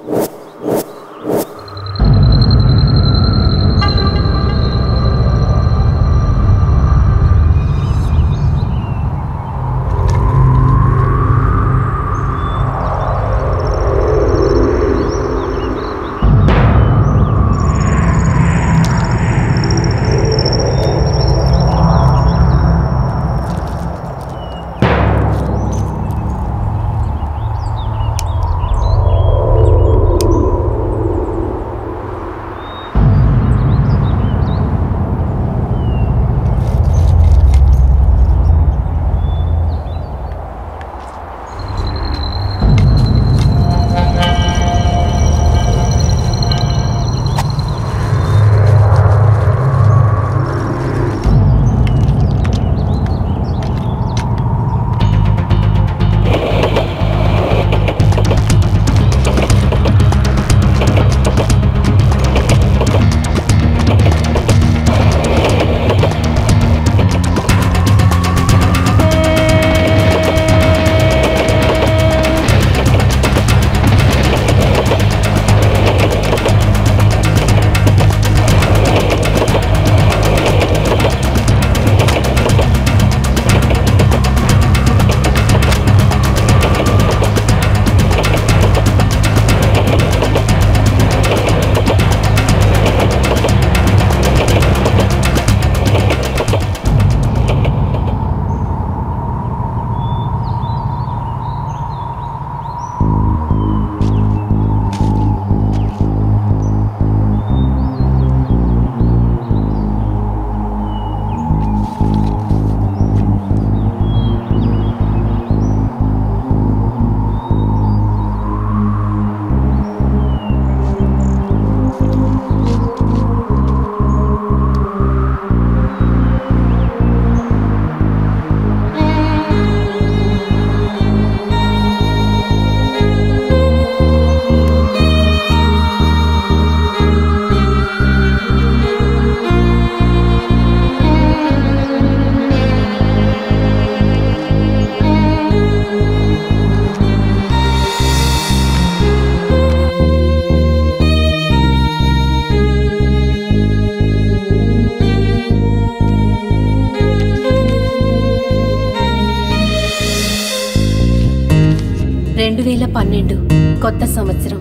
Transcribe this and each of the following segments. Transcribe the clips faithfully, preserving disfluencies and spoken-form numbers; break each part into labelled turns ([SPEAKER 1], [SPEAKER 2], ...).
[SPEAKER 1] రెండు వేల పన్నెండు కొత్త సంవత్సరం.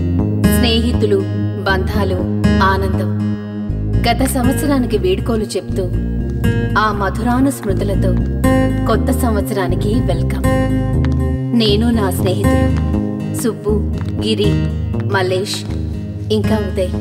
[SPEAKER 1] స్నేహితులు, బంధాలు, ఆనందం. గత సంవత్సరానికి వీడ్కోలు చెప్తూ ఆ మధురాను స్మృతులతో కొత్త సంవత్సరానికి వెల్కమ్. నేను నా స్నేహితులు సుబ్బు, గిరి, మల్లేష్, ఇంకా ఉదయ్.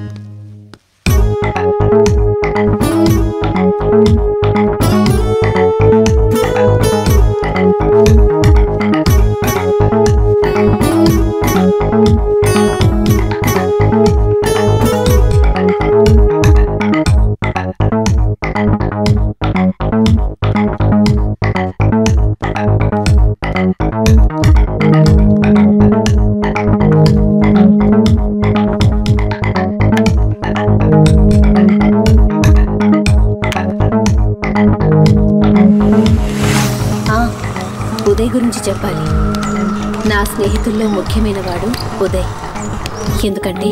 [SPEAKER 1] ఉదయ్ గురించి చెప్పాలి. నా స్నేహితుల్లో ముఖ్యమైన వాడు ఉదయ్. ఎందుకంటే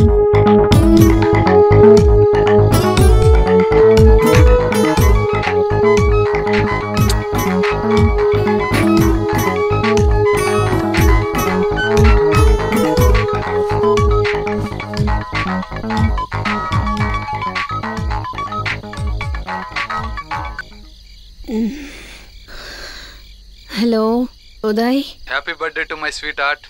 [SPEAKER 1] hello Uday.
[SPEAKER 2] Happy birthday to my sweetheart.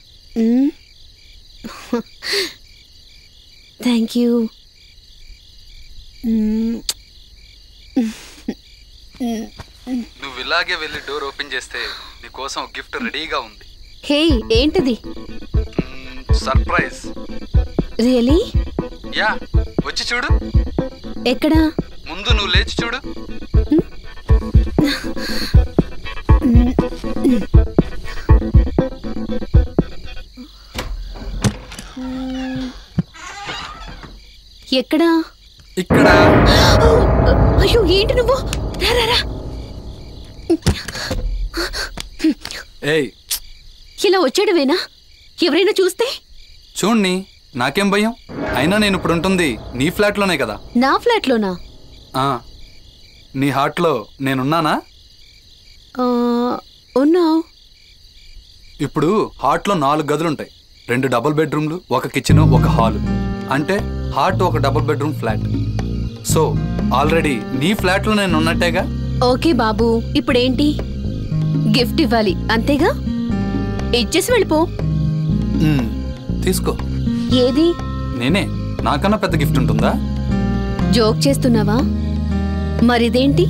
[SPEAKER 1] Thank you.
[SPEAKER 2] నువ్వు ఇలాగే వెళ్ళి డోర్ ఓపెన్ చేస్తే నీ కోసం గిఫ్ట్ రెడీగా ఉంది.
[SPEAKER 1] హే, ఏంటిది?
[SPEAKER 2] సర్ప్రైజ్.
[SPEAKER 1] రియలీ?
[SPEAKER 2] యా, వచ్చి చూడు.
[SPEAKER 1] ఎక్కడా?
[SPEAKER 2] ముందు నువ్వు లేచి చూడు. ఎక్కడా? ఇక్కడ.
[SPEAKER 1] అయ్యో, ఏంటి నువ్వు? రా.
[SPEAKER 2] ఏయ్,
[SPEAKER 1] ఇలా వచ్చాడువేనా? ఎవరైనా చూస్తే?
[SPEAKER 2] చూడ్ని నాకేం భయం, అయినా నేను ఇప్పుడు ఉంటుంది నీ ఫ్లాట్లోనే కదా.
[SPEAKER 1] నా ఫ్లాట్లోనా?
[SPEAKER 2] నీ హార్ట్లో నేనున్నానా?
[SPEAKER 1] ఉన్నావు.
[SPEAKER 2] ఇప్పుడు హార్ట్లో నాలుగు గదులుంటాయి, రెండు డబుల్ బెడ్రూమ్లు, ఒక కిచెన్, ఒక హాలు. అంటే హార్ట్ ఒక double bedroom flat. So already నీ ఫ్లాట్లో నేను ఉన్నట్టేగా.
[SPEAKER 1] ఓకే బాబు, ఇప్పుడేంటి? గిఫ్ట్ ఇవ్వాలి అంతేగా? ఇచ్చేసి వెళ్ళిపో.
[SPEAKER 2] తీసుకో.
[SPEAKER 1] ఏది?
[SPEAKER 2] నేనే. నాకన్నా పెద్ద గిఫ్ట్ ఉంటుందా?
[SPEAKER 1] జోక్ చేస్తున్నావా? మరిదేంటి?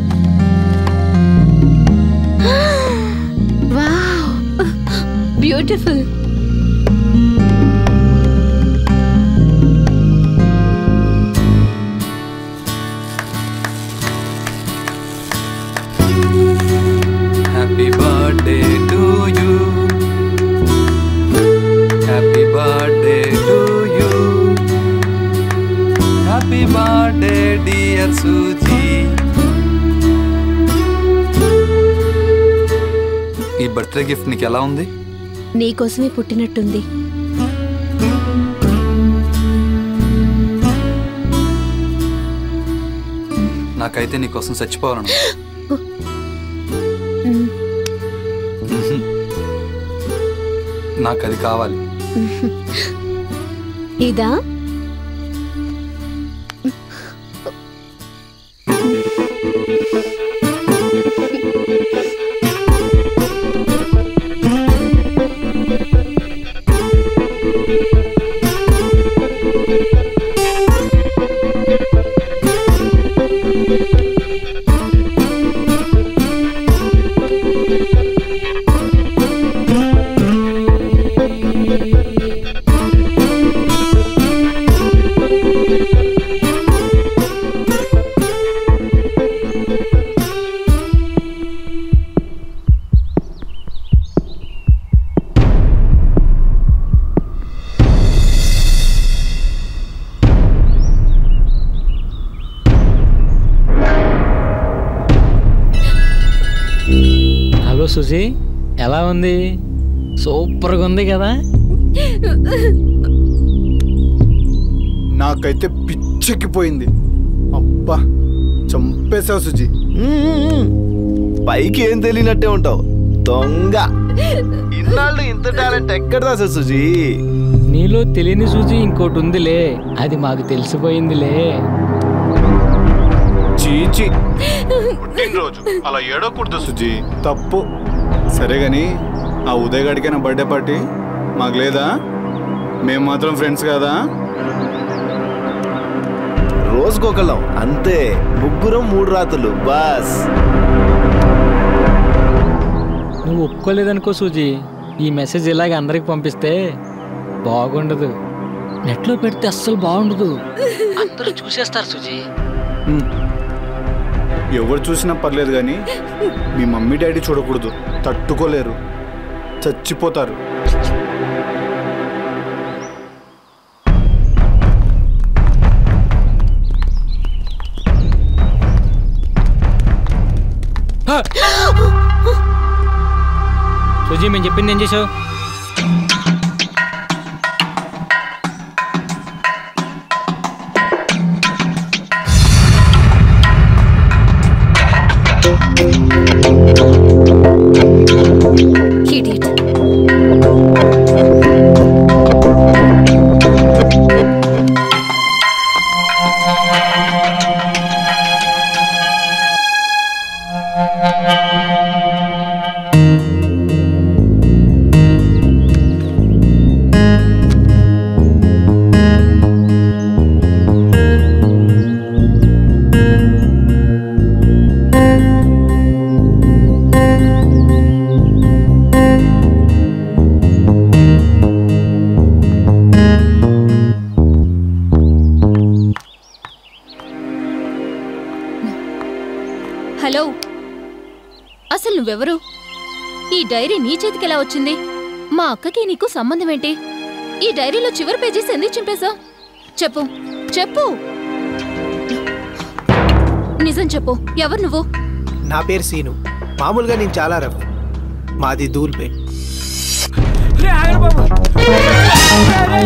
[SPEAKER 1] Wow, beautiful.
[SPEAKER 2] Happy birthday to you, happy birthday to you, happy birthday dear Suzy. ఈ బర్త్డే గిఫ్ట్ నీకు ఎలా ఉంది?
[SPEAKER 1] నీకోసమే పుట్టినట్టుంది.
[SPEAKER 2] నాకైతే నీకోసం చచ్చిపోవాలను. నాకు అది కావాలి.
[SPEAKER 1] ఇదా?
[SPEAKER 3] సుజీ, ఎలా ఉంది? సూపర్గా ఉంది కదా?
[SPEAKER 4] నాకైతే పిచ్చెక్కిపోయింది. అబ్బా, చంపేశావు సుజీ.
[SPEAKER 5] పైకి ఏం తెలియనట్టే ఉంటావు దొంగ. ఇన్నాళ్ళు ఇంత టాలెంట్ ఎక్కడదా సుజీ?
[SPEAKER 3] నీలో తెలియని సుజీ ఇంకోటి ఉందిలే, అది మాకు తెలిసిపోయిందిలే.
[SPEAKER 4] చీచి, పుట్టినరోజు అలా ఏడవకూడదు సుజీ, తప్పు. సరే గాని ఆ ఉదయ్ గడికైనా బర్త్డే పార్టీ మాకు లేదా? మేము మాత్రం ఫ్రెండ్స్ కదా.
[SPEAKER 5] రోజుకొకళ్ళం అంతే, ముగ్గురం మూడు రాత్రులు బాస్.
[SPEAKER 3] నువ్వు ఒప్పుకోలేదనుకో సుజీ, ఈ మెసేజ్ ఇలాగ అందరికి పంపిస్తే బాగుండదు. నెట్లో పెడితే అస్సలు బాగుండదు, అందరూ చూసేస్తారు సుజీ.
[SPEAKER 4] ఎవరు చూసినా పర్లేదు కానీ మీ మమ్మీ డాడీ చూడకూడదు, తట్టుకోలేరు, చచ్చిపోతారు.
[SPEAKER 3] సుజీ, మేము చెప్పింది ఏం చేసావు?
[SPEAKER 1] Idiot.
[SPEAKER 6] హలో, అసలు నువ్వెవరు? ఈ డైరీ నీ చేతికి ఎలా వచ్చింది? మా అక్కకి నీకు సంబంధం ఏంటి? ఈ డైరీలో చివరి పేజీస్ ఎందుకు చింపేశావు? చెప్పు చెప్పు, నిజం చెప్పు, ఎవరు నువ్వు?
[SPEAKER 7] నా పేరు సీను. మామూలుగా నేను చాలా రఫ్. మాది ధూల్పేట్.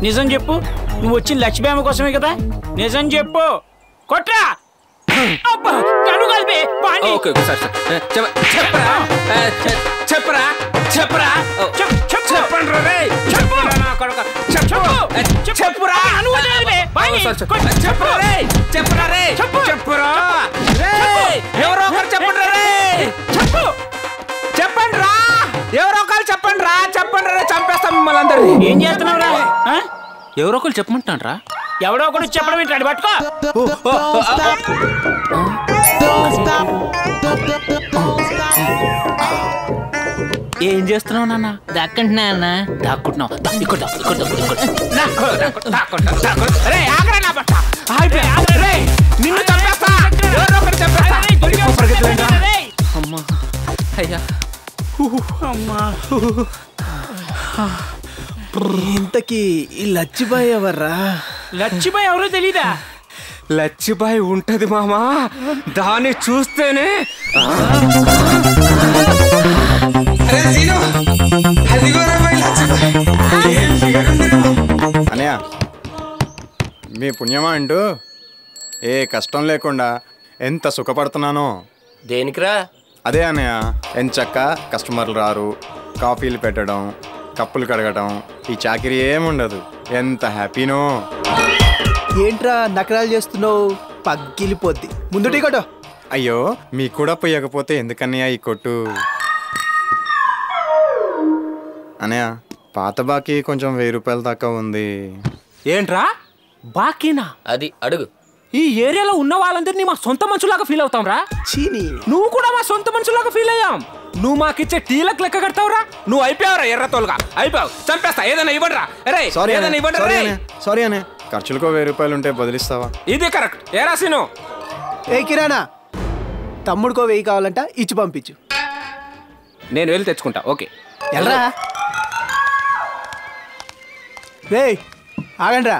[SPEAKER 8] నిజం చెప్పు, నువ్వు వచ్చిన లక్ష్మీబామ్మ కోసమే కదా? నిజం చెప్పు, కొట్రా. అబ్బా, నన్ను కలిపి పాండి.
[SPEAKER 9] ఓకే ఓకే సార్ సార్ చెప్ప చెప్పరా చెప్పరా చెప్పరా చెప్పండి రే చెప్పరా నా కొడుకు చెప్పు చెప్పురా
[SPEAKER 8] నువ్వు కలిపి పాండి.
[SPEAKER 9] చెప్పరా రే చెప్పరా రే చెప్పురా రే ఎవరో ఒకరు చెప్పండి రే చెప్పు చెప్పండి రా ఎవరో ఒకరు చెప్పండి రా చెప్పండి రా చంపేస్తాం మిమ్మల్ని అందరినీ.
[SPEAKER 8] ఏం చేస్తున్నావు రా?
[SPEAKER 9] ఎవరో ఒకరు చెప్పమంటాను రా.
[SPEAKER 8] ఎవడో ఒకటి చెప్పడం ఏంటాడు? పట్టుకో.
[SPEAKER 9] ఏం చేస్తున్నావు నాన్న?
[SPEAKER 3] దక్కంటున్నా అన్న.
[SPEAKER 9] దాక్కుంటున్నావు ఇక్కడ ఇక్కడ రే ఆగరా నా పట్ట రే నిన్ను చంపేస్తా ఎవరో ఒకరు చంపేస్తా. అమ్మా అయ్యా
[SPEAKER 8] అమ్మా.
[SPEAKER 7] ఇంతకీ ఈ లచ్చిబాయ్ ఎవర్రా?
[SPEAKER 8] లచ్చిబాయ్ ఎవరో తెలీదా?
[SPEAKER 9] లచ్చిబాయ్ ఉంటది మామా, దాన్ని చూస్తేనే.
[SPEAKER 4] అనయ్య మీ పుణ్యమా అంటూ ఏ కష్టం లేకుండా ఎంత సుఖపడుతున్నానో.
[SPEAKER 10] దేనికిరా?
[SPEAKER 4] అదే అన్నయ్య, ఎంచక్క కస్టమర్లు రారు, కాఫీలు పెట్టడం, కప్పులు కడగడం, ఈ చాకిరీ ఏముండదు. ఎంత హ్యాపీనో.
[SPEAKER 7] ఏంట్రా నకరాలు చేస్తున్నావు? పగ్గిలిపోద్ది. ముందు టీ కొట్టు.
[SPEAKER 4] అయ్యో మీకు కూడా పోయకపోతే ఎందుకన్నయ్య ఈ కొట్టు? అనయ్య పాత బాకీ కొంచెం వెయ్యి రూపాయల దాకా ఉంది.
[SPEAKER 9] ఏంట్రా బాకీనా?
[SPEAKER 10] అది అడుగు.
[SPEAKER 9] ఈ ఏరియాలో ఉన్న వాళ్ళందరినీ మా సొంత మనుషులాగా ఫీల్ అవుతాం రా.
[SPEAKER 7] చీని
[SPEAKER 9] నువ్వు కూడా మా సొంత మనుషులాగా ఫీల్ అయ్యాం. నువ్వు మాకిచ్చే టీలకు లెక్క కడతావురా. నువ్వు అయిపోయావురా ఎర్రతోలుగా, అయిపోయావు. చంపేస్తా, ఏదైనా ఇవ్వండి రా. రే
[SPEAKER 4] సారీ
[SPEAKER 9] ఏదైనా ఇవ్వండి రే.
[SPEAKER 4] సారీ అనే ఖర్చులకో వెయ్యి రూపాయలు ఉంటే బదిలిస్తావా?
[SPEAKER 9] ఇది కరెక్ట్. ఏ రాసిను?
[SPEAKER 7] ఏ కిరాణా, తమ్ముడికో వెయ్యి కావాలంట, ఇచ్చి పంపించు.
[SPEAKER 9] నేను వెళ్ళి తెచ్చుకుంటా. ఓకే
[SPEAKER 7] ఎల్రా. రే ఆగండ్రా.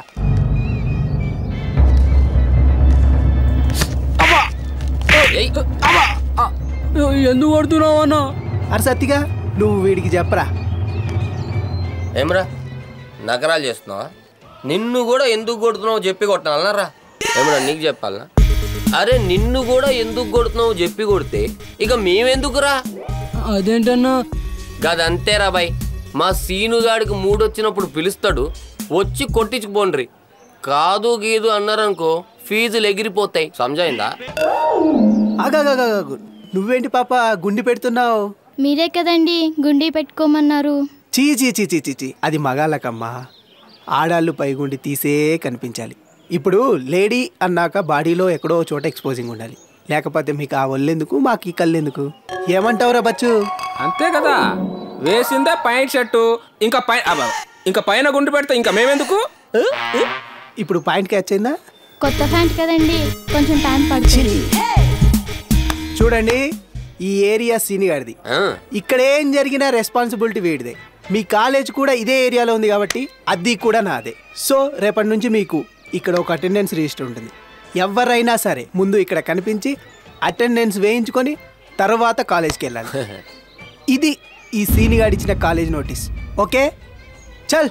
[SPEAKER 3] ఎందుకు కొడుతున్నావు అన్న?
[SPEAKER 7] అరే సత్తిగా నువ్వు వీడికి చెప్పరా.
[SPEAKER 10] ఏమరా నగరాలు చేస్తున్నావా? నిన్ను కూడా ఎందుకు కొడుతున్నావు చెప్పి కొట్టాలన్నారా? ఏమరా నీకు చెప్పాలనా? అరే నిన్ను కూడా ఎందుకు కొడుతున్నావు చెప్పి కొడితే ఇక మేమెందుకురా?
[SPEAKER 3] అదేంటన్నా?
[SPEAKER 10] గదంతేరా బాయ్. మా సీనుగాడికి మూడొచ్చినప్పుడు పిలుస్తాడు, వచ్చి కొట్టించుకుపోండ్రి. కాదు గీదు అన్నారనుకో ఫీజులు ఎగిరిపోతాయి. సమజైందా?
[SPEAKER 7] ఆగాగాగాగు, నువ్వేంటి పాప గుండి పెడుతున్నావు?
[SPEAKER 11] మీరే కదండి గుండి పెట్టుకోమన్నారు.
[SPEAKER 7] చీ చీ చీ చీ చీ అది మగాళ్ళకమ్మా. ఆడాళ్ళు పైగుండి తీసే కనిపించాలి. ఇప్పుడు లేడీ అన్నాక బాడీలో ఎక్కడో చోట ఎక్స్పోజింగ్ ఉండాలి. లేకపోతే మీకు ఆ ఒళ్ళెందుకు, మాకు ఈ కళ్ళెందుకు? ఏమంటావురా బచ్చు?
[SPEAKER 9] అంతే కదా. వేసిందే పైన షర్టు, ఇంకా పై ఇంకా పైన గుండు పెడితే ఇంకా మేమెందుకు?
[SPEAKER 7] ఇప్పుడు పాయింట్ క్యాచ్ అయిందా?
[SPEAKER 11] కొత్త ప్యాంట్ కదండి, కొంచెం టైం పడుతుంది.
[SPEAKER 7] చూడండి, ఈ ఏరియా సీనిగాడిది. ఇక్కడ ఏం జరిగినా రెస్పాన్సిబిలిటీ వీడిదే. మీ కాలేజ్ కూడా ఇదే ఏరియాలో ఉంది కాబట్టి అది కూడా నాదే. సో రేపటి నుంచి మీకు ఇక్కడ ఒక అటెండెన్స్ రిజిస్టర్ ఉంటుంది. ఎవరైనా సరే ముందు ఇక్కడ కనిపించి అటెండెన్స్ వేయించుకొని తర్వాత కాలేజ్కి వెళ్ళాలి. ఇది ఈ సీనిగాడి ఇచ్చిన కాలేజ్ నోటీస్. ఓకే చల్.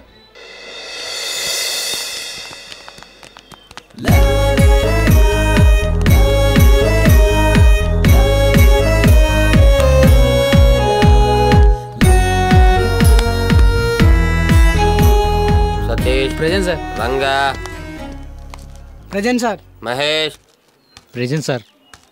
[SPEAKER 10] Satish
[SPEAKER 3] present sir.
[SPEAKER 10] Ranga
[SPEAKER 3] present sir.
[SPEAKER 10] Mahesh
[SPEAKER 3] present sir.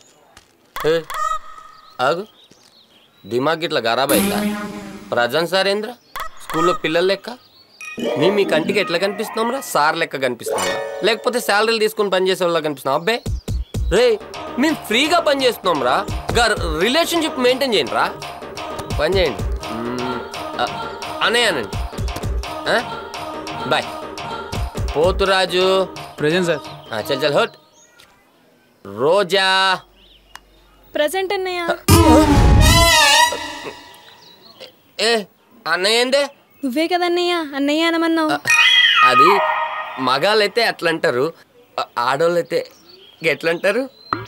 [SPEAKER 10] ఆగు, దిమాగ్ ఇట్లా ఖరాబ్ అయిందా? ప్రజెంట్ సార్ ఏంద్ర స్కూల్లో పిల్లల లెక్క? మేము మీ కంటికి ఎట్లా కనిపిస్తున్నాం రా? సార్ లెక్క కనిపిస్తున్నాం లేకపోతే శాలరీలు తీసుకుని పనిచేసే వాళ్ళ కనిపిస్తున్నాం? అబ్బే రే మేము ఫ్రీగా పని చేస్తున్నాం రా. రిలేషన్షిప్ మెయింటైన్ చేయండి రా. పని చేయండి అనేయానండి. బాయ్. Poturaju
[SPEAKER 3] present sir.
[SPEAKER 10] చల్ చల్ హోట్. రోజా
[SPEAKER 6] ప్రెజెంట్ అన్నయ్య.
[SPEAKER 10] ఏ అన్నయ్య ఏందే?
[SPEAKER 6] నువ్వే కదన్నయ్య అన్నయ్య అనమన్నావు.
[SPEAKER 10] అది మగాళ్ళైతే అట్లా అంటారు, ఆడోళ్ళైతే ఎట్లా అంటారు?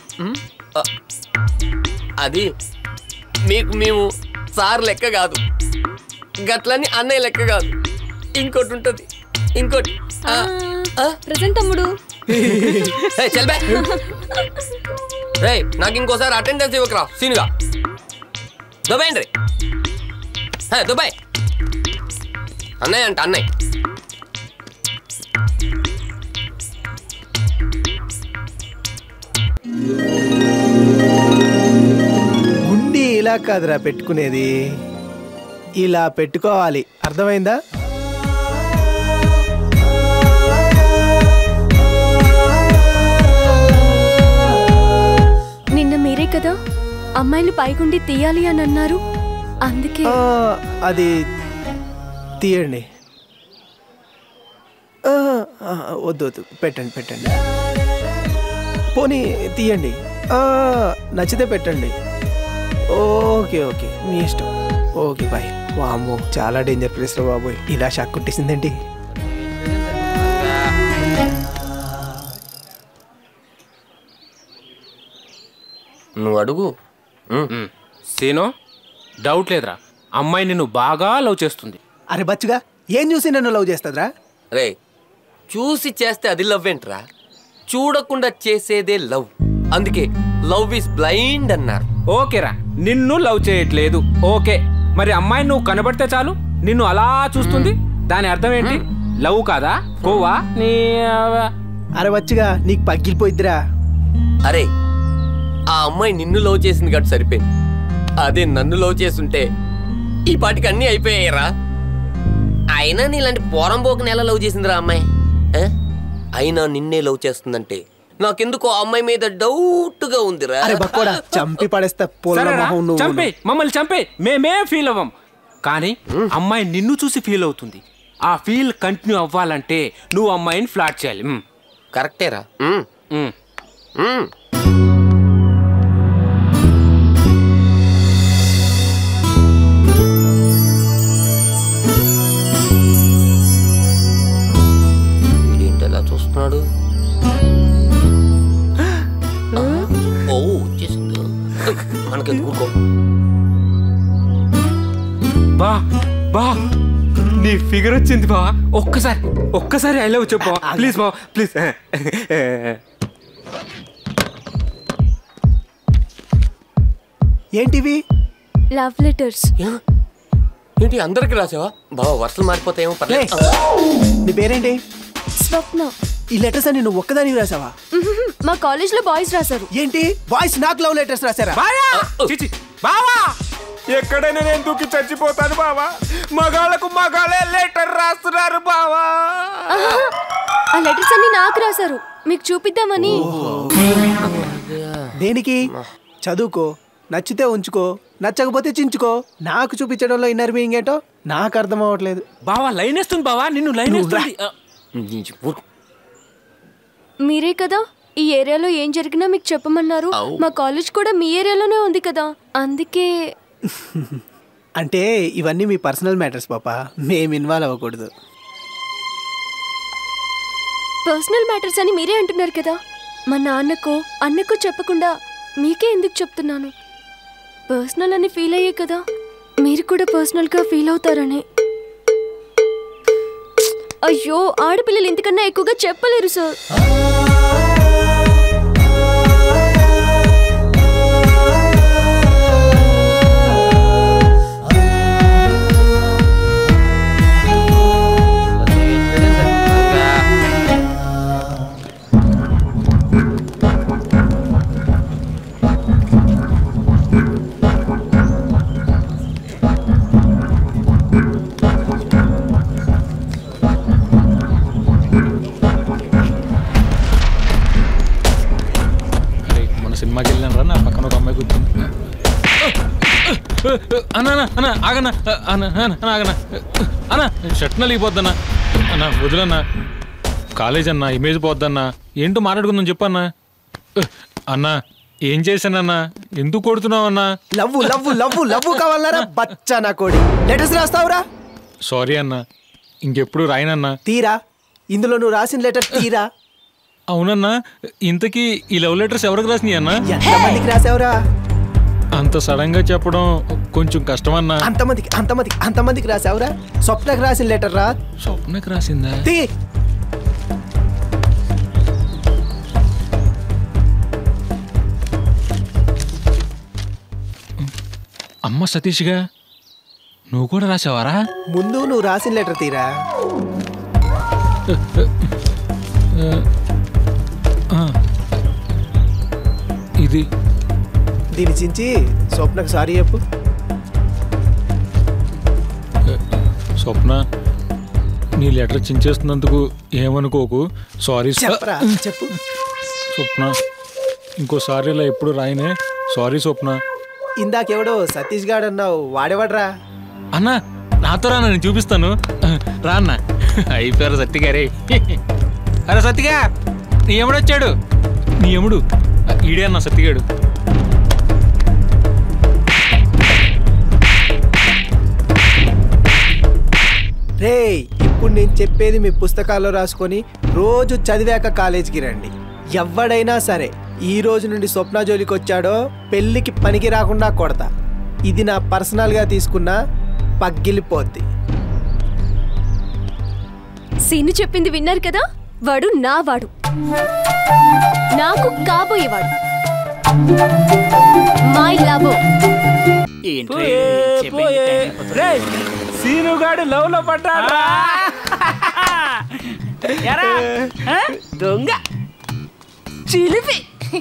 [SPEAKER 10] అది మీకు మేము సార్ లెక్క కాదు, గట్లని అన్నయ్య లెక్క కాదు, ఇంకోటి ఉంటుంది ఇంకోటి
[SPEAKER 1] ప్రెసెంట్ తమ్ముడు.
[SPEAKER 10] చల్ బే రే నాకు ఇంకోసారి అటెండెన్స్ ఇవ్వకరా సీనుగా దుబాయండి రే దుబాయ్ అన్నయ్య అంట అన్నయ్య.
[SPEAKER 7] గుండి ఇలా కాదురా పెట్టుకునేది, ఇలా పెట్టుకోవాలి, అర్థమైందా?
[SPEAKER 1] నిన్న మీరే కదా అమ్మాయిలు పైగుండి తీయాలి అని అన్నారు, అందుకే.
[SPEAKER 7] అది తీయండి. వద్దు వద్దు పెట్టండి పెట్టండి, పోనీ తీయండి, నచ్చితే పెట్టండి. ఓకే ఓకే మీ ఇష్టం. Okay bye. వామ్మో చాలా డేంజర్ ప్లేస్ రా బాబోయ్, ఇలా షాక్ కొట్టేసిందేంటి?
[SPEAKER 10] నువ్వు అడుగు.
[SPEAKER 9] సీనో డౌట్ లేదురా, అమ్మాయి నిన్ను బాగా లవ్ చేస్తుంది.
[SPEAKER 7] అరే బచ్చుగా ఏం చూసి నన్ను లవ్ చేస్తుందిరా?
[SPEAKER 10] రే చూసి చేస్తే అది లవ్ ఏంట్రా, చూడకుండా చేసేదే లవ్. అందుకే లవ్ ఇస్ బ్లైండ్ అన్నారు.
[SPEAKER 9] ఓకేరా, నిన్ను లవ్ చేయట్లేదు ఓకే, మరి అమ్మాయి నువ్వు కనబడితే చాలు నిన్ను అలా చూస్తుంది, దాని అర్థం ఏంటి? లవ్ కాదా కోవా నీ?
[SPEAKER 7] అరే బచ్చుగా నీకు పగిలిపోయిద్దిరా.
[SPEAKER 10] అరే ఆ అమ్మాయి నిన్ను లవ్ చేసింది కాబట్టి సరిపోయింది, అదే నన్ను లవ్ చేస్తుంటే ఈ పాటికి అన్నీ అయిపోయాయిరా. అయినా నీలాంటి పోరంబోకుని ఎలా లవ్ చేసిందిరా అమ్మాయి? అయినా నిన్నే లవ్ చేస్తుందంటే నాకెందుకో అమ్మాయి మీద డౌట్ గా ఉందిరా.
[SPEAKER 7] చంపి పడేస్తా,
[SPEAKER 9] చంపే మమ్మల్ని చంపే, మేమే ఫీల్ అవ్వం, కానీ అమ్మాయి నిన్ను చూసి ఫీల్ అవుతుంది. ఆ ఫీల్ కంటిన్యూ అవ్వాలంటే నువ్వు అమ్మాయిని ఫ్లాట్ చేయాలి.
[SPEAKER 10] కరెక్టేరా. వీడేంటలా చూస్తున్నాడు? ఓ వచ్చేసింది, మనకి ఊరుకో.
[SPEAKER 9] బా బా నీ ఫిగర్ వచ్చింది బా, ఒక్కసారి ఒక్కసారి ఐ లవ్ చెప్పు ప్లీజ్ బా ప్లీజ్.
[SPEAKER 7] ఏంటివి?
[SPEAKER 1] Love letters.
[SPEAKER 10] ఏంటి అందరికి రాసావా? బావా వర్షాలు మారిపోతాయేమో.
[SPEAKER 7] నీ పేరేంటి?
[SPEAKER 1] స్వప్న.
[SPEAKER 7] ఈ లెటర్స్ అని నువ్వు ఒక్కదానికి రాసావా?
[SPEAKER 1] మా కాలేజ్ లో బాయ్స్ రాశారు.
[SPEAKER 7] ఏంటి బాయ్స్ నాకు లవ్ లెటర్స్ రాశారా?
[SPEAKER 9] బావా ఎక్కడైనా నేను దూకి చచ్చిపోతాను బావా, మగాళ్ళకు మగాళ్ళే లెటర్ రాస్తున్నారు బావా.
[SPEAKER 1] ఆ లెటర్స్ అన్ని నాకు రాశారు, మీకు చూపిద్దామని.
[SPEAKER 7] దేనికి? చదువుకో, నచ్చితే ఉంచుకో, నచ్చకపోతే చించుకో. నాకు చూపించడంలో ఇన్నర్ మీనింగ్ ఏంటో నాకు అర్థం అవ్వట్లేదు.
[SPEAKER 9] బావా లైన్ వేస్తుంది బావా, నిన్ను లైన్ వేస్తుంది.
[SPEAKER 1] మీరే కదా ఈ ఏరియాలో ఏం జరిగినా మీకు చెప్పమన్నారు. మా కాలేజ్ కూడా మీ ఏరియాలోనే ఉంది కదా, అందుకే.
[SPEAKER 7] అంటే ఇవన్నీ మీ పర్సనల్ మ్యాటర్స్ పాప, మేము ఇన్వాల్వ్ అవ్వకూడదు.
[SPEAKER 1] పర్సనల్ మ్యాటర్స్ అని మీరే అంటున్నారు కదా, మా నాన్నకో అన్నకో చెప్పకుండా మీకే ఎందుకు చెప్తున్నాను? పర్సనల్ అని ఫీల్ అయ్యే కదా మీరు కూడా పర్సనల్గా ఫీల్ అవుతారని. అయ్యో ఆడపిల్లలు ఇంతకన్నా ఎక్కువగా చెప్పలేరు సార్.
[SPEAKER 3] సినిమాకి వెళ్ళాను రా, నా పక్కన ఒక అమ్మాయి కూర్చుంది. అన్నా అన్న ఆగన్నా అన్న ఆగన్నా అన్న షర్ట్ నలిగిపోద్దన్నా అన్న, వదిలన్నా. కాలేజ్ అన్నా ఇమేజ్ పోద్దన్నా, ఏంటో మాట్లాడుకుందాం చెప్పన్నా. అన్నా ఏం చేశానన్నా, ఎందుకు కొడుతున్నావు అన్నా?
[SPEAKER 7] లవ్వు లవ్వు లవ్వు లవ్వు కావాలరా బచ్చా నా కోడి. లెటర్స్ రాస్తావురా?
[SPEAKER 3] సారీ అన్నా, ఇంకెప్పుడు రాయనన్నా.
[SPEAKER 7] తీరా, ఇందులో నువ్వు రాసిన లెటర్ తీరా.
[SPEAKER 3] అవునన్నా, ఇంతకీ ఈ లవ్ లెటర్స్ ఎవరికి రాసినాయి అన్నా?
[SPEAKER 7] ఎంతమందికి రాసావురా?
[SPEAKER 3] అంత సడన్ గా చెప్పడం కొంచెం కష్టమన్నా.
[SPEAKER 7] అంతమందికి అంతమందికి అంతమందికి రాసావురా? స్వప్నకు రాసిన లెటర్ రా.
[SPEAKER 3] స్వప్నకు రాసిందా?
[SPEAKER 7] తీ.
[SPEAKER 3] అమ్మ సతీష్గా నువ్వు కూడా రాసావారా?
[SPEAKER 7] ముందు నువ్వు రాసిన లెటర్ తీరా.
[SPEAKER 3] ఇది
[SPEAKER 7] దీని చించి స్వప్నకు సారీ చెప్పు.
[SPEAKER 3] స్వప్న, నీ లెటర్ చించేస్తున్నందుకు ఏమనుకోకు. సారీ.
[SPEAKER 7] చెప్పరా చెప్పు.
[SPEAKER 3] స్వప్న, ఇంకోసారి ఇలా ఎప్పుడు రాయనే. సారీ స్వప్న.
[SPEAKER 7] ఇందాకెవడో సతీష్ గాడు అన్నావు, వాడేవాడ్రా?
[SPEAKER 3] అన్నా నాతో రా, నేను చూపిస్తాను. రా అన్న. అయిపోయారు సత్తిగారే. అరే సత్తిగా, నీ ఎముడు వచ్చాడు. నీ ఎముడు ఈడే అన్న సత్తిగాడు.
[SPEAKER 7] రే, ఇప్పుడు నేను చెప్పేది మీ పుస్తకాల్లో రాసుకొని రోజు చదివాక కాలేజీకి రండి. ఎవడైనా సరే ఈ రోజు నుండి స్వప్న జోలికి వచ్చాడో పెళ్ళికి పనికి రాకుండా కొడతా. ఇది నా పర్సనల్గా తీసుకున్న పగ్గిలిపోద్ది.
[SPEAKER 1] సీను చెప్పింది విన్నారు కదా, వాడు నా వాడు, నాకు కాబోయేవాడు. My love.
[SPEAKER 8] సీనుగాడు లవ్ లో పడ్డాడు. దొంగ చిలిపి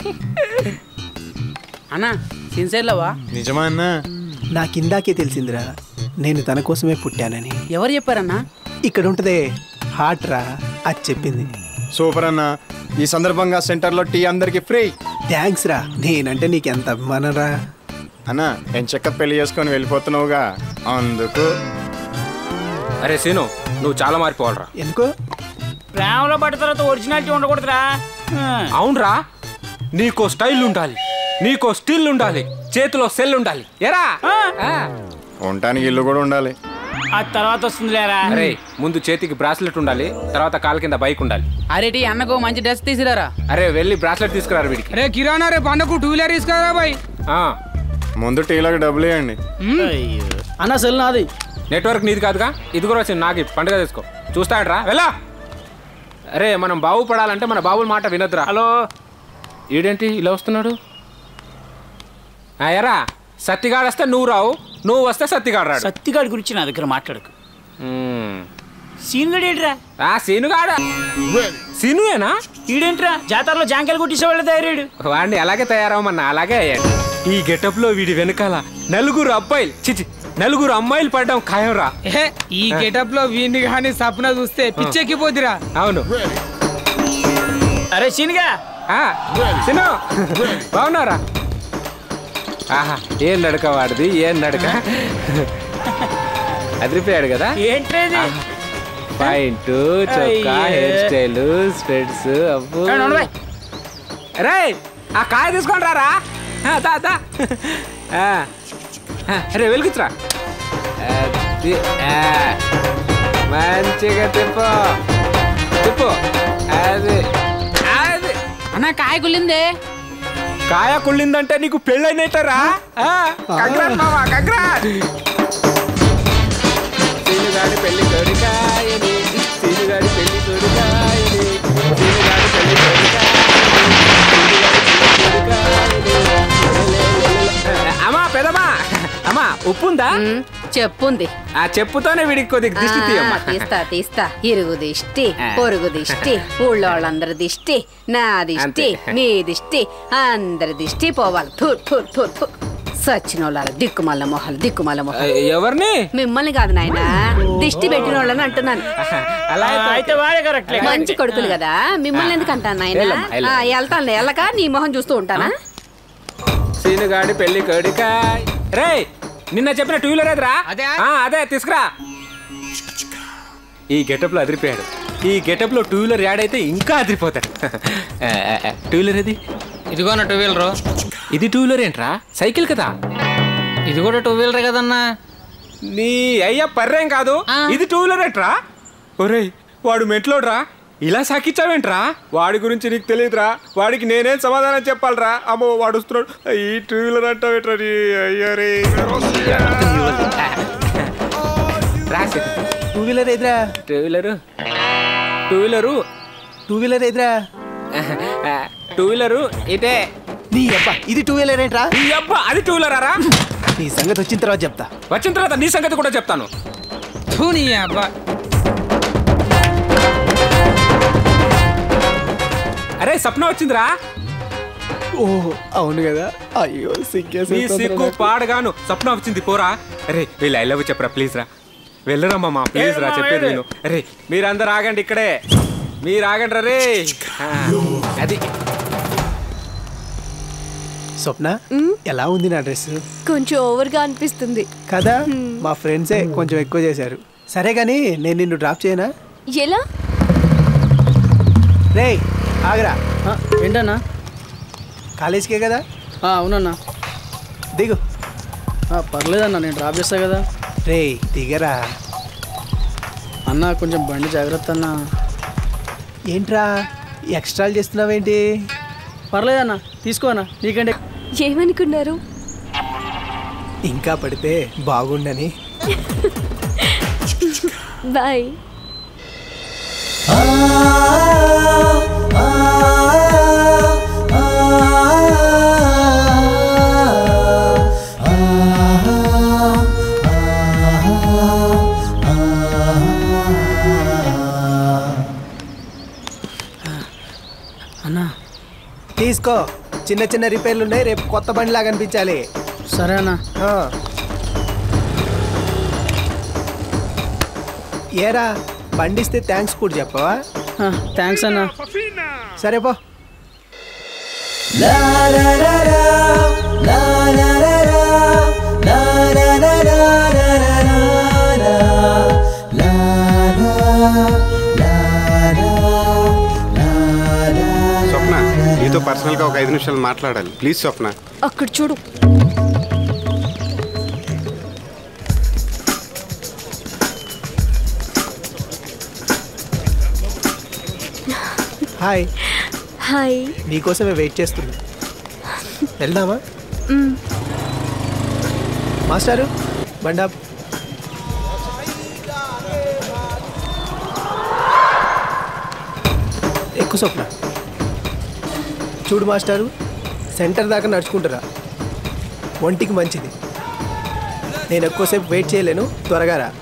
[SPEAKER 12] అన్నా సిన్సియర్ లవ్వా?
[SPEAKER 5] నిజమా అన్నా?
[SPEAKER 7] నాకు ఇందాకే తెలిసిందిరా, నేను తన కోసమే పుట్టానని.
[SPEAKER 12] ఎవరు చెప్పారన్నా?
[SPEAKER 7] ఇక్కడ ఉంటదే హార్ట్ రా, అది చెప్పింది.
[SPEAKER 5] సూపర్ అన్నా. ఈ సందర్భంగా సెంటర్లో టీ అందరికి ఫ్రీ.
[SPEAKER 7] థ్యాంక్స్ రా, నేనంటే నీకెంత అభిమానం రా.
[SPEAKER 5] అన్నా నేను చెక్క పెళ్లి చేసుకొని వెళ్ళిపోతున్నావుగా, అందుకు.
[SPEAKER 9] అరే సీను, నువ్వు చాలా మారిపోవాలరా.
[SPEAKER 7] ఎందుకో?
[SPEAKER 8] ప్రేమలో పడ్డ తర్వాత ఒరిజినాలిటీ ఉండకూడదురా.
[SPEAKER 9] అవునరా, నీకో స్టైల్ ఉండాలి, నీకో స్టిల్ ఉండాలి, చేతిలో సెల్ ఉండాలి. ఎరా
[SPEAKER 5] ఉండటానికి ఇల్లు కూడా ఉండాలి.
[SPEAKER 8] ఆ తర్వాత వస్తుంది లేరా.
[SPEAKER 9] అరే ముందు చేతికి బ్రాస్లెట్ ఉండాలి, తర్వాత కాలు కింద బైక్ ఉండాలి.
[SPEAKER 12] అరేటి అన్నకు మంచి డ్రెస్ తీసిరారా.
[SPEAKER 9] అరే వెళ్ళి బ్రాస్లెట్ తీసుకురారు వీడికి.
[SPEAKER 12] అరే కిరాణా రేపు అన్నకు టూ వీలర్ తీసుకురా బాయ్.
[SPEAKER 5] ముందు టీలకు డబ్బులు ఇవ్వండి.
[SPEAKER 12] అన్న సెల్ నాది.
[SPEAKER 9] నెట్వర్క్ నీది కాదుగా, ఇది కూడా వచ్చింది నాకు. పండుగ తీసుకో, చూస్తాడరా వెళ్ళా. అరే మనం బాగుపడాలంటే మన బాబుల మాట వినొద్దురా.
[SPEAKER 8] హలో,
[SPEAKER 9] ఈడేంటి ఇలా వస్తున్నాడు? ఎరా సత్తిగాడు వస్తే నువ్వు రావు, నువ్వు వస్తే సత్తిగాడు రాడు.
[SPEAKER 8] సత్తిగాడి గురించి నా దగ్గర మాట్లాడకు. సీనుగాడు ఏంట్రా?
[SPEAKER 9] ఆ సీనుగాడా? సీనుయేనా?
[SPEAKER 8] ఈడేంట్రా జాతరలో జాంకాయలు కొట్టిసేవాళ్ళ తయారాడు.
[SPEAKER 9] వాడిని అలాగే తయారవమన్నా అలాగే అయ్యాడు. ఈ గెటప్ లో వీడి వెనకాల నలుగురు అబ్బాయిలు చిచి నలుగురు అమ్మాయిలు పడ్డం ఖాయంరా.
[SPEAKER 12] ఈ గెటప్ లో వీడిని కానీ సప్న చూస్తే పిచ్చెక్కిపోతురా.
[SPEAKER 9] అవును.
[SPEAKER 8] అరే సీనుగా,
[SPEAKER 9] సీను బాగున్నారా? ఆహా ఏం నడక వాడిది, ఏం నడక. అదిరిపోయాడు కదా.
[SPEAKER 8] ఏంట్రేది?
[SPEAKER 9] పాయింట్, చొక్కా, హెయిర్ స్టైల్, స్ప్రెడ్స్. అబ్బో రే ఆ కాయ తీసుకొని రారా. అరే వెలిగించరా. మంచిగా తిప్పు తిప్పు. అది అది
[SPEAKER 12] అన్న కాయ కుళ్ళిందే.
[SPEAKER 9] కాయ కుళ్ళిందంటే నీకు పెళ్ళైనట్టరా. కంగ్రాట్ మావా, కంగ్రాట్. సీనుగాడి పెళ్లి తోడికాయని, సీనుగాడి పెళ్లి తోడికాయని, సీనుగాడి పెళ్లి తోడికాయని. అమ్మా పెదమ్మా, అమ్మా ఉప్పు ఉందా?
[SPEAKER 6] చెప్పుంది.
[SPEAKER 9] ఆ చెప్పుతోనే వీడికి కొద్దిగా దిష్టి తీయమ్మా.
[SPEAKER 6] తీస్తా తీస్తా. ఇరుగు దిష్టి, పొరుగు దిష్టి, ఊళ్ళో వాళ్ళందరి దిష్టి, నా దిష్టి, మీ దిష్టి, అందరి దిష్టి పోవాలి. సచ్చిన వాళ్ళ దిక్కుమల్ల మొహాలు, దిక్కుమల్ల మొహాలు.
[SPEAKER 9] ఎవరిని?
[SPEAKER 6] మిమ్మల్ని కాదు నాయన, దిష్టి పెట్టిన వాళ్ళని అంటున్నాను. మంచి కొడుకులు కదా, మిమ్మల్ని ఎందుకు అంటాను నాయన? వెళ్తాను వెళ్ళక నీ మొహం చూస్తూ ఉంటానా?
[SPEAKER 9] సీనుగాడి పెళ్లి కొడికాయ్. రే నిన్న చెప్పిన టూ వీలర్ ఎదురా? అదే తీసుకురా. ఈ గెటప్ లో అదిరిపోయాడు. ఈ గెటప్ లో టూ వీలర్ యాడ్ అయితే ఇంకా అదిరిపోతాడు. టూ వీలర్ ఇది?
[SPEAKER 12] ఇదిగో నా టూ వీలర్.
[SPEAKER 9] ఇది టూ వీలర్ ఏంట్రా? సైకిల్ కదా.
[SPEAKER 12] ఇది కూడా టూ వీలరే కదన్నా.
[SPEAKER 9] నీ అయ్యా పర్రేం కాదు, ఇది టూ వీలర్ ఏంట్రా? ఒరేయ్ వాడు మెట్లోడ్రా, ఇలా సాకిచ్చావేంట్రా? వాడి గురించి నీకు తెలియదురా, వాడికి నేనేం సమాధానం చెప్పాలరా? అమ్మో వాడు వస్తున్నాడు. ఈ టూ వీలర్ అంటావేట్రా? అయ్యారే రాసి
[SPEAKER 7] టూ వీలర్ ఎదురా
[SPEAKER 9] two wheeler two wheeler
[SPEAKER 7] two wheeler ఎదురా
[SPEAKER 9] టూ వీలరు ఇటే.
[SPEAKER 7] నీ అబ్బా ఇది టూ వీలర్ ఏంట్రా?
[SPEAKER 9] నీ అబ్బా అది టూ వీలరా?
[SPEAKER 7] నీ సంగతి వచ్చిన తర్వాత చెప్తా.
[SPEAKER 9] వచ్చిన తర్వాత నీ సంగతి కూడా చెప్తాను.
[SPEAKER 12] నీ అబ్బా
[SPEAKER 9] అరే సప్న వచ్చిందిరా.
[SPEAKER 7] ఓ అవును కదా. అయ్యో
[SPEAKER 9] నీ సిగ్గు పాడగాను సప్న వచ్చింది పోరా. అరే వీళ్ళు ఐ లవ్ చెప్పరా ప్లీజ్ రా. వెళ్ళరా మామ ప్లీజ్ రా, చెప్పేది నేను. అరే మీరందరు ఆగండి ఇక్కడే, మీరు ఆగండి రే. అది
[SPEAKER 7] స్వప్న ఎలా ఉంది నా డ్రెస్?
[SPEAKER 1] కొంచెం ఓవర్గా అనిపిస్తుంది
[SPEAKER 7] కదా. మా ఫ్రెండ్సే కొంచెం ఎక్కువ చేశారు. సరే కానీ నేను నిన్ను డ్రాప్ చేయనా?
[SPEAKER 1] ఎలా?
[SPEAKER 7] రే ఆగరా.
[SPEAKER 13] ఏంటన్నా?
[SPEAKER 7] కాలేజీకే కదా?
[SPEAKER 13] అవునన్నా.
[SPEAKER 7] దిగు.
[SPEAKER 13] పర్లేదన్నా నేను డ్రాప్ చేస్తా కదా.
[SPEAKER 7] రే దిగరా
[SPEAKER 13] అన్నా, కొంచెం బండి జాగ్రత్త అన్నా.
[SPEAKER 7] ఏంట్రా ఎక్స్ట్రాలు చేస్తున్నావేంటి?
[SPEAKER 13] పర్లేదన్నా తీసుకో అన్నా, నీకంటే.
[SPEAKER 1] ఏమనుకున్నారు?
[SPEAKER 7] ఇంకా పడితే బాగుండని.
[SPEAKER 1] బాయ్.
[SPEAKER 13] అన్నా
[SPEAKER 7] తీసుకో, చిన్న చిన్న రిపేర్లు ఉన్నాయి, రేపు కొత్త బండిలా కనిపించాలి.
[SPEAKER 13] సరే అన్నా.
[SPEAKER 7] ఏరా బండిస్తే థ్యాంక్స్ కూడా చెప్పవా?
[SPEAKER 13] థ్యాంక్స్ అన్నా.
[SPEAKER 7] సరే పో.
[SPEAKER 4] స్వప్న నీతో పర్సనల్ గా ఒక ఐదు నిమిషాలు మాట్లాడాలి ప్లీజ్. స్వప్న
[SPEAKER 1] అక్కడ చూడు.
[SPEAKER 7] హాయ్.
[SPEAKER 1] హాయ్.
[SPEAKER 7] నీకోసమే వెయిట్ చేస్తున్నా. వెళ్దామా? మాస్టారు బండా. ఎక్కువ స్వప్న. చూడు మాస్టారు, సెంటర్ దాకా నడుచుకుంటారా, ఒంటికి మంచిది. నేను ఎక్కువసేపు వెయిట్ చేయలేను, త్వరగా రా.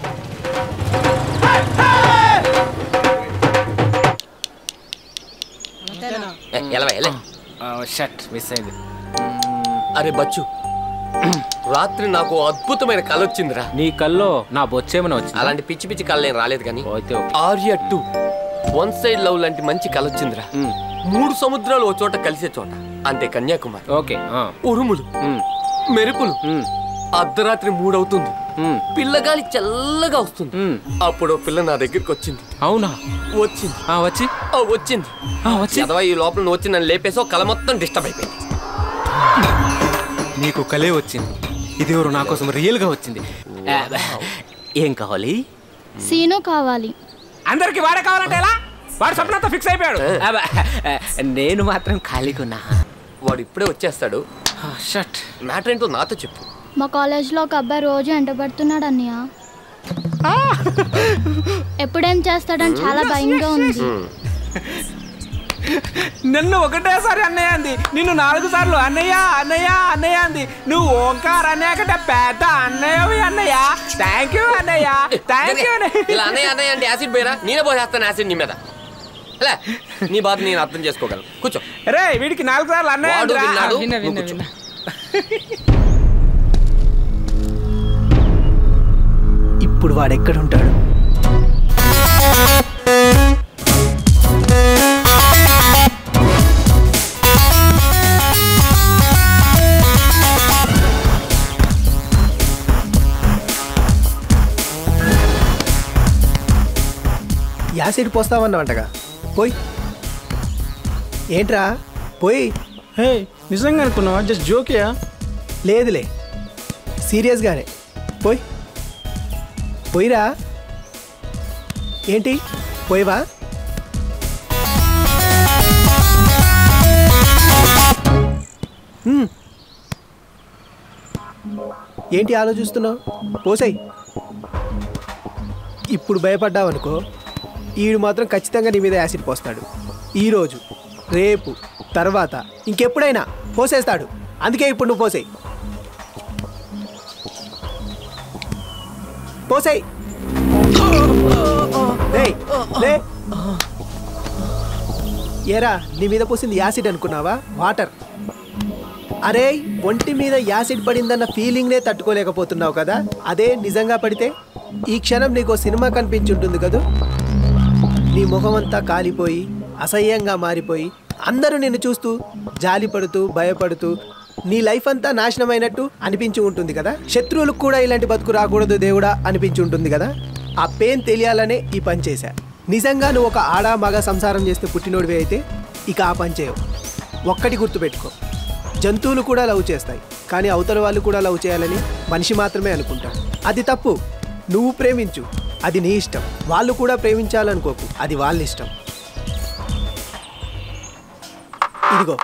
[SPEAKER 10] షట్ మిస్ అయింది. అరే బచ్చు, రాత్రి నాకు అద్భుతమైన కళ వచ్చిందిరా.
[SPEAKER 9] నీ కల్లో నా బొచ్చేమని వచ్చింది?
[SPEAKER 10] అలాంటి పిచ్చి పిచ్చి కళ్ళు ఏం రాలేదు కానీ Arya two one side love లాంటి మంచి కళ వచ్చిందిరా. మూడు సముద్రాలు ఓ చోట కలిసే చోట, అంటే కన్యాకుమారి.
[SPEAKER 9] ఓకే.
[SPEAKER 10] ఉరుములు, మెరుపులు, అర్ధరాత్రి మూడవుతుంది, పిల్లగాలి చల్లగా వస్తుంది. అప్పుడు పిల్ల నా దగ్గరికి వచ్చింది.
[SPEAKER 9] అవునా?
[SPEAKER 10] వచ్చింది
[SPEAKER 9] వచ్చి
[SPEAKER 10] వచ్చింది చదవా. ఈ లోపల నువ్వు వచ్చి నన్ను లేపేసో కళ మొత్తం డిస్టర్బ్ అయిపోయింది.
[SPEAKER 9] నీకు కలే వచ్చింది, ఇది ఎవరు నా కోసం రియల్ గా వచ్చింది. ఏం కావాలి?
[SPEAKER 11] సీను కావాలి.
[SPEAKER 9] అందరికి వాడే కావాలంటే ఎలా? వాడు స్వప్నంతో ఫిక్స్ అయిపోయాడు. నేను మాత్రం ఖాళీకున్నా.
[SPEAKER 10] వాడు ఇప్పుడే వచ్చేస్తాడు. షట్, మ్యాటర్ ఏంటో నాతో చెప్పు.
[SPEAKER 11] మా కాలేజ్లో ఒక అబ్బాయి రోజు ఎంటబడుతున్నాడు అన్నయ్య. ఎప్పుడేం చేస్తాడని చాలా భయంగా ఉంది.
[SPEAKER 9] నిన్ను ఒకటేసారి అన్నయ్య అంది, నిన్ను నాలుగు సార్లు అన్నయ్య అన్నయ్య అన్నయ్య అంది. నువ్వు ఓంకార్ అన్నయ్య పెద్ద అన్నయ్యవి అన్నయ్య. థ్యాంక్ యూ అన్నయ్య, థ్యాంక్ యూ.
[SPEAKER 10] ఇలా అన్నయ్య అన్నయ్య అంటే యాసిడ్ పోయిరా, నేనే పోసేస్తాను యాసిడ్ నీ మీద. నీ బాధ నేను అర్థం చేసుకోగలను. కూర్చో.
[SPEAKER 9] రే వీడికి నాలుగు సార్లు అన్నయ్య.
[SPEAKER 7] ఇప్పుడు వాడెక్కడుంటాడు? యాసిడ్ పోస్తామన్నావంటగా, పోయి. ఏంట్రా పోయి?
[SPEAKER 13] హే నిజంగా అనుకున్నావా? జస్ట్ జోకియా?
[SPEAKER 7] లేదులే, సీరియస్గానే. పోయి పోయిరా. ఏంటి పోయివా? ఏంటి ఆలోచిస్తున్నావు? పోసాయి. ఇప్పుడు భయపడ్డావు అనుకో, ఈడు మాత్రం ఖచ్చితంగా నీ మీద యాసిడ్ పోస్తాడు. ఈరోజు, రేపు, తర్వాత ఇంకెప్పుడైనా పోసేస్తాడు. అందుకే ఇప్పుడు నువ్వు పోసేయి. పోసేయి. ఏరా, నీ మీద పోసింది యాసిడ్ అనుకున్నావా? వాటర్. అరే, ఒంటి మీద యాసిడ్ పడిందన్న ఫీలింగ్నే తట్టుకోలేకపోతున్నావు కదా. అదే నిజంగా పడితే ఈ క్షణం నీకో సినిమా కనిపించుంటుంది కదూ. నీ ముఖం అంతా కాలిపోయి అసహ్యంగా మారిపోయి అందరూ నిన్ను చూస్తూ జాలి పడుతూ భయపడుతూ నీ లైఫ్ అంతా నాశనమైనట్టు అనిపించి ఉంటుంది కదా. శత్రువులకు కూడా ఇలాంటి బతుకు రాకూడదు దేవుడా అనిపించి ఉంటుంది కదా. ఆ పెయిన్ తెలియాలనే ఈ పని చేశా. నిజంగా నువ్వు ఒక ఆడ మగ సంసారం చేస్తే పుట్టినోడివే అయితే ఇక ఆ పని చేయవు. ఒక్కటి గుర్తుపెట్టుకో, జంతువులు కూడా లవ్ చేస్తాయి, కానీ అవతల వాళ్ళు కూడా లవ్ చేయాలని మనిషి మాత్రమే అనుకుంటాడు. అది తప్పు. నువ్వు ప్రేమించు, అది నీ ఇష్టం. వాళ్ళు కూడా ప్రేమించాలనుకోకు, అది వాళ్ళ ఇష్టం. ఇదిగో,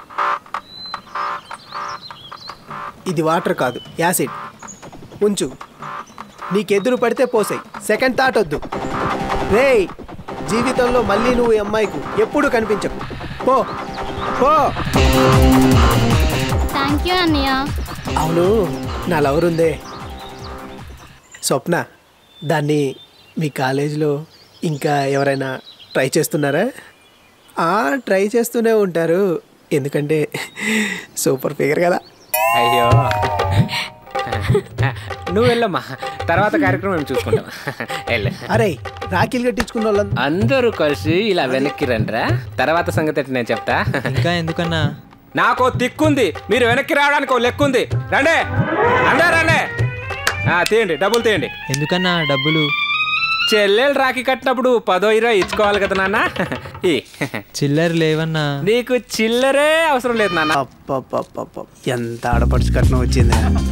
[SPEAKER 7] ఇది వాటర్ కాదు, యాసిడ్. ఉంచు. నీకెదురు పడితే పోసాయి. సెకండ్ థాట్ వద్దు. రేయ్, జీవితంలో మళ్ళీ నువ్వు ఈ అమ్మాయికు ఎప్పుడు కనిపించకు. పో పో.
[SPEAKER 11] థ్యాంక్ యూ అన్నయ్య.
[SPEAKER 7] అవును, నా లవర్ ఉందే స్వప్న. దాన్ని మీ కాలేజీలో ఇంకా ఎవరైనా ట్రై చేస్తున్నారా? ట్రై చేస్తూనే ఉంటారు, ఎందుకంటే సూపర్ ఫిగర్ కదా.
[SPEAKER 9] అయ్యో, నువ్వు వెళ్ళమ్మా, తర్వాత కార్యక్రమం మేము చూసుకుంటాం.
[SPEAKER 7] అరే, రాఖీలు కట్టించుకున్న వాళ్ళం
[SPEAKER 9] అందరూ కలిసి ఇలా వెనక్కి రండిరా, తర్వాత సంగతి నేను చెప్తా.
[SPEAKER 14] ఇంకా ఎందుకన్నా?
[SPEAKER 9] నాకు తిక్కుంది, మీరు వెనక్కి రావడానికి ఓ లెక్కుంది. రండి అందరూ రండి. తీయండి, డబ్బులు తీయండి.
[SPEAKER 14] ఎందుకన్నా డబ్బులు?
[SPEAKER 9] చెల్లెలు రాఖీ కట్టినప్పుడు పదో ఇరవై ఇచ్చుకోవాలి కదా నాన్న.
[SPEAKER 14] చిల్లర లేవన్నా.
[SPEAKER 9] నీకు చిల్లరే అవసరం లేదు నాన్న.
[SPEAKER 7] ఎంత ఆడపడుచు కట్నం వచ్చింది.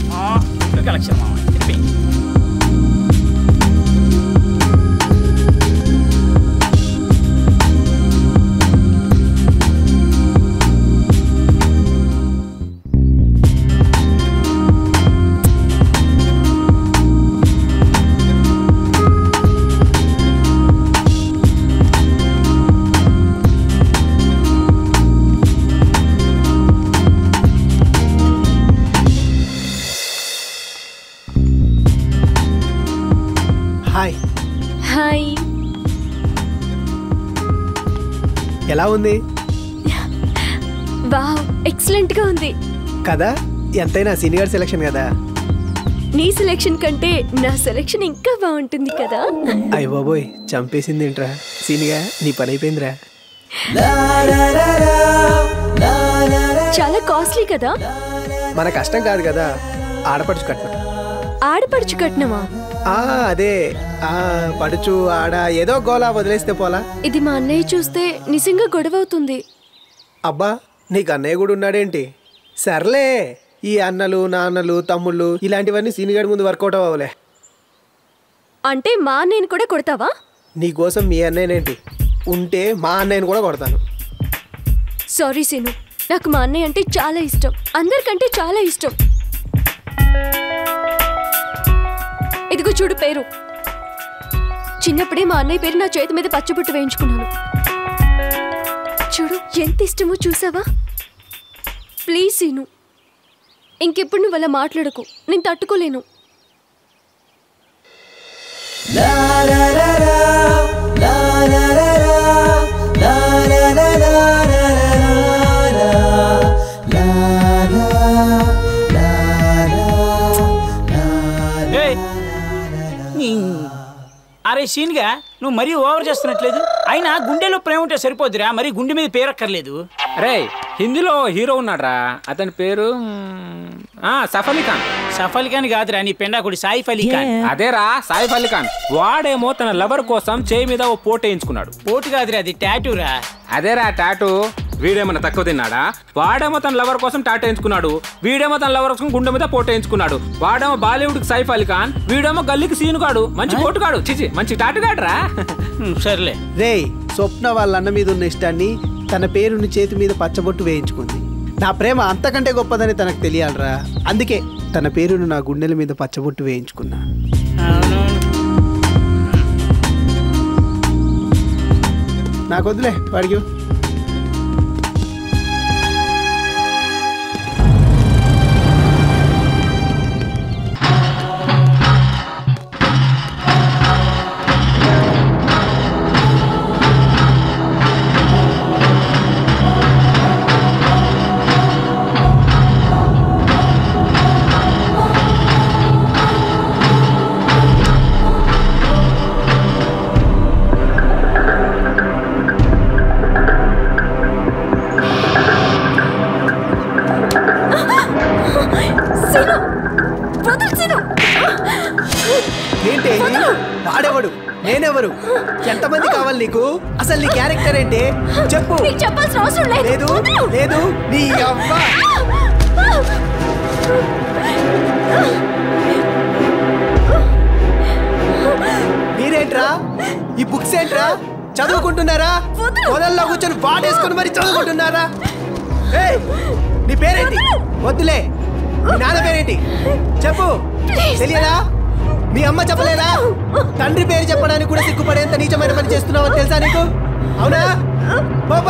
[SPEAKER 7] హాయ్.
[SPEAKER 1] హాయ్.
[SPEAKER 7] ఎలా ఉంది?
[SPEAKER 1] వావ్, ఎక్సలెంట్ గా ఉంది
[SPEAKER 7] కదా. ఎంతైనా సీనియర్ సెలక్షన్ కదా.
[SPEAKER 1] నీ సెలక్షన్ కంటే నా సెలక్షన్ ఇంకా బాగుంటుంది కదా.
[SPEAKER 7] అయ్య బాబోయ్, చంపేసింది ఏంట్రా. సీనిగా నీ పని అయిపోయిందిరా.
[SPEAKER 1] చాలా కాస్ట్లీ కదా.
[SPEAKER 7] మన కష్టం కాదు కదా, ఆడపడుచు కట్నం.
[SPEAKER 1] ఆడపడుచు కట్నమా?
[SPEAKER 7] అదే, ఆ పడుచు ఆడ ఏదో గోలా వదిలేస్తే పోలా.
[SPEAKER 1] ఇది మా అన్నయ్య చూస్తే నిజంగా గొడవ అవుతుంది.
[SPEAKER 7] అబ్బా, నీకు అన్నయ్య కూడా ఉన్నాడేంటి? సర్లే, ఈ అన్నలు నాన్నలు తమ్ముళ్ళు ఇలాంటివన్నీ సీనియర్ ముందు వర్కౌట్ అవ్వలే.
[SPEAKER 1] అంటే మా అన్నయ్యని కూడా కొడతావా?
[SPEAKER 7] నీకోసం మీ అన్నయ్యనేంటి, ఉంటే మా అన్నయ్యని కూడా కొడతాను.
[SPEAKER 1] సారీ సీను, నాకు మా అన్నయ్య అంటే చాలా ఇష్టం, అందరికంటే చాలా ఇష్టం. ఇదిగో చూడు పేరు. చిన్నప్పుడే మా అన్నయ్య పేరు నా చేతి మీద పచ్చబొట్టు వేయించుకున్నాను. చూడు ఎంత ఇష్టమో, చూసావా? ప్లీజ్ సీను, ఇంకెప్పుడు నువ్వు అలా మాట్లాడకు, నేను తట్టుకోలేను.
[SPEAKER 8] అరే సీన్గా, నువ్వు మరీ ఓవర్ చేస్తున్నట్లేదు. అయినా గుండెలో ప్రేమ ఉంటే సరిపోద్దిరా, మరి గుండె మీద పేరక్కర్లేదు.
[SPEAKER 9] అరే, హిందీలో హీరో ఉన్నాడ్రా, అతని పేరు సైఫ్ అలీ ఖాన్.
[SPEAKER 8] సైఫ్ అలీ ఖాన్ కాదురా, నీ పెండాకుడి సైఫ్ అలీ ఖాన్.
[SPEAKER 9] అదేరా సైఫ్ అలీ ఖాన్. వాడేమో తన లవర్ కోసం చేయి మీద ఓ పోటు వేయించుకున్నాడు.
[SPEAKER 8] పోటు కాదురా, అది టాటూరా.
[SPEAKER 9] అదేరా టాటూ. వీడేమన్నా తక్కువ తిన్నాడా? వాడేమో తన లవర్ కోసం టాటూ వేయించుకున్నాడు, వీడేమో తన లవర్ కోసం గుండె మీద పోటు వేయించుకున్నాడు. వాడేమో బాలీవుడ్ కి సైఫ్ అలీ ఖాన్, వీడేమో గల్లీకి సీనుగాడు. మంచి పోటుగాడు, చిచి మంచి టాటుగాడురా.
[SPEAKER 8] సర్లే.
[SPEAKER 7] రే, స్వప్న వాళ్ళ అన్న మీద ఉన్న ఇష్టాన్ని తన పేరుని చేతి మీద పచ్చబొట్టు వేయించుకుంది. నా ప్రేమ అంతకంటే గొప్పదని తనకు తెలియాలరా. అందుకే తన పేరును నా గుండెల మీద పచ్చబొట్టు వేయించుకున్నా. నాకు వద్దులే వాడికి. వాడెవడు? నేనెవరు? ఎంతమంది కావాలి నీకు? అసలు నీ క్యారెక్టర్ ఏంటి చెప్పు.
[SPEAKER 1] చెప్పాల్సిన అవసరం
[SPEAKER 7] లేదు. లేదు నీ అవ్వ. మీరేంట్రా? ఈ బుక్స్ ఏంట్రా? చదువుకుంటున్నారా? పొదల్లో కూర్చొని వాడేసుకుని మరి చదువుకుంటున్నారా? ఏయ్, నీ పేరేంటి? వద్దులే. మీ నాన్న పేరేంటి చెప్పు. తెలియదా? మీ అమ్మ చెప్పలేదా? తండ్రి పేరు చెప్పడానికి కూడా సిగ్గుపడేంత నీచమైన పని చేస్తున్నావు అని తెలుసా నీకు? అవునా? బాబా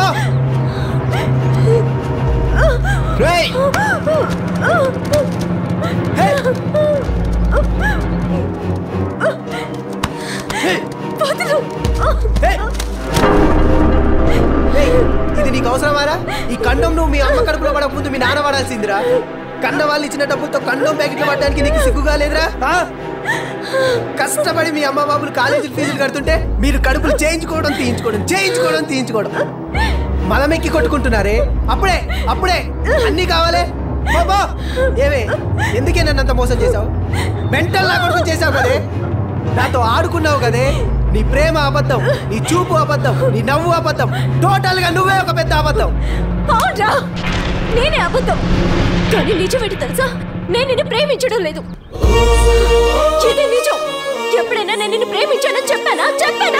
[SPEAKER 7] ఇది నీకు అవసరమారా? ఈ కండం నువ్వు మీ అమ్మ కడుపులో పడక ముందు మీ నాన్న వాడాల్సిందిరా. కన్న వాళ్ళు ఇచ్చిన డబ్బులతో కండం ప్యాకెట్లు పడడానికి నీకు సిగ్గుగా లేదురా? కష్టపడి మీ అమ్మ బాబులు కాలేజీ ఫీజులు కడుతుంటే మీరు కడుపులు చేయించుకోవడం తీయించుకోవడం చేయించుకోవడం తీయించుకోవడం మలమెక్కి కొట్టుకుంటున్నారే. అప్పుడే అప్పుడే అన్నీ కావాలే. బాబా ఏవే, ఎందుకే నన్ను అంత మోసం చేసావు? మెంటల్ నా కొడుకు చేసావు కదే. నాతో ఆడుకున్నావు కదే. నీ ప్రేమ అబద్ధం, నీ చూపు అబద్ధం, నీ నవ్వు అబద్ధం. టోటల్ గా నువ్వే ఒక పెద్ద అబద్ధం.
[SPEAKER 1] అవునరా, నేనే అబద్ధం. కానీ నిజం ఏంటి తెలుసా? నేను నిన్ను ప్రేమించడం లేదు. ఇది నిజం. ఎప్పుడైనా నేను నిన్ను ప్రేమించానని చెప్పానా? చెప్పానా?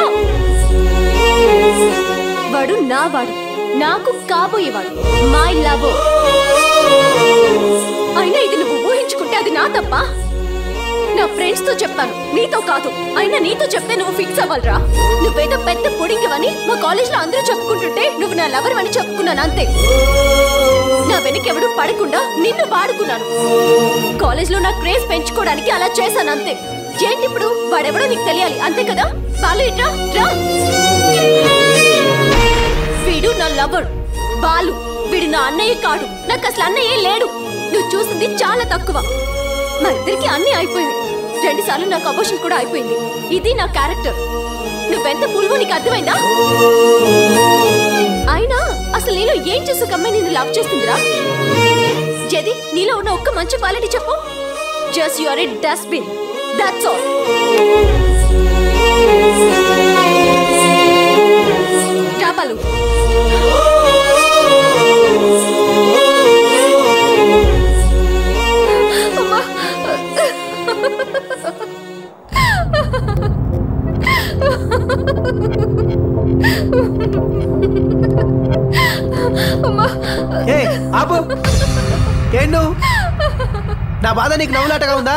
[SPEAKER 1] వాడు నా వాడు, నాకు కాబోయేవాడు, మై లవ్. అయినా ఇది నువ్వు ఊహించుకుంటే అది నా తప్ప. నా ఫ్రెండ్స్ తో చెప్పాను, నీతో కాదు. అయినా నీతో చెప్తే నువ్వు ఫిక్స్ అవ్వాలరా. నువ్వేదో పెద్ద పొడింగివని మా కాలేజ్ లో అందరూ చెప్పుకుంటుంటే నువ్వు నా లవర్ అని చెప్పుకున్నాను అంతే. నా వెనకెవడు పడకుండా నిన్ను వాడుకున్నాను. కాలేజ్ లో నా క్రేజ్ పెంచుకోవడానికి అలా చేశాను అంతే. ఏంటి ఇప్పుడు? వాడెవడో నీకు తెలియాలి అంతే కదా? బాలు ఇట్రా రా. వీడు నా లవర్ బాలు. వీడు నా అన్నయ్య కాడు. నాకు అసలు అన్నయ్య లేడు. నువ్వు చూసింది చాలా తక్కువ. మా ఇద్దరికి అన్నీ అయిపోయింది. రెండు సార్లు నాకు అబోషన్ కూడా అయిపోయింది. ఇది నా క్యారెక్టర్. నువ్వెంత పులువో నీకు అర్థమైందా? అయినా అసలు నీలో ఏం చేసు కమ్మాయి నిన్ను లవ్ చేస్తుందిరా? జది, నీలో ఉన్న ఒక్క మంచి క్వాలిటీ చెప్పు. Just you are a dustbin, that's all. రాపాలు
[SPEAKER 7] ఆపు. ఏండు నా బాధ నీకు నవ్వులాటగా ఉందా?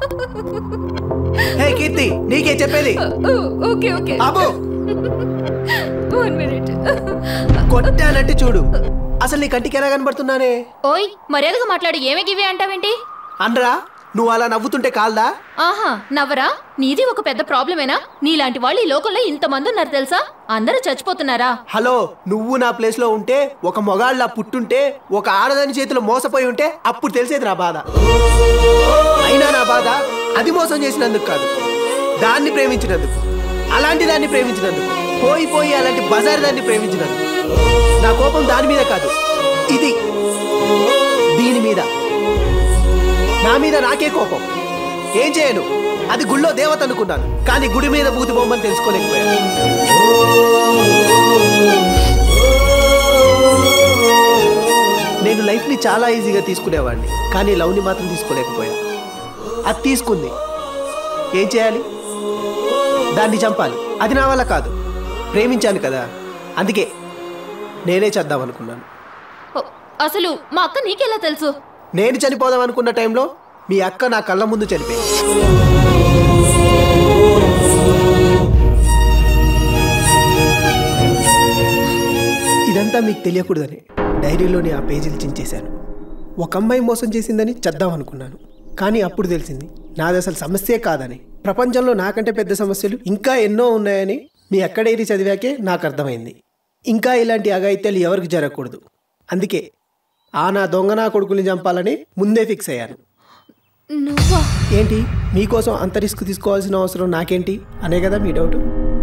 [SPEAKER 7] హే కీర్తి, నీకే చెప్పేది.
[SPEAKER 1] ఓకే ఓకే
[SPEAKER 7] ఆపు.
[SPEAKER 1] One minute.
[SPEAKER 7] కొట్టానంటే చూడు. అసలు నీ కంటికి ఎలా కనబడుతున్నానే?
[SPEAKER 6] ఓయ్, మర్యాదగా మాట్లాడి ఏమే గివే అంటావేంటి?
[SPEAKER 7] అనరా, నువ్వు అలా నవ్వుతుంటే కాల్దా?
[SPEAKER 6] ఆహా, నవ్వరా? నీది ఒక పెద్ద ప్రాబ్లమేనా? నీలాంటి వాళ్ళు ఈ లోకంలో ఇంతమంది ఉన్నారు తెలుసా? అందరూ చచ్చిపోతున్నారా?
[SPEAKER 7] హలో, నువ్వు నా ప్లేస్ లో ఉంటే, ఒక మొగాళ్ళ పుట్టుంటే, ఒక ఆడదాని చేతిలో మోసపోయి ఉంటే అప్పుడు తెలిసేది నా బాధ. అయినా నా బాధ అది మోసం చేసినందుకు కాదు, దాన్ని ప్రేమించినందుకు. అలాంటి దాన్ని ప్రేమించినందుకు, పోయి పోయి అలాంటి బజార్ దాన్ని ప్రేమించినందుకు. నా కోపం దాని మీద కాదు, ఇది దీని మీద. నా మీద నాకే కోపం. ఏం చేయను? అది గుళ్ళో దేవత అనుకున్నాను, కానీ గుడి మీద బూతి బొమ్మని తెలుసుకోలేకపోయాను. నేను లైఫ్ని చాలా ఈజీగా తీసుకునేవాడిని, కానీ లవ్ని మాత్రం తీసుకోలేకపోయా. అది తీసుకుంది, ఏం చేయాలి? దాన్ని చంపాలి. అది నా వల్ల కాదు. ప్రేమించాను కదా, అందుకే నేనే చేద్దామనుకున్నాను.
[SPEAKER 6] అసలు మా అక్క నీకెలా తెలుసు?
[SPEAKER 7] నేను చనిపోదాం అనుకున్న టైంలో మీ అక్క నా కళ్ళ ముందు చనిపోయింది. ఇదంతా మీకు తెలియకూడదని డైరీలోని ఆ పేజీలు చించేశాను. ఒక అమ్మాయి మోసం చేసిందని చద్దాం అనుకున్నాను, కానీ అప్పుడు తెలిసింది నాది అసలు సమస్యే కాదని. ప్రపంచంలో నాకంటే పెద్ద సమస్యలు ఇంకా ఎన్నో ఉన్నాయని మీ అక్క డైరీ చదివాకే నాకు అర్థమైంది. ఇంకా ఇలాంటి అఘాయిత్యాలు ఎవరికి జరగకూడదు. అందుకే ఆ నా దొంగ నా కొడుకుని చంపాలని ముందే ఫిక్స్ అయ్యాను. ఏంటి మీకోసం అంత రిస్క్ తీసుకోవాల్సిన అవసరం నాకేంటి అనే కదా మీ డౌట్?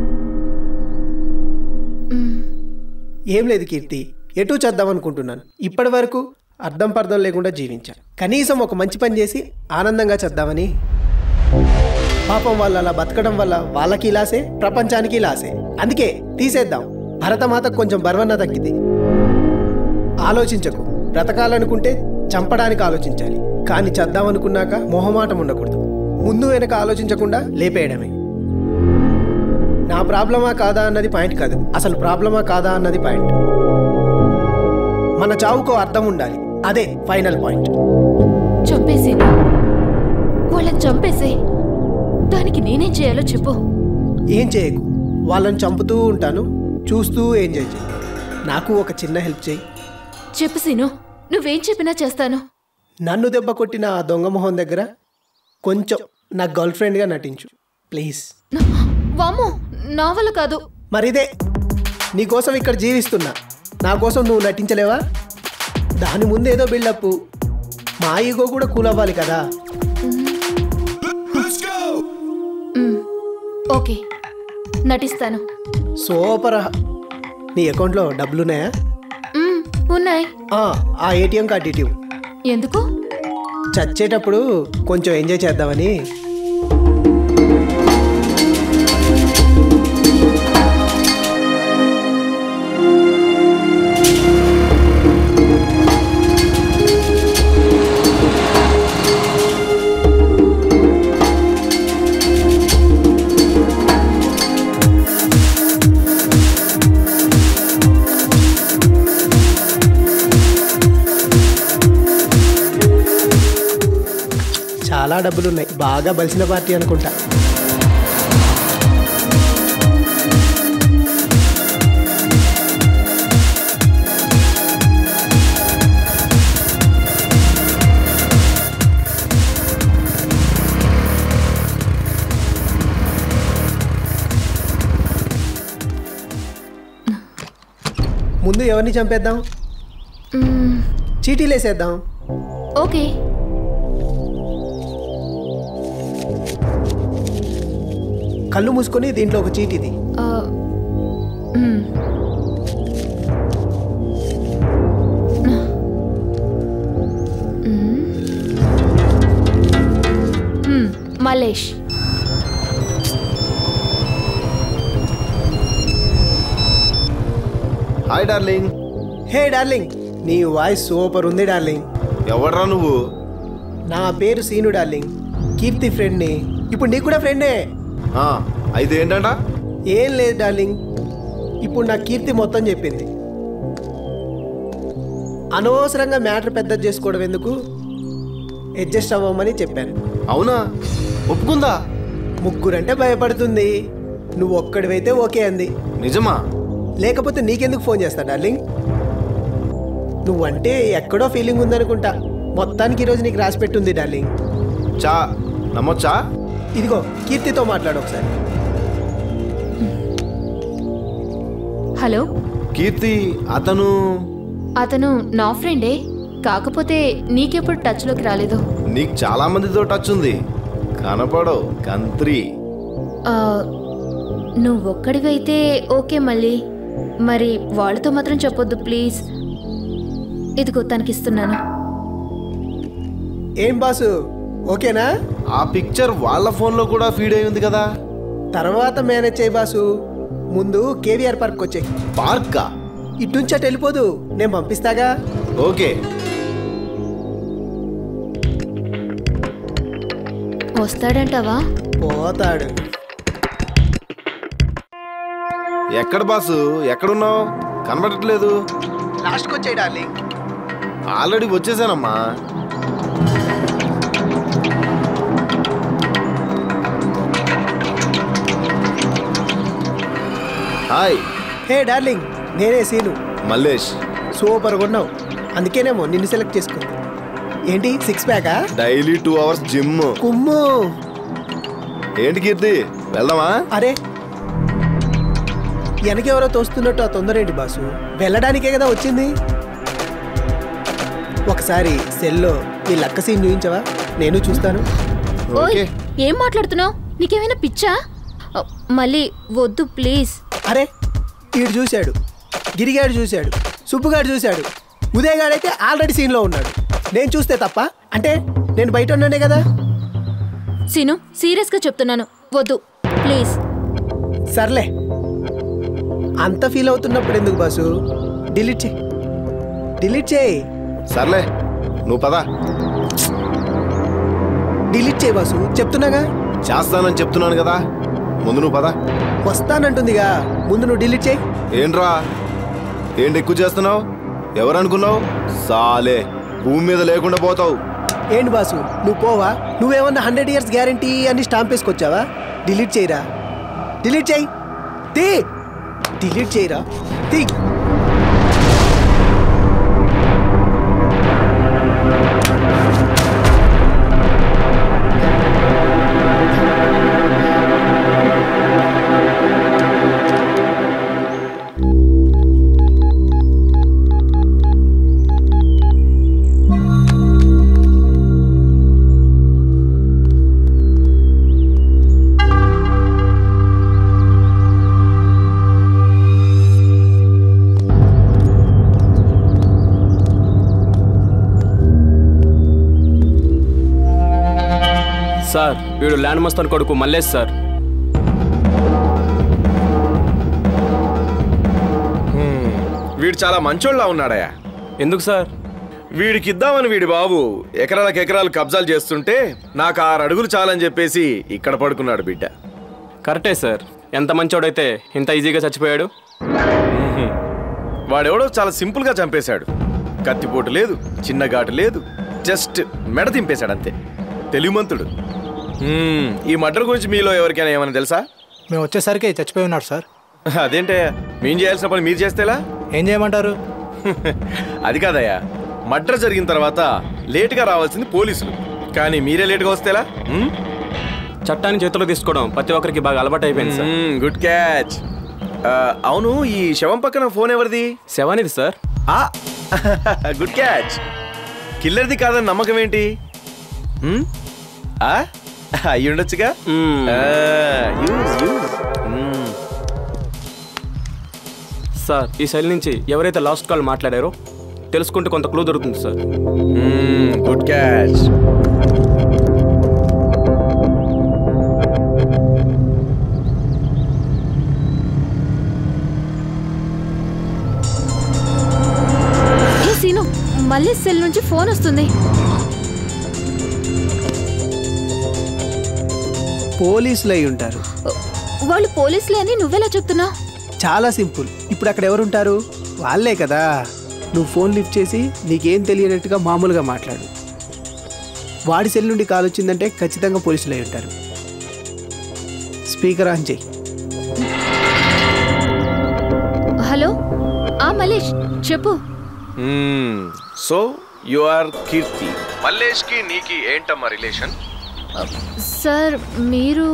[SPEAKER 7] ఏం లేదు కీర్తి, ఎటూ చేద్దాం అనుకుంటున్నాను. ఇప్పటి వరకు అర్థం పర్థం లేకుండా జీవించాను. కనీసం ఒక మంచి పని చేసి ఆనందంగా చేద్దామని. పాపం వాళ్ళు అలా బతకడం వల్ల వాళ్ళకి లాసే, ప్రపంచానికి లాసే. అందుకే తీసేద్దాం. భరతమాతకు కొంచెం బర్వన్న తగ్గింది. ఆలోచించకు. బ్రతకాలనుకుంటే చంపడానికి ఆలోచించాలి, కానీ చేద్దామనుకున్నాక మొహమాటం ఉండకూడదు. ముందు వెనక ఆలోచించకుండా లేపేయడమే. నా ప్రాబ్లమా కాదా అన్నది పాయింట్ కాదు, అసలు ప్రాబ్లమా కాదా అన్నది పాయింట్. మన చావుకో అర్థం ఉండాలి, అదే ఫైనల్ పాయింట్.
[SPEAKER 6] చంపేసి వాళ్ళని చంపేసే దానికి నేనేం చేయాలో చెప్పు.
[SPEAKER 7] ఏం చేయకు, వాళ్ళని చంపుతూ ఉంటాను, చూస్తూ ఎంజాయ్ చేయి. నాకు ఒక చిన్న హెల్ప్ చేయి.
[SPEAKER 6] చెప్పు సీను, నువ్వేం చెప్పినా చేస్తాను.
[SPEAKER 7] నన్ను దెబ్బ కొట్టిన ఆ దొంగ మొహం దగ్గర కొంచెం నా గర్ల్ ఫ్రెండ్గా నటించు ప్లీజ్.
[SPEAKER 6] వామ్మో, నా వల్ల కాదు.
[SPEAKER 7] మరిదే నీకోసం ఇక్కడ జీవిస్తున్నా, నా కోసం నువ్వు నటించలేవా? దాని ముందేదో బిల్డప్, మా ఈగో కూడా కూల్ అవ్వాలి కదా.
[SPEAKER 6] ఓకే, నటిస్తాను.
[SPEAKER 7] సూపర్. నీ అకౌంట్లో డబ్బులున్నాయా?
[SPEAKER 6] ఉన్నాయి.
[SPEAKER 7] ఆ ఏటీఎం కార్డు ఇటీవ్.
[SPEAKER 6] ఎందుకు?
[SPEAKER 7] చచ్చేటప్పుడు కొంచెం ఎంజాయ్ చేద్దామని. చాలా డబ్బులున్నాయి, బాగా బలిసిన పార్టీ అనుకుంటా. ముందు ఎవరిని చంపేద్దాం? చీటీలేసేద్దాం.
[SPEAKER 6] ఓకే.
[SPEAKER 7] కళ్ళు మూసుకొని దీంట్లో ఒక చీటీది.
[SPEAKER 6] Malesh.
[SPEAKER 5] Hi darling.
[SPEAKER 7] Hey darling, నీ వాయిస్ సూపర్ ఉంది డార్లింగ్.
[SPEAKER 5] ఎవడ్రా నువ్వు?
[SPEAKER 7] నా పేరు సీను డార్లింగ్, కీర్తి ఫ్రెండ్ని. ఇప్పుడు నీకు కూడా ఫ్రెండే.
[SPEAKER 5] అయితే ఏంటంట?
[SPEAKER 7] ఏం లేదు డార్లింగ్, ఇప్పుడు నా కీర్తి మొత్తం చెప్పింది. అనవసరంగా మ్యాటర్ పెద్ద చేసుకోవడం ఎందుకు, అడ్జస్ట్ అవ్వమని చెప్పాను.
[SPEAKER 5] అవునా? ఒప్పుకుందా?
[SPEAKER 7] ముగ్గురంటే భయపడుతుంది, నువ్వు ఒక్కడివైతే ఓకే అంది.
[SPEAKER 5] నిజమా?
[SPEAKER 7] లేకపోతే నీకెందుకు ఫోన్ చేస్తా డార్లింగ్? నువ్వంటే ఎక్కడో ఫీలింగ్ ఉందనుకుంటా. మొత్తానికి ఈరోజు నీకు రాసి పెట్టుంది డార్లింగ్.
[SPEAKER 5] చా నమ్మొచ్చా?
[SPEAKER 7] ఇదిగో కీర్తితో మాట్లాడు ఒకసారి.
[SPEAKER 6] హలో
[SPEAKER 5] కీర్తి. అతను
[SPEAKER 6] అతను నా ఫ్రెండే, కాకపోతే నీకెప్పుడు టచ్లోకి రాలేదు.
[SPEAKER 5] నీకు చాలా మందితో టచ్ ఉంది, కనపడవు కంత్రి.
[SPEAKER 6] నువ్వొక్కడివైతే ఓకే, మళ్ళీ మరి వాళ్ళతో మాత్రం చెప్పొద్దు ప్లీజ్. ఇదిగో తనకిస్తున్నాను.
[SPEAKER 7] ఏం బాసు, ఓకేనా?
[SPEAKER 5] ఆ పిక్చర్ వాళ్ళ ఫోన్లో కూడా ఫీడ్ అయి ఉంది కదా.
[SPEAKER 7] తర్వాత మేనేజ్ చేయి బాసు. ముందు కేవీఆర్ పార్క్ వచ్చాయి.
[SPEAKER 5] పార్కా?
[SPEAKER 7] ఇటు నుంచి అటు వెళ్ళిపోదు, నేను పంపిస్తాగా.
[SPEAKER 5] ఓకే.
[SPEAKER 6] వస్తాడంటావా?
[SPEAKER 7] పోతాడు.
[SPEAKER 5] ఎక్కడ బాసు? ఎక్కడున్నావు? కనబడట్లేదు.
[SPEAKER 7] లాస్ట్కి వచ్చాయి డార్లింగ్.
[SPEAKER 5] ఆల్రెడీ వచ్చేసానమ్మా. హాయ్.
[SPEAKER 7] హే డార్లింగ్, నేనే సీను.
[SPEAKER 5] మల్లేష్.
[SPEAKER 7] సూపర్గా ఉన్నావు, అందుకేనేమో నిన్ను సెలెక్ట్ చేసుకుంది. ఏంటి సిక్స్ ప్యాకా?
[SPEAKER 5] Daily two hours gym.
[SPEAKER 7] కుమ్ము.
[SPEAKER 5] ఏంటి కీర్తి, వెళ్దామా?
[SPEAKER 7] అరే వెనకెవరో తోస్తున్నట్టు ఆ తొందర ఏంటి బాసు? వెళ్ళడానికే కదా వచ్చింది. ఒకసారి సెల్లో నీ లక్క సీన్ చూపించవా? నేను చూస్తాను.
[SPEAKER 6] ఓయ్, ఏం మాట్లాడుతున్నావు? నీకేమైనా పిచ్చా? మళ్ళీ వద్దు ప్లీజ్.
[SPEAKER 7] అరే వీడు చూశాడు, గిరిగాడు చూశాడు, సుబ్బుగాడు చూశాడు, ఉదయగాడైతే ఆల్రెడీ సీన్లో ఉన్నాడు. నేను చూస్తే తప్ప అంటే నేను బయట ఉన్నానే కదా.
[SPEAKER 6] సీను, సీరియస్గా చెప్తున్నాను, వద్దు ప్లీజ్.
[SPEAKER 7] సర్లే, అంత ఫీల్ అవుతున్నప్పుడు ఎందుకు బాసు? డిలీట్ చేయి, డిలీట్ చేయి.
[SPEAKER 5] సర్లే, నువ్వు పదా.
[SPEAKER 7] డిలీట్ చేయి బాసు, చెప్తున్నాగా.
[SPEAKER 5] చేస్తానని చెప్తున్నాను కదా, ముందు నువ్వు పదా.
[SPEAKER 7] వస్తానంటుందిగా, ముందు నువ్వు డిలీట్ చేయి.
[SPEAKER 5] ఏంట్రా, ఏంటి ఎక్కువ చేస్తున్నావు? ఎవరనుకున్నావు? సాలే, భూమి మీద లేకుండా పోతావు.
[SPEAKER 7] ఏంటి బాసు నువ్వు పోవా? నువ్వేమన్నా హండ్రెడ్ ఇయర్స్ గ్యారంటీ అని స్టాంప్ వేసుకొచ్చావా? డిలీట్ చేయరా, డిలీట్ చేయి. తీ, డిలీట్ చేయరా, తీ.
[SPEAKER 15] సార్, వీడు ల్యాండ్ మస్తాన్ కొడుకు మల్లేష్ సార్.
[SPEAKER 16] వీడు చాలా మంచోళ్ళ ఉన్నాడయా.
[SPEAKER 15] ఎందుకు సార్?
[SPEAKER 16] వీడికి ఇద్దామని వీడి బాబు ఎకరాలకు ఎకరాలు కబ్జాలు చేస్తుంటే నాకు ఆరు అడుగులు చాలని చెప్పేసి ఇక్కడ పడుకున్నాడు బిడ్డ.
[SPEAKER 15] కరెక్టే సార్, ఎంత మంచోడైతే ఇంత ఈజీగా చచ్చిపోయాడు.
[SPEAKER 16] వాడెవడో చాలా సింపుల్గా చంపేశాడు. కత్తిపోటు లేదు, చిన్న ఘాటు లేదు, జస్ట్ మెడ దింపేశాడు అంతే. తెలివిమంతుడు. ఈ మర్డర్ గురించి మీలో ఎవరికైనా ఏమైనా తెలుసా?
[SPEAKER 17] మేము వచ్చేసరికి చచ్చిపోయి ఉన్నాడు సార్.
[SPEAKER 16] అదేంటయ్యా, మేము చేయాల్సిన పని మీరు చేస్తేలా?
[SPEAKER 17] ఏం చేయమంటారు?
[SPEAKER 16] అది కాదయ్యా, మర్డర్ జరిగిన తర్వాత లేటుగా రావాల్సింది పోలీసులు, కానీ మీరే లేటుగా వస్తేలా?
[SPEAKER 15] చట్టాన్ని చేతిలో తీసుకోవడం ప్రతి ఒక్కరికి బాగా అలవాటు అయిపోయింది సార్.
[SPEAKER 16] Good catch. అవును, ఈ శవం పక్కన ఫోన్ ఎవరిది?
[SPEAKER 15] శవానిది సార్.
[SPEAKER 16] Good catch. కిల్లర్ది కాదని నమ్మకం ఏంటి? అయ్యి ఉండొచ్చుగా.
[SPEAKER 15] సార్, ఈ సెల్ నుంచి ఎవరైతే లాస్ట్ కాల్ మాట్లాడారో తెలుసుకుంటే కొంత క్లూ దొరుకుతుంది సార్.
[SPEAKER 16] Good catch.
[SPEAKER 6] ఏ సీను, మళ్ళీ సెల్ నుంచి ఫోన్ వస్తుంది.
[SPEAKER 7] పోలీసులు అయి ఉంటారు.
[SPEAKER 6] వాళ్ళు పోలీసులే అని నువ్వెలా చెప్తున్నావు?
[SPEAKER 7] చాలా సింపుల్. ఇప్పుడు అక్కడ ఎవరుంటారు? వాళ్ళే కదా. నువ్వు ఫోన్ లిఫ్ట్ చేసి నీకేం తెలియనట్టుగా మామూలుగా మాట్లాడు. వాడి సెల్ నుండి కాల్ వచ్చిందంటే ఖచ్చితంగా పోలీసులు అయి ఉంటారు. స్పీకర్ ఆన్ చేయి.
[SPEAKER 6] హలో, ఆ మల్లేష్ చెప్పు.
[SPEAKER 16] So you are Keerthi. Mallesh కి నీకి ఏంటమ్మా రిలేషన్?
[SPEAKER 6] సార్ మీరు?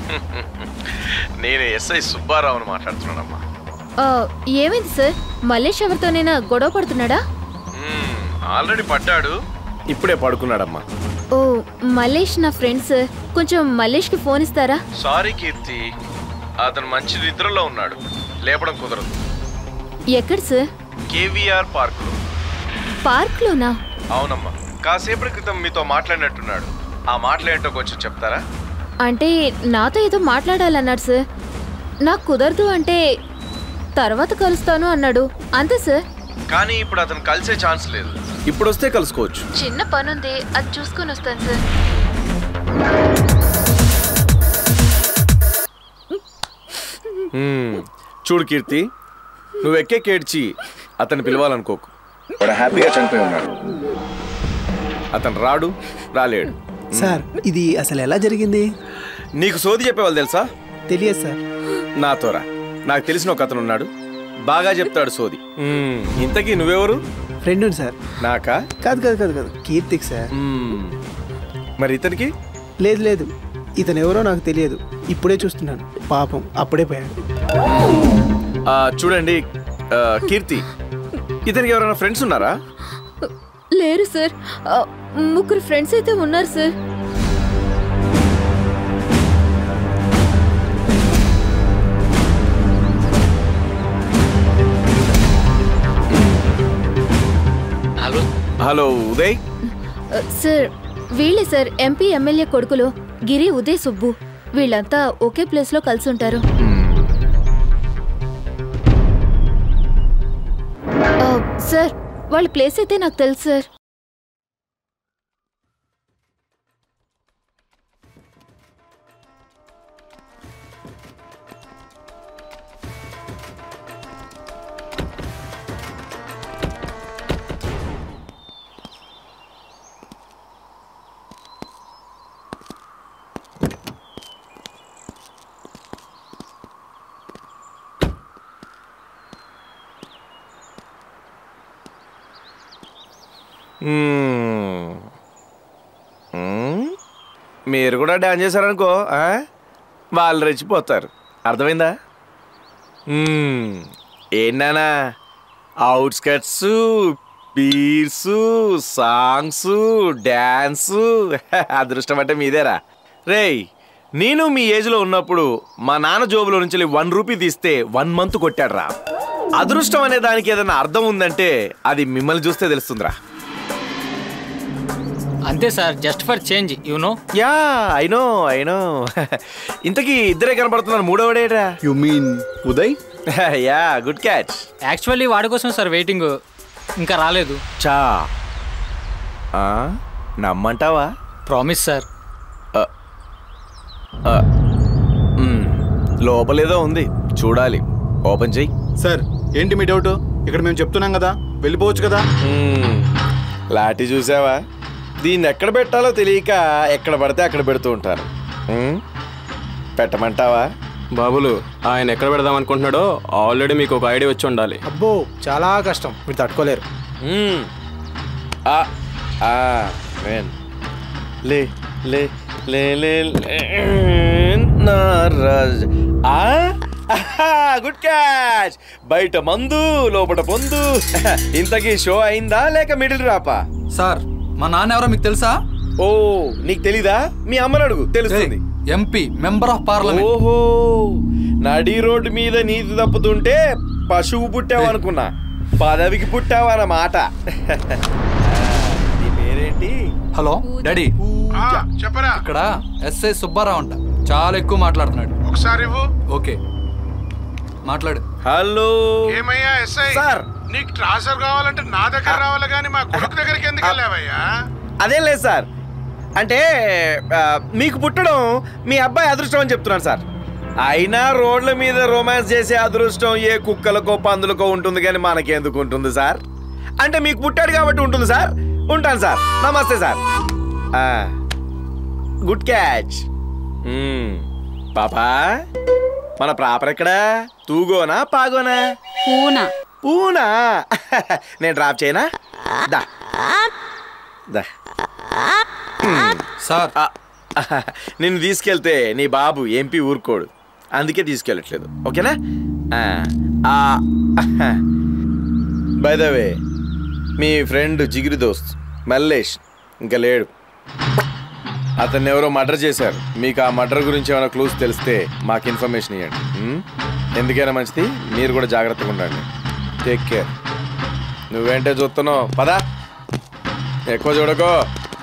[SPEAKER 16] నేను ఎస్ఐ సుబ్బారావుని మాట్లాడుతున్నానమ్మా.
[SPEAKER 6] ఏమైంది సార్? మల్లేష్ ఎవరితోనైనా గొడవ పడుతున్నాడా?
[SPEAKER 16] ఆల్రెడీ పడ్డాడు, ఇప్పుడే పడుకున్నాడమ్మా.
[SPEAKER 6] ఓ, మల్లేష్ నా ఫ్రెండ్ సార్. కొంచెం మల్లేష్కి ఫోన్ ఇస్తారా?
[SPEAKER 16] సారీ కీర్తి, అతను మంచి నిద్రలో ఉన్నాడు, లేపడం కుదరదు.
[SPEAKER 6] ఎక్కడ సార్?
[SPEAKER 16] కేవీఆర్ పార్క్ లో.
[SPEAKER 6] పార్క్ లోనా?
[SPEAKER 16] అవునమ్మా, కాసేపటి క్రితం మీతో మాట్లాడినట్టున్నాడు. ఆ మాట్లాడేంటో కొంచెం చెప్తారా?
[SPEAKER 6] అంటే నాతో ఏదో మాట్లాడాలన్నాడు సార్. నాకు కుదరదు అంటే తర్వాత కలుస్తాను అన్నాడు, అంతే సార్.
[SPEAKER 16] కానీ ఇప్పుడు అతను కలిసే ఛాన్స్ లేదు. ఇప్పుడు వస్తే కలుసుకోవచ్చు.
[SPEAKER 6] చిన్న పని ఉంది, అది చూసుకొని వస్తాను సార్.
[SPEAKER 16] చూడు కీర్తి, నువ్వు ఎక్కే కేడ్చి అతన్ని పిలవాలనుకోకు. వాడు హ్యాపీగా చనిపోయి ఉన్నాడు. అతను రాడు, రాలేడు.
[SPEAKER 7] సార్ ఇది అసలు ఎలా జరిగింది?
[SPEAKER 16] నీకు సోది చెప్పేవాళ్ళు తెలుసా?
[SPEAKER 7] తెలియదు సార్.
[SPEAKER 16] నాతోరా, నాకు తెలిసిన ఒక అతను ఉన్నాడు, బాగా చెప్తాడు సోది. ఇంతకీ నువ్వెవరు?
[SPEAKER 7] Friend sir.
[SPEAKER 16] నాకా?
[SPEAKER 7] కాదు కాదు కాదు కాదు కీర్తిక్ సార్.
[SPEAKER 16] మరి ఇతనికి?
[SPEAKER 7] లేదు లేదు, ఇతను ఎవరో నాకు తెలియదు, ఇప్పుడే చూస్తున్నాను. పాపం అప్పుడే పోయాడు.
[SPEAKER 16] చూడండి కీర్తి, ఇతనికి ఎవరైనా ఫ్రెండ్స్ ఉన్నారా?
[SPEAKER 6] లేరు సార్, ముగ్గురు ఫ్రెండ్స్ అయితే ఉన్నారు sir.
[SPEAKER 10] Hello
[SPEAKER 16] hello Uday
[SPEAKER 6] sir. వీళ్ళే సార్ ఎంపీ ఎమ్మెల్యే కొడుకులు గిరి, ఉదయ్, సుబ్బు. వీళ్ళంతా ఒకే ప్లేస్ లో కలిసి ఉంటారు. సార్ వాళ్ళ ప్లేస్ అయితే నాకు తెలుసు సార్.
[SPEAKER 16] మీరు కూడా డాన్స్ చేశారనుకో, వాళ్ళు రెచ్చిపోతారు. అర్థమైందా? ఏంటన్నా అవుట్స్కట్స్, బీర్స్, సాంగ్స్, డ్యాన్సు, అదృష్టం అంటే మీదేరా. రేయ్, నేను మీ ఏజ్లో ఉన్నప్పుడు మా నాన్న జోబులో నుంచి వన్ రూపీ తీస్తే వన్ మంత్ కొట్టాడు రా. అదృష్టం అనే దానికి ఏదైనా అర్థం ఉందంటే అది మిమ్మల్ని చూస్తే తెలుస్తుందిరా.
[SPEAKER 8] అంతే sir, just for change, you know.
[SPEAKER 16] Yeah I know I know. ఇంతకీ ఇద్దరే కనబడుతున్నారు, మూడోవాడేరా?
[SPEAKER 4] You mean Uday?
[SPEAKER 16] Yeah, good catch.
[SPEAKER 8] Actually వాడి కోసం సార్ వెయిటింగ్, ఇంకా రాలేదు.
[SPEAKER 16] చా నమ్మంటావా?
[SPEAKER 8] Promise sir.
[SPEAKER 16] లోపలేదో ఉంది, చూడాలి. ఓపెన్ చెయ్యి.
[SPEAKER 4] సార్ ఏంటి మీ డౌట్? ఇక్కడ మేము చెప్తున్నాం కదా, వెళ్ళిపోవచ్చు కదా.
[SPEAKER 16] లాఠీ చూసావా? దీన్ని ఎక్కడ పెట్టాలో తెలియక ఎక్కడ పడితే అక్కడ పెడుతూ ఉంటారు. పెట్టమంటావా?
[SPEAKER 15] బాబులు, ఆయన ఎక్కడ పెడదాం అనుకుంటున్నాడో ఆల్రెడీ మీకు ఒక ఐడియా వచ్చి ఉండాలి.
[SPEAKER 17] అబ్బో చాలా కష్టం, మీరు తట్టుకోలేరు.
[SPEAKER 16] లే లే లే లే నారాజ్. Good catch. బయట మందు, లోపల పొందు. ఇంతకీ షో అయిందా లేక మిడిల్ రాపా?
[SPEAKER 2] సార్ మా నాన్న ఎవరో మీకు తెలుసా?
[SPEAKER 16] ఓ, నీకు తెలీదా? మీ అమ్మని అడుగు, తెలుస్తుంది.
[SPEAKER 2] MP, member of parliament.
[SPEAKER 16] ఓహో, నడి రోడ్డు మీద నీతి తప్పుతుంటే పశువు పుట్టావు అనుకున్నా, పదవికి పుట్టావు అన్నమాట. నీ పేరేంటి?
[SPEAKER 2] హలో డాడీ,
[SPEAKER 18] చెప్పరా.
[SPEAKER 2] ఇక్కడ ఎస్ఐ సుబ్బారావు అంట, చాలా ఎక్కువ మాట్లాడుతున్నాడు.
[SPEAKER 18] ఒకసారి
[SPEAKER 2] ఓకే మాట్లాడు.
[SPEAKER 16] హలో.
[SPEAKER 18] ఏమయ్యా ఎస్ఐ
[SPEAKER 16] సార్,
[SPEAKER 18] నీకు ట్రాన్స్ఫర్ కావాలంటే నా దగ్గర రావాలి కానీ మా కొడుకు దగ్గరికి ఎందుకు వెళ్ళావయ్యా?
[SPEAKER 16] అదేం లేదు సార్, అంటే మీకు పుట్టడం మీ అబ్బాయి అదృష్టం అని చెప్తున్నాను సార్. అయినా రోడ్ల మీద రొమాన్స్ చేసే అదృష్టం ఏ కుక్కలకో పందులకో ఉంటుంది కానీ మనకెందుకు ఉంటుంది సార్? అంటే మీకు పుట్టాడు కాబట్టి ఉంటుంది సార్. ఉంటాను సార్, నమస్తే సార్. Good catch. పాపా, మన ప్రాపర్ ఎక్కడా? తూగోనా పాగోనా?
[SPEAKER 19] పూనా.
[SPEAKER 16] పూనా? నేను డ్రాప్ చేయనా? దా దా.
[SPEAKER 2] సార్,
[SPEAKER 16] నిన్ను తీసుకెళ్తే నీ బాబు ఎంపీ ఊరుకోడు, అందుకే తీసుకెళ్ళట్లేదు. ఓకేనా? బై ద వే, మీ ఫ్రెండ్ జిగిరి దోస్త్ మల్లేష్ ఇంకా లేడు. అతన్ని ఎవరో మర్డర్ చేశారు. మీకు ఆ మర్డర్ గురించి ఏమైనా క్లూస్ తెలిస్తే మాకు ఇన్ఫర్మేషన్ ఇవ్వండి. ఎందుకైనా మంచిది, మీరు కూడా జాగ్రత్తగా ఉండండి. Take care. నువ్వేంటే చూస్తున్నావు, పదా, ఎక్కువ చూడకో.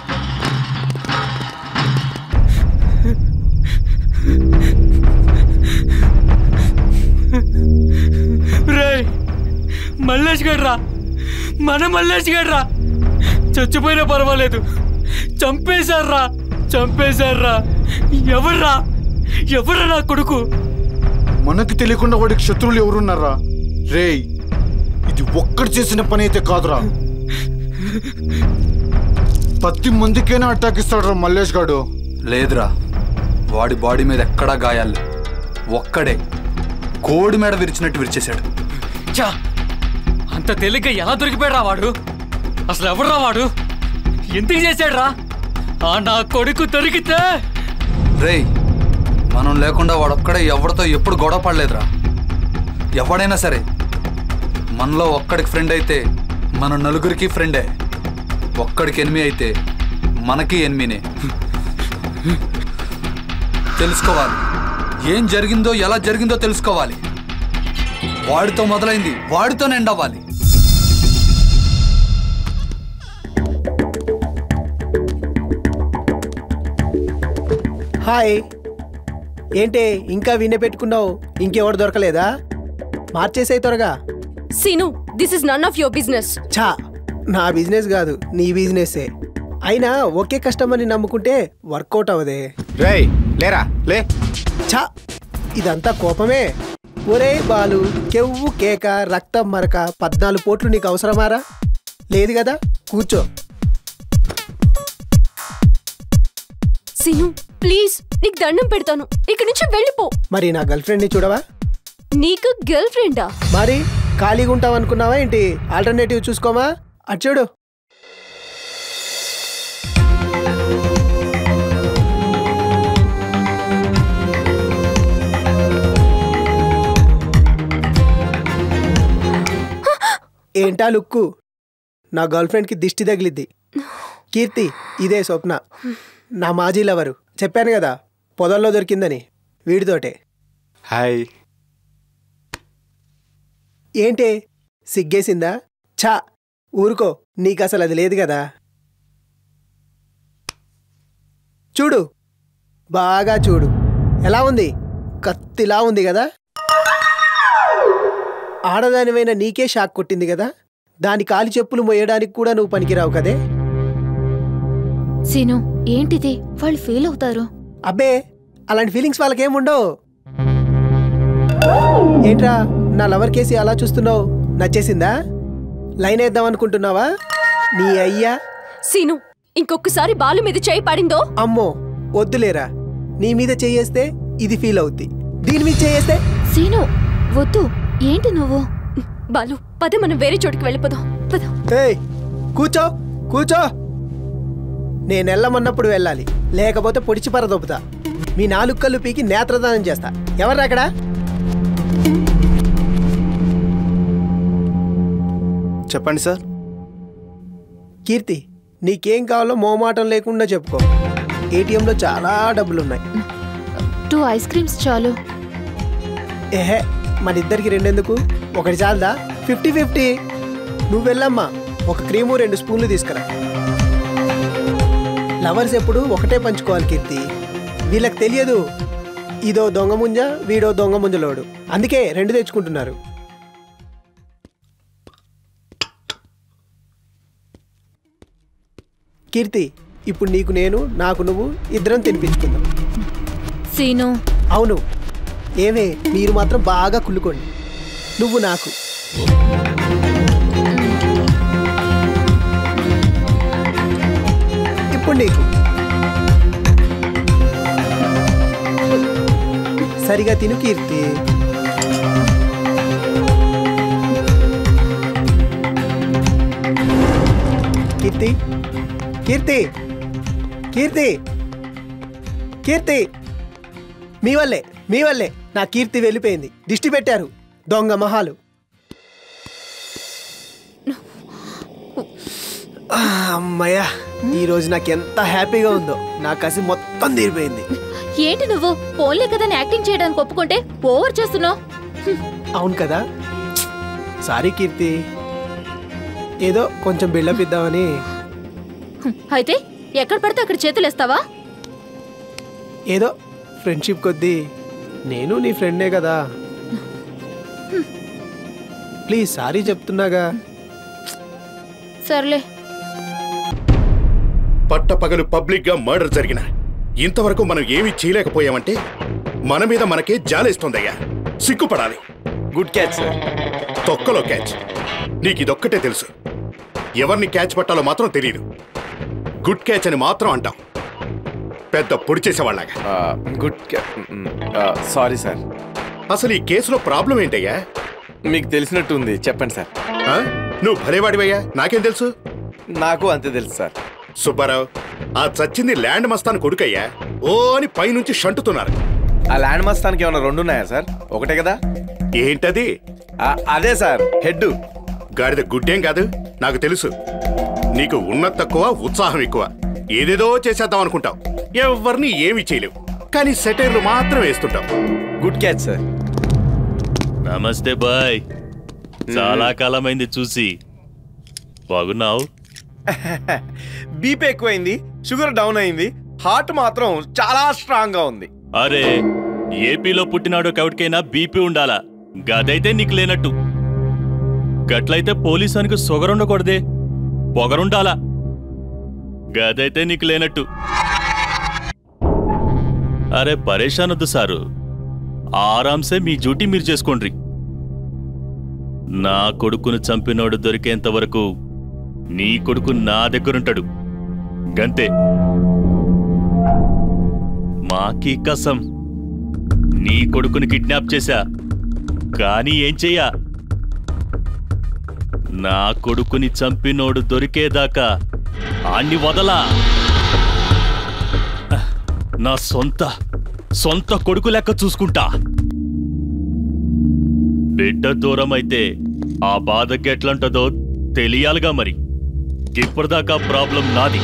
[SPEAKER 8] రే, మల్లేష్ గడ్రా, మన మల్లేష్ గడ్రా. చచ్చిపోయినా పర్వాలేదు, చంపేశారా చంపేశారా. ఎవర్రా ఎవర్రా నా కొడుకు?
[SPEAKER 4] మనకి తెలియకుండా వాడికి శత్రువులు ఎవరున్నారా? రేయ్, అది ఒక్కడు చేసిన పని అయితే కాదురా, పది మందికైనా అటాక్ ఇస్తాడు మల్లేష్ గాడు.
[SPEAKER 2] లేదురా, వాడి బాడీ మీద ఎక్కడా గాయాలు, ఒక్కడే కోడి మేడ విరిచినట్టు విరిచేశాడు.
[SPEAKER 19] చా, అంత తేలిగ్గా ఎలా దొరికిపోయాడు వాడు? అసలు ఎవరు రా వాడు? ఎందుకు చేశాడు రా? ఆ నా కొడుకు దొరికితే
[SPEAKER 2] రేయ్, మనం లేకుండా వాడొక్కడే ఎవరితో ఎప్పుడు గొడవ పడలేదురా. ఎవడైనా సరే మనలో ఒక్కడికి ఫ్రెండ్ అయితే మన నలుగురికి ఫ్రెండే, ఒక్కడికి ఎనిమి అయితే మనకి ఎనిమినే. తెలుసుకోవాలి, ఏం జరిగిందో ఎలా జరిగిందో తెలుసుకోవాలి. వాడితో మొదలైంది వాడితో ఎండ్ అవ్వాలి.
[SPEAKER 7] హాయ్, ఏంటి ఇంకా వినే పెట్టుకున్నావు? ఇంకెవడు దొరకలేదా? మార్చేసాయి త్వరగా.
[SPEAKER 1] Seenu, this is none of your business.
[SPEAKER 7] ఛా, నా బిజినెస్ కాదు నీ బిజినెస్సే. అయినా ఒకే కస్టమర్ని నమ్ముకుంటే వర్కౌట్ అవదే.
[SPEAKER 17] రేయ్ లేరా లే.
[SPEAKER 7] ఛా, ఇదంతా కోపమే. ఒరే బాలు, కెవ్వు కేక రక్తం మరక పద్నాలుగు పోట్లు నీకు అవసరమారా? లేదు కదా, కూర్చో.
[SPEAKER 1] సీను ప్లీజ్, నీకు దండం పెడతాను, ఇక్కడి నుంచి వెళ్ళిపో.
[SPEAKER 7] మరి నా గర్ల్ ఫ్రెండ్ని చూడవా?
[SPEAKER 1] నీకు గర్ల్ ఫ్రెండా?
[SPEAKER 7] మరి ఖాళీగా ఉంటావు అనుకున్నావా ఏంటి? ఆల్టర్నేటివ్ చూసుకోమా. అటు చూడు. ఏంటా లుక్కు? నా గర్ల్ ఫ్రెండ్కి దిష్టి తగిలిద్ది. కీర్తి, ఇదే స్వప్న, నా మాజీ లవరు. చెప్పాను కదా పొదల్లో దొరికిందని, వీడితోటే.
[SPEAKER 15] హాయ్.
[SPEAKER 7] ఏంటే సిగ్గేసిందా? ఛా, ఊరుకో, నీకు అసలు అది లేదు కదా. చూడు, బాగా చూడు, ఎలా ఉంది? కత్తిలా ఉంది కదా. ఆడదానివైన నీకే షాక్ కొట్టింది కదా. దాని కాలి చెప్పులు మోయడానికి కూడా నువ్వు పనికిరావు కదే.
[SPEAKER 6] సీను, ఏంటిది? వాళ్ళు ఫీల్ అవుతారు.
[SPEAKER 7] అబ్బే, అలాంటి ఫీలింగ్స్ వాళ్ళకేముండవు. ఏంట్రా నా లవర్ కేసి అలా చూస్తున్నావు? నచ్చేసిందా? లైన్ వేద్దాం అనుకుంటున్నావా? నీ అయ్యా.
[SPEAKER 1] సీను, ఇంకొకసారి బాలు మీద చేయి పడిందో?
[SPEAKER 7] అమ్మో వద్దులేరా, నీ మీద చేయేస్తే ఇది ఫీల్ అవుద్ది, దీని మీద చేయేస్తే.
[SPEAKER 6] సీను వద్దు. ఏంటి నువ్వు?
[SPEAKER 1] బాలు పద, మనం వేరే చోటుకి వెళ్ళిపోదాం. పద.
[SPEAKER 7] ఏయ్ కూర్చో కూర్చో. నేనెళ్ళమన్నప్పుడు వెళ్ళాలి, లేకపోతే పొడిచి పరదొప్పుతా. మీ నాలుగు కళ్ళు పీకి నేత్రదానం చేస్తా. ఎవర్రా అక్కడ?
[SPEAKER 17] చెప్పండి సార్.
[SPEAKER 7] కీర్తి, నీకేం కావాలో మోమాటం లేకుండా చెప్పుకో. ఏటీఎంలో చాలా డబ్బులున్నాయి.
[SPEAKER 6] టూ ఐస్ క్రీమ్స్ చాలు.
[SPEAKER 7] ఏహే, మన ఇద్దరికి రెండెందుకు, ఒకటి చాలదా? Fifty fifty. నువ్వు వెళ్ళమ్మా, ఒక క్రీము రెండు స్పూన్లు తీసుకురా. లవర్స్ ఎప్పుడు ఒకటే పంచుకోవాలి కీర్తి. వీళ్ళకి తెలియదు ఇదో దొంగ ముంజ, వీడో దొంగ ముంజలోడు, అందుకే రెండు తెచ్చుకుంటున్నారు. కీర్తి, ఇప్పుడు నీకు నేను, నాకు నువ్వు, ఇద్దరం తినిపించుకుందాం.
[SPEAKER 6] సీను.
[SPEAKER 7] అవును. ఏమే, మీరు మాత్రం బాగా కుళ్ళుకోండి. నువ్వు నాకు. ఇప్పుడు నీకు. సరిగా తిను కీర్తి. కీర్తి కీర్తి కీర్తి కీర్తి మీ వల్లే మీ వల్లే నా కీర్తి వెళ్ళిపోయింది. దిష్టి పెట్టారు దొంగ మహాలు. అమ్మయ్యా, ఈ రోజు నాకు ఎంత హ్యాపీగా ఉందో. నా కసి మొత్తం తీరిపోయింది.
[SPEAKER 6] ఏంటి నువ్వు ఫోన్లే కదా యాక్టింగ్ చేయడానికి ఒప్పుకుంటే ఓవర్ చేస్తున్నావు.
[SPEAKER 7] అవును కదా, సారీ కీర్తి, ఏదో కొంచెం బిల్డప్ ఇద్దామని.
[SPEAKER 6] అయితే ఎక్కడ పడితే అక్కడ చేతులేస్తావా?
[SPEAKER 7] ఏదో ఫ్రెండ్షిప్ కొద్దీ, నేను నీ ఫ్రెండే కదా. ప్లీజ్ సారీ చెప్తున్నాగా.
[SPEAKER 6] సర్లే.
[SPEAKER 18] పట్టపగలు పబ్లిక్ గా మర్డర్ జరిగిన ఇంతవరకు మనం ఏమీ చేయలేకపోయామంటే మన మీద మనకే జాలేస్తుందయ్యా. సిగ్గుపడాలి.
[SPEAKER 16] Good catch sir.
[SPEAKER 18] తొక్కలో క్యాచ్. నీకు ఇదొక్కటే తెలుసు, ఎవరిని క్యాచ్ పట్టాలో మాత్రం తెలియదు. గుడ్ క్యాచ్ అని మాత్రం అంటాం, పెద్ద పొడి చేసేవాళ్ళగా.
[SPEAKER 16] Good sorry sir.
[SPEAKER 18] అసలు ఈ కేసులో ప్రాబ్లం ఏంటయ్యా?
[SPEAKER 16] మీకు తెలిసినట్టుంది, చెప్పండి సార్.
[SPEAKER 18] నువ్వు భలేవాడివయ్యా, నాకేం తెలుసు?
[SPEAKER 16] నాకు అంతే తెలుసు సార్.
[SPEAKER 18] సుబ్బారావు, ఆ చచ్చింది ల్యాండ్ మస్తాన్ కొడుకయ్యా. ఓ అని పైనుంచి షంటుతున్నారు.
[SPEAKER 16] ఆ ల్యాండ్ మస్తానికి ఏమైనా రెండు ఉన్నాయా సార్? ఒకటే కదా.
[SPEAKER 18] ఏంటది?
[SPEAKER 16] అదే సార్, హెడ్.
[SPEAKER 18] గాడిద గుడ్డేం కాదు, నాకు తెలుసు. నీకు ఉన్నది తక్కువ, ఉత్సాహం ఎక్కువ. ఏదేదో చేసేద్దాం అనుకుంటావు, ఎవరిని ఏమి చేయలేవు, కానీ సెటైర్లు మాత్రం వేస్తుంటావు.
[SPEAKER 16] Good catch sir.
[SPEAKER 20] నమస్తే బాయ్, చాలా కాలమైంది చూసి. బాగున్నావు?
[SPEAKER 16] బీపీ ఎక్కువైంది, షుగర్ డౌన్ అయింది, హార్ట్ మాత్రం చాలా స్ట్రాంగ్ గా ఉంది.
[SPEAKER 20] అరే, ఏపీలో పుట్టినాడు కవిటికైనా బీపీ ఉండాలా, గదైతే నీకు లేనట్టు. గట్లయితే పోలీసానికి సొగరుండకూడదే, పొగరుండాలా, గదైతే నీకు లేనట్టు. అరే పరేషాన్ వద్దు సారు, ఆరాంసే మీ డ్యూటీ మీరు చేసుకోండ్రి. నా కొడుకును చంపినోడు దొరికేంత వరకు నీ కొడుకు నా దగ్గరుంటాడు, గంతే. మాకీ కసం, నీ కొడుకుని కిడ్నాప్ చేశా, కానీ ఏం చెయ్యా, నా కొడుకుని చంపినోడు దొరికేదాకా ఆణ్ణి వదలా. నా సొంత సొంత కొడుకు లెక్క చూసుకుంటా. బిడ్డ దూరం అయితే ఆ బాధకి ఎట్లంటదో తెలియాలిగా మరి. ఇప్పటిదాకా ప్రాబ్లం నాది,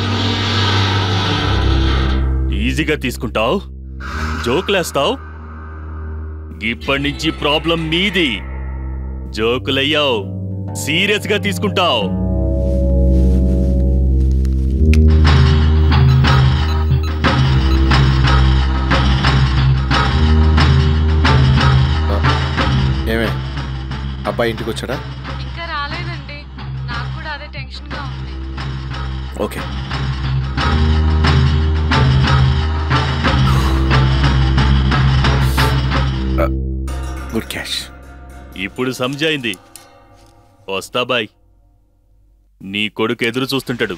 [SPEAKER 20] ఈజీగా తీసుకుంటావు, జోకులేస్తావు. ఇప్పటి నుంచి ప్రాబ్లం నీది, జోకులయ్యావు, సీరియస్ గా తీసుకుంటావు.
[SPEAKER 16] ఏమే, అబ్బాయి ఇంటికి వచ్చాడా?
[SPEAKER 21] ఇంకా రాలేదండి, నాకు కూడా అదే టెన్షన్ గా ఉంది.
[SPEAKER 16] ఓకే. Good cash.
[SPEAKER 20] ఇప్పుడు సమజైంది. వస్తా బాయ్, నీ కొడుకు ఎదురు చూస్తుంటాడు.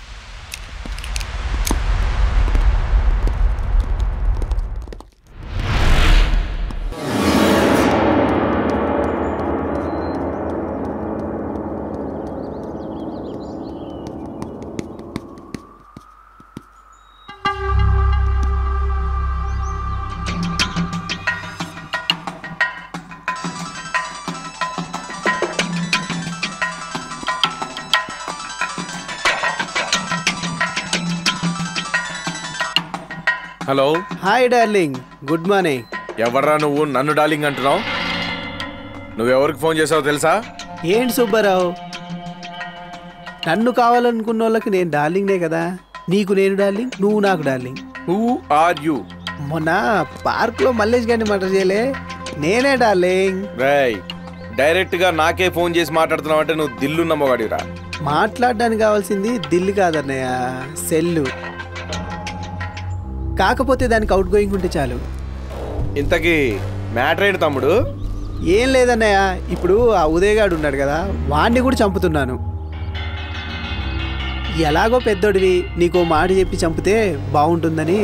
[SPEAKER 16] Hello.
[SPEAKER 7] Hi darling, good morning.
[SPEAKER 16] ఎవర్రా నువ్వు నన్ను డార్లింగ్ అంటున్నావు? నువ్వెవరికి ఫోన్ చేసావు తెలుసా?
[SPEAKER 7] ఏంటి సుబ్బారావు, నన్ను కావాలనుకున్న వాళ్ళకి నేను డార్లింగ్నే కదా. నీకు నేను డార్లింగ్, నువ్వు నాకు డార్లింగ్.
[SPEAKER 16] Who are you?
[SPEAKER 7] మొన్న పార్క్ లో మల్లేష్ గారిని మటర్ చేయలే, నేనే డార్లింగ్.
[SPEAKER 16] రేయ్, డైరెక్ట్ గా నాకే ఫోన్ చేసి మాట్లాడుతున్నావు అంటే నువ్వు దిల్లున్న మొగాడిరా.
[SPEAKER 7] మాట్లాడడానికి కావాల్సింది దిల్లు కాదన్నయ్య, సెల్లు. కాకపోతే దానికి అవుట్ గోయింగ్ ఉంటే చాలు.
[SPEAKER 16] ఇంతకీ మ్యాటర్ ఏంటి తమ్ముడు?
[SPEAKER 7] ఏం లేదన్నయ్య, ఇప్పుడు ఆ ఉదయగాడు ఉన్నాడు కదా, వాణ్ణి కూడా చంపుతున్నాను. ఎలాగో పెద్దోడివి, నీకో మాట చెప్పి చంపితే బాగుంటుందని.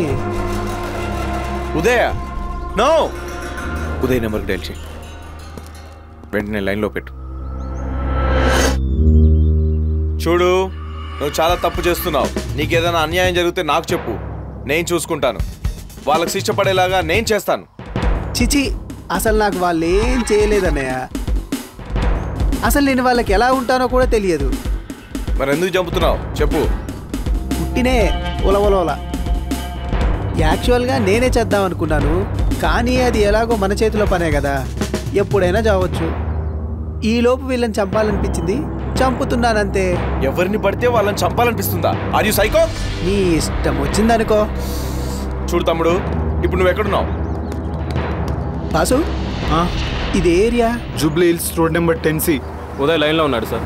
[SPEAKER 16] ఉదయ నో, ఉదయ్ నెంబర్కి డైల్ చేయి, వెంటనే లైన్లో పెట్టు. చూడు, నువ్వు చాలా తప్పు చేస్తున్నావు. నీకేదైనా అన్యాయం జరిగితే నాకు చెప్పు, నేను చూసుకుంటాను. వాళ్ళకి శిక్ష పడేలాగా నేను చేస్తాను.
[SPEAKER 7] చిచి, అసలు నాకు వాళ్ళు ఏం చేయలేదన్నయ్య. అసలు నేను వాళ్ళకి ఎలా ఉంటానో కూడా తెలియదు.
[SPEAKER 16] మరి ఎందుకు చంపుతున్నావు చెప్పు.
[SPEAKER 7] పుట్టినే ఒల ఒల ఒల. యాక్చువల్గా నేనే చేద్దాం అనుకున్నాను, కానీ అది ఎలాగో మన చేతిలో పనే కదా, ఎప్పుడైనా చావచ్చు. ఈలోపు వీళ్ళని చంపాలనిపించింది, చంపుతున్నానంతే.
[SPEAKER 16] ఎవరిని పడితే వాళ్ళని చంపాలనిపిస్తుందా? Are you psycho?
[SPEAKER 7] నీ ఇష్టం వచ్చిందనుకో.
[SPEAKER 16] చూడు తమ్ముడు, ఇప్పుడు నువ్వు ఎక్కడున్నావు?
[SPEAKER 7] బాసు, ఇది area
[SPEAKER 4] Jubilee Hills road number ten C.
[SPEAKER 15] Uday లైన్లో ఉన్నాడు సార్.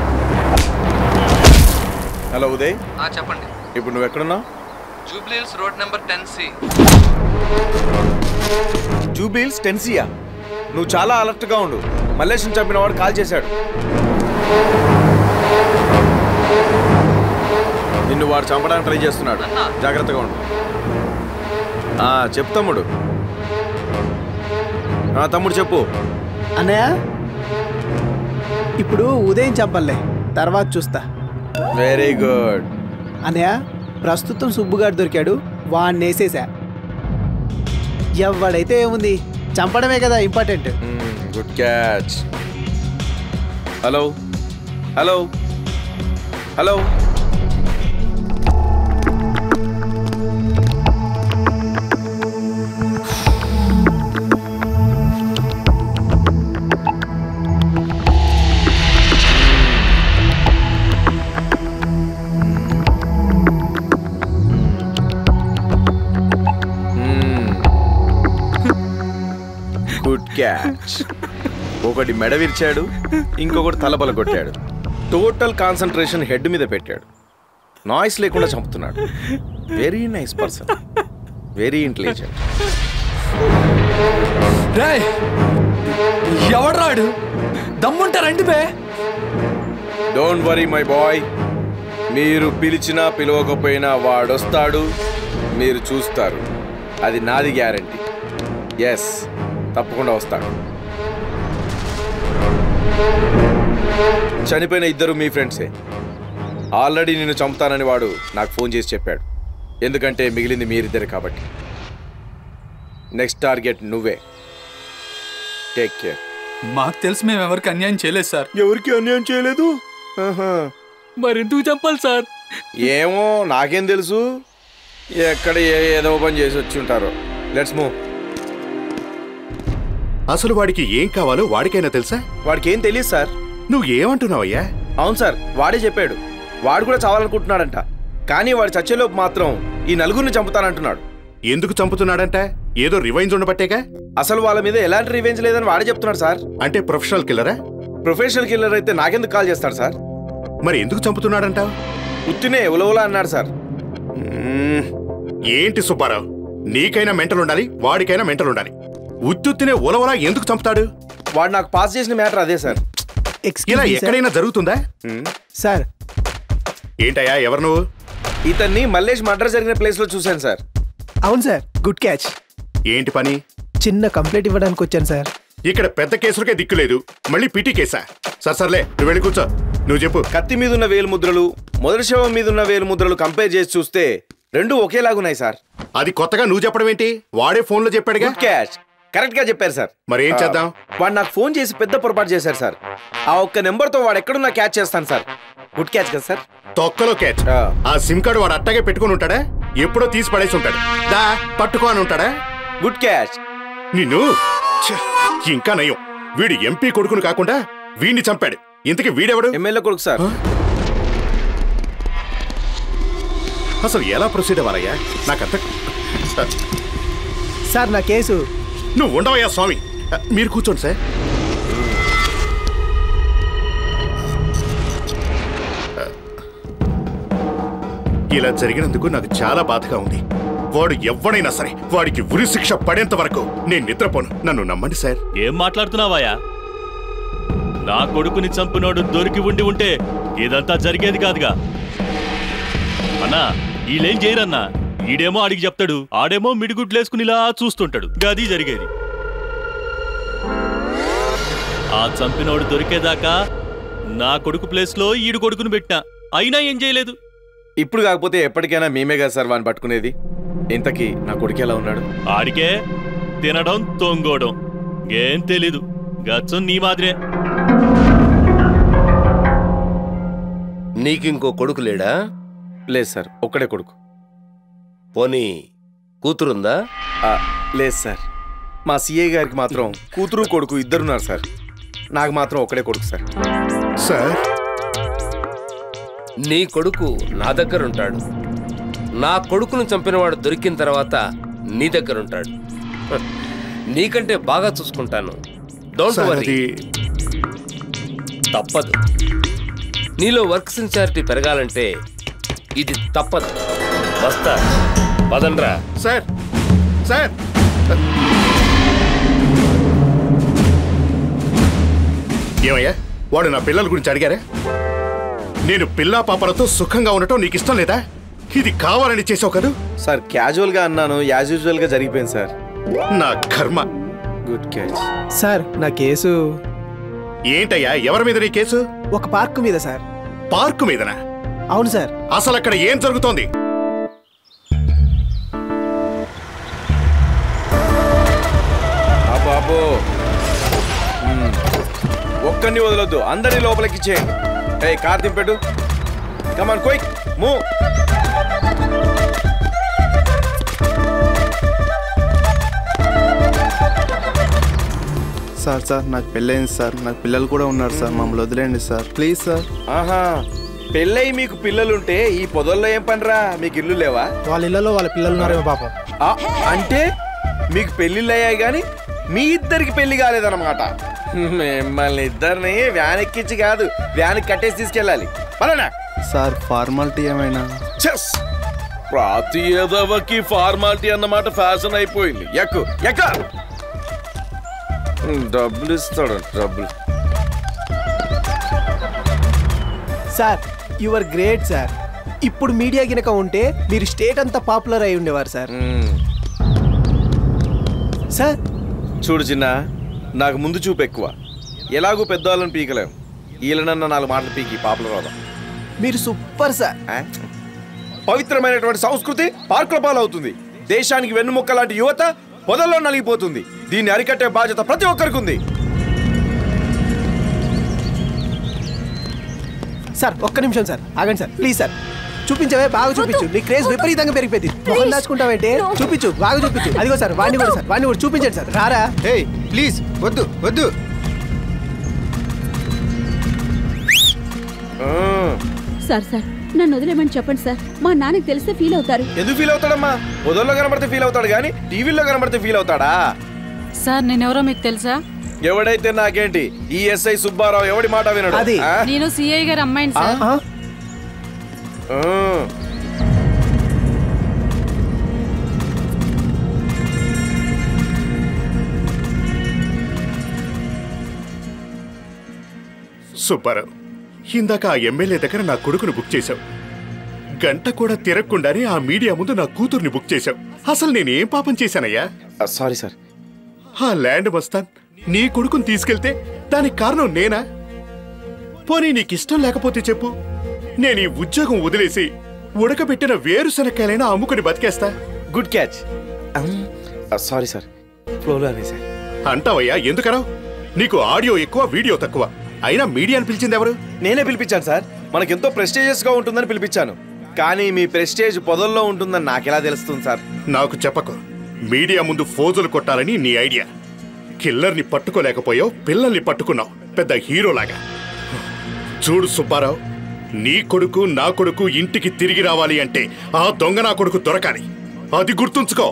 [SPEAKER 16] హలో ఉదయ్.
[SPEAKER 2] చెప్పండి.
[SPEAKER 16] ఇప్పుడు నువ్వు ఎక్కడున్నావు?
[SPEAKER 2] Jubilee Hills road number ten C.
[SPEAKER 16] Jubilee Hills ten సియా? నువ్వు చాలా అలర్ట్గా ఉండు, మల్లేష్ని చంపిన వాడు కాల్ చేశాడు. నిన్ను వాడు చంపడానికి ట్రై చేస్తున్నాడు. జాగ్రత్తగా ఉండు. చెప్పు తమ్ముడు. తమ్ముడు చెప్పు.
[SPEAKER 7] అన్నయ్య ఇప్పుడు ఉదయం చంపలే, తర్వాత చూస్తా.
[SPEAKER 16] Very good.
[SPEAKER 7] అన్నయ్య ప్రస్తుతం సుబ్బుగాడు దొరికాడు, వాడిని వేసేసా. ఎవడైతే ఏముంది, చంపడమే కదా important.
[SPEAKER 16] Good catch. Hello hello hello good catch. ఒకటి మెడ విరిచాడు, ఇంకొకటి తలబల కొట్టాడు. టోటల్ కాన్సన్ట్రేషన్ హెడ్ మీద పెట్టాడు. నాయిస్ లేకుండా చంపుతున్నాడు. Very nice person, very intelligent.
[SPEAKER 2] ఎవడ్రాడు? దమ్ముంటారండి బే.
[SPEAKER 16] డోంట్ వరీ మై బాయ్, మీరు పిలిచినా పిలవకపోయినా వాడొస్తాడు, మీరు చూస్తారు. అది నాది గ్యారంటీ. ఎస్, తప్పకుండా వస్తాడు. చనిపోయిన ఇద్దరు మీ ఫ్రెండ్సే. ఆల్రెడీ నిన్ను చంపుతానని వాడు నాకు ఫోన్ చేసి చెప్పాడు. ఎందుకంటే మిగిలింది మీరిద్దరు కాబట్టి. నెక్స్ట్ టార్గెట్ నువ్వే. Take care.
[SPEAKER 2] మాకు తెలుసు మేము ఎవరికి అన్యాయం చేయలేదు సార్.
[SPEAKER 16] ఎవరికి అన్యాయం చేయలేదు?
[SPEAKER 19] మరెందుకు చంపాలి సార్?
[SPEAKER 16] ఏమో నాకేం తెలుసు, ఎక్కడ ఏదో పని చేసి వచ్చి ఉంటారో. Let's move.
[SPEAKER 18] అసలు వాడికి ఏం కావాలో వాడికైనా తెలుసా?
[SPEAKER 16] వాడికి ఏం తెలియదు సార్.
[SPEAKER 18] నువ్వు ఏమంటున్నావయ్యా?
[SPEAKER 16] అవును సార్, వాడే చెప్పాడు. వాడు కూడా చావాలనుకుంటున్నాడంట. కానీ వాడు చచ్చేలోపు మాత్రం ఈ నలుగురిని చంపుతానంటున్నాడు.
[SPEAKER 18] ఎందుకు చంపుతున్నాడంట? ఏదో రివెంజ్ ఉండబట్టేగా.
[SPEAKER 16] అసలు వాళ్ళ మీద ఎలాంటి రివెంజ్ లేదని వాడే చెప్తున్నాడు సార్.
[SPEAKER 18] అంటే ప్రొఫెషనల్ కిల్లరా?
[SPEAKER 16] ప్రొఫెషనల్ కిల్లర్ అయితే నాకెందుకు కాల్ చేస్తాడు సార్?
[SPEAKER 18] మరి ఎందుకు చంపుతున్నాడంట?
[SPEAKER 16] ఉత్తినే ఉలవులా అన్నాడు సార్.
[SPEAKER 18] ఏంటి సుబ్బారావు, నీకైనా మెంటల్ ఉండాలి, వాడికైనా మెంటల్ ఉండాలి. ఉత్తుత్తినే ఉలవలా ఎందుకు చంపుతాడు?
[SPEAKER 16] వాడు నాకు పాస్ చేసిన మ్యాటర్ అదే సార్.
[SPEAKER 18] ఇలా ఎక్కడైనా జరుగుతుందా
[SPEAKER 7] సార్?
[SPEAKER 18] ఏంటయ్యా, ఎవరు నువ్వు?
[SPEAKER 16] ఇతన్ని మల్లేష్ మర్డర్ జరిగిన ప్లేస్ లో చూశాను సార్.
[SPEAKER 7] అవును సార్, గుడ్ క్యాచ్.
[SPEAKER 18] ఏంటి పని?
[SPEAKER 7] చిన్న కంప్లైంట్ ఇవ్వడానికి వచ్చాను సార్.
[SPEAKER 18] ఇక్కడ పెద్ద కేసులకే దిక్కులేదు, మళ్ళీ పిటి కేసా? సార్ సర్లే, నువ్వు వెళ్ళి కూర్చో. నువ్వు చెప్పు.
[SPEAKER 16] కత్తి మీద ఉన్న వేలు ముద్రలు, మొదటి శవం మీద ఉన్న వేలు ముద్రలు కంపేర్ చేసి చూస్తే రెండు ఒకేలాగున్నాయి సార్.
[SPEAKER 18] అది కొత్తగా నువ్వు చెప్పడం ఏంటి? వాడే ఫోన్ లో చెప్పాడుగా.
[SPEAKER 16] గుడ్ క్యాచ్, కరెక్ట్ గా చెప్పారు సార్.
[SPEAKER 18] మరి ఏం చేద్దాం?
[SPEAKER 16] వాడు నాకు ఫోన్ చేసి పెద్ద పొరపాటు చేశారు సార్. ఆ ఒక్క నెంబర్ తో వాడు ఎక్కడున్నా క్యాచ్ చేస్తాను సార్. గుడ్ క్యాచ్ కదా సార్?
[SPEAKER 18] తొక్కలో క్యాచ్. ఆ సిమ్ కార్డు వాడు అట్టగే పెట్టుకుని ఉంటాడా? ఎప్పుడో తీసి పడేసి ఉంటాడు. దా పట్టుకో అని ఉంటాడా?
[SPEAKER 16] Good catch.
[SPEAKER 18] నిన్ను ఇంకా నయం, వీడు ఎంపీ కొడుకును కాకుండా వీడిని చంపాడు. ఇంతకీ వీడెవడు?
[SPEAKER 16] ఎమ్మెల్యే కొడుకు సార్.
[SPEAKER 18] అసలు ఎలా ప్రొసీడ్ అవ్వాలయ్యా? నాకంత
[SPEAKER 7] సార్ నా కేసు.
[SPEAKER 18] నువ్వు ఉండవయ్యా స్వామి, మీరు కూర్చోండి సార్. ఇలా జరిగినందుకు నాకు చాలా బాధగా ఉంది. వాడు ఎవడైనా సరే వాడికి ఉరి శిక్ష పడేంత వరకు నేను నిద్రపోను. నన్ను నమ్మండి సార్.
[SPEAKER 20] ఏం మాట్లాడుతున్నావాయా? నా కొడుకుని చంపినోడు దొరికి ఉండి ఉంటే ఇదంతా జరిగేది కాదుగా. అన్నా వీళ్ళేం చేయరన్నా. ఈడేమో ఆడికి చెప్తాడు, ఆడేమో మిడిగుడ్లేసుకుని ఇలా చూస్తుంటాడు. గది జరిగేది. ఆ చంపినోడు దొరికేదాకా నా కొడుకు ప్లేస్ లో ఈడు కొడుకుని పెట్టినా, అయినా ఏం చేయలేదు.
[SPEAKER 16] ఇప్పుడు కాకపోతే ఎప్పటికైనా మేమే కదా సార్ వాడిని పట్టుకునేది. ఇంతకీ నా కొడుకు ఎలా ఉన్నాడు?
[SPEAKER 20] ఆడికే తినడం తొంగోడం ఏం తెలీదు. గచ్చం నీ మాదిరే.
[SPEAKER 10] నీకింకో కొడుకు లేడా?
[SPEAKER 16] లేదు సార్, ఒక్కడే కొడుకు.
[SPEAKER 10] పోనీ కూతురుందా?
[SPEAKER 16] లేదు సార్, మా సిఐ గారికి మాత్రం కూతురు కొడుకు ఇద్దరున్నారు సార్. నాకు మాత్రం ఒక్కడే కొడుకు సార్.
[SPEAKER 18] సార్
[SPEAKER 10] నీ కొడుకు నా దగ్గర ఉంటాడు. నా కొడుకును చంపినవాడు దొరికిన తర్వాత నీ దగ్గర ఉంటాడు. నీకంటే బాగా చూసుకుంటాను. Don't worry. తప్పదు. నీలో వర్క్ సిన్సియారిటీ పెరగాలంటే ఇది తప్పదు. వస్తా, పదండ్రా.
[SPEAKER 18] సార్ సార్ ఏమయ్యా వాడు నా పిల్లల గురించి అడిగారా? నేను పిల్లా పాపలతో సుఖంగా ఉండటం నీకు ఇష్టం లేదా? ఇది కావాలని చేసావు కదా
[SPEAKER 16] సార్. క్యాజువల్ గా అన్నాను, యాజ్ యూజువల్ గా జరిగిపోయింది సార్.
[SPEAKER 18] నా కర్మ.
[SPEAKER 16] Good catch
[SPEAKER 7] sir. నా కేసు
[SPEAKER 18] ఏంటయ్యా? ఎవరి మీద నీ కేసు?
[SPEAKER 7] ఒక పార్క్ మీద సార్.
[SPEAKER 18] పార్కు మీదనా?
[SPEAKER 7] అవును సార్.
[SPEAKER 18] అసలు అక్కడ ఏం జరుగుతోంది?
[SPEAKER 16] బాబు ఒక్కడిని వదలొద్దు, అందరినీ లోపలికి ఇచ్చేయండి. ఏ కార్ దింపెట్టు. Come on quick move.
[SPEAKER 17] Sir sir నాకు పెళ్ళైంది సార్. నాకు పిల్లలు కూడా ఉన్నారు సార్. మమ్మల్ని వదిలేండి సార్ ప్లీజ్ సార్.
[SPEAKER 16] ఆహా, పెళ్ళై మీకు పిల్లలుంటే ఈ పొదల్లో ఏం పనిరా? మీకు ఇల్లు లేవా?
[SPEAKER 7] వాళ్ళ ఇళ్లలో వాళ్ళ పిల్లలు ఉన్నారేమో పాపం.
[SPEAKER 16] అంటే మీకు పెళ్లిళ్ళు అయ్యాయి కానీ మీ ఇద్దరికి పెళ్లి కాలేదన్నమాట. మిమ్మల్ని ఇద్దరిని వ్యాన్ ఎక్కించి కాదు, వ్యాన్ కట్టేసి తీసుకెళ్ళాలి. పలానా
[SPEAKER 17] సార్ ఫార్మాలిటీ ఏమైనా?
[SPEAKER 16] చెస్ ప్రతి ఏదవకి ఫార్మాలిటీ అన్నమాట ఫ్యాషన్ అయిపోయింది. ఎక్కు ఎక్క డబ్బులు ఇస్తాడు డబ్బులు.
[SPEAKER 7] Sir your great sir. ఇప్పుడు మీడియా గినక ఉంటే మీరు స్టేట్ అంతా పాపులర్ అయి ఉండేవారు సార్. సార్
[SPEAKER 16] చూడు చిన్న, నాకు ముందు చూపు ఎక్కువ. ఎలాగూ పెద్దవాళ్ళని పీకలేము. వీళ్ళనన్న నాలుగు మాటలు పీకి పాపులర్ అవుదాం.
[SPEAKER 7] మీరు సూపర్ సార్.
[SPEAKER 16] పవిత్రమైనటువంటి సంస్కృతి పార్కుల పాలవుతుంది. దేశానికి వెన్నుముక్క లాంటి యువత పొదల్లో నలిగిపోతుంది. దీన్ని అరికట్టే బాధ్యత ప్రతి ఒక్కరికి ఉంది.
[SPEAKER 7] సార్ ఒక్క నిమిషం సార్, ఆగండి సార్ ప్లీజ్ సార్. చూపించవే, బాగా చూపించు. నీ క్రేజ్ విపరీతంగా పెరిగిపోయింది. మొహం దాచుకుంటావంటే చూపించు, బాగా చూపించు. అదిగో సార్ వాడిని కూడా సార్, వాడిని కూడా చూపించండి సార్. రారా?
[SPEAKER 17] హే ప్లీజ్ వద్దు వద్దు.
[SPEAKER 3] సార్ సార్ నన్ను వదిలేమని చెప్పండి సార్. మా నాన్నకి తెలిస్తే ఫీల్ అవుతారు.
[SPEAKER 16] ఎందుకు ఫీల్ అవుతాడమ్మా? పొదల్లో కనబడితే ఫీల్ అవుతాడు కానీ టీవీలో కనబడితే ఫీల్ అవుతాడా?
[SPEAKER 21] సార్ నేనెవరో మీకు తెలుసా?
[SPEAKER 16] ఎవడైతే నాకేంటి, ఈ ఎస్ఐ సుబ్బారావు ఎవడి మాట వినడు.
[SPEAKER 21] నేను సిఐ గారి అమ్మాయిని సార్.
[SPEAKER 18] సుబ్బారావు, ఇందాక ఆ ఎమ్మెల్యే దగ్గర నా కొడుకును బుక్ చేశావు. గంట కూడా తిరగకుండానే ఆ మీడియా ముందు నా కూతుర్ని బుక్ చేశావు. అసలు నేనేం పాపం చేశానయ్యా?
[SPEAKER 16] Sorry sir.
[SPEAKER 18] ఆ ల్యాండ్ మస్తాన్ నీ కొడుకుని తీసుకెళ్తే దానికి కారణం నేనా? పోనీ నీకిష్టం లేకపోతే చెప్పు, నేను ఈ ఉద్యోగం వదిలేసి ఉడకబెట్టిన వేరుశనక్కాయలైనా అమ్ముకుని బతికేస్తా.
[SPEAKER 16] Good catch. సారీ సార్, ఫ్లోలో అనేసా.
[SPEAKER 18] అంటావయ్యా, ఎందుకరావు? నీకు ఆడియో ఎక్కువ, వీడియో తక్కువ. అయినా మీడియాని పిలిచింది ఎవరు?
[SPEAKER 16] నేనే పిలిపించాను సార్. మనకెంతో ప్రెస్టీజియస్ గా ఉంటుందని పిలిపించాను. కానీ మీ ప్రెస్టేజ్ పొదల్లో ఉంటుందని నాకెలా తెలుస్తుంది సార్?
[SPEAKER 18] నాకు చెప్పకు. మీడియా ముందు ఫోజులు కొట్టాలని నీ ఐడియా. కిల్లర్ని పట్టుకోలేకపోయావు, పిల్లల్ని పట్టుకున్నావు పెద్ద హీరోలాగా. చూడు సుబ్బారావు, నీ కొడుకు నా కొడుకు ఇంటికి తిరిగి రావాలి అంటే ఆ దొంగ నా కొడుకు దొరకాలి. అది గుర్తుంచుకో.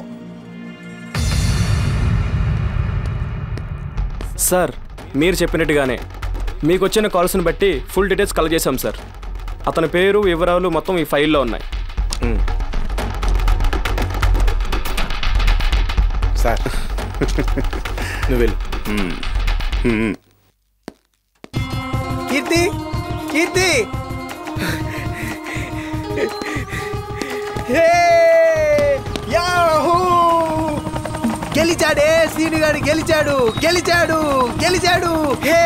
[SPEAKER 15] సార్ మీరు చెప్పినట్టుగానే మీకు వచ్చిన కాల్స్ని బట్టి ఫుల్ డీటెయిల్స్ కలెక్ట్ చేశాం సార్. అతని పేరు, వివరాలు మొత్తం ఈ ఫైల్లో ఉన్నాయి.
[SPEAKER 16] సార్ నువ్వు వెళ్ళు.
[SPEAKER 7] కీర్తి, కీర్తి, యాహూ! గెలిచాడే సీనుగాడు, గెలిచాడు గెలిచాడు గెలిచాడు. హే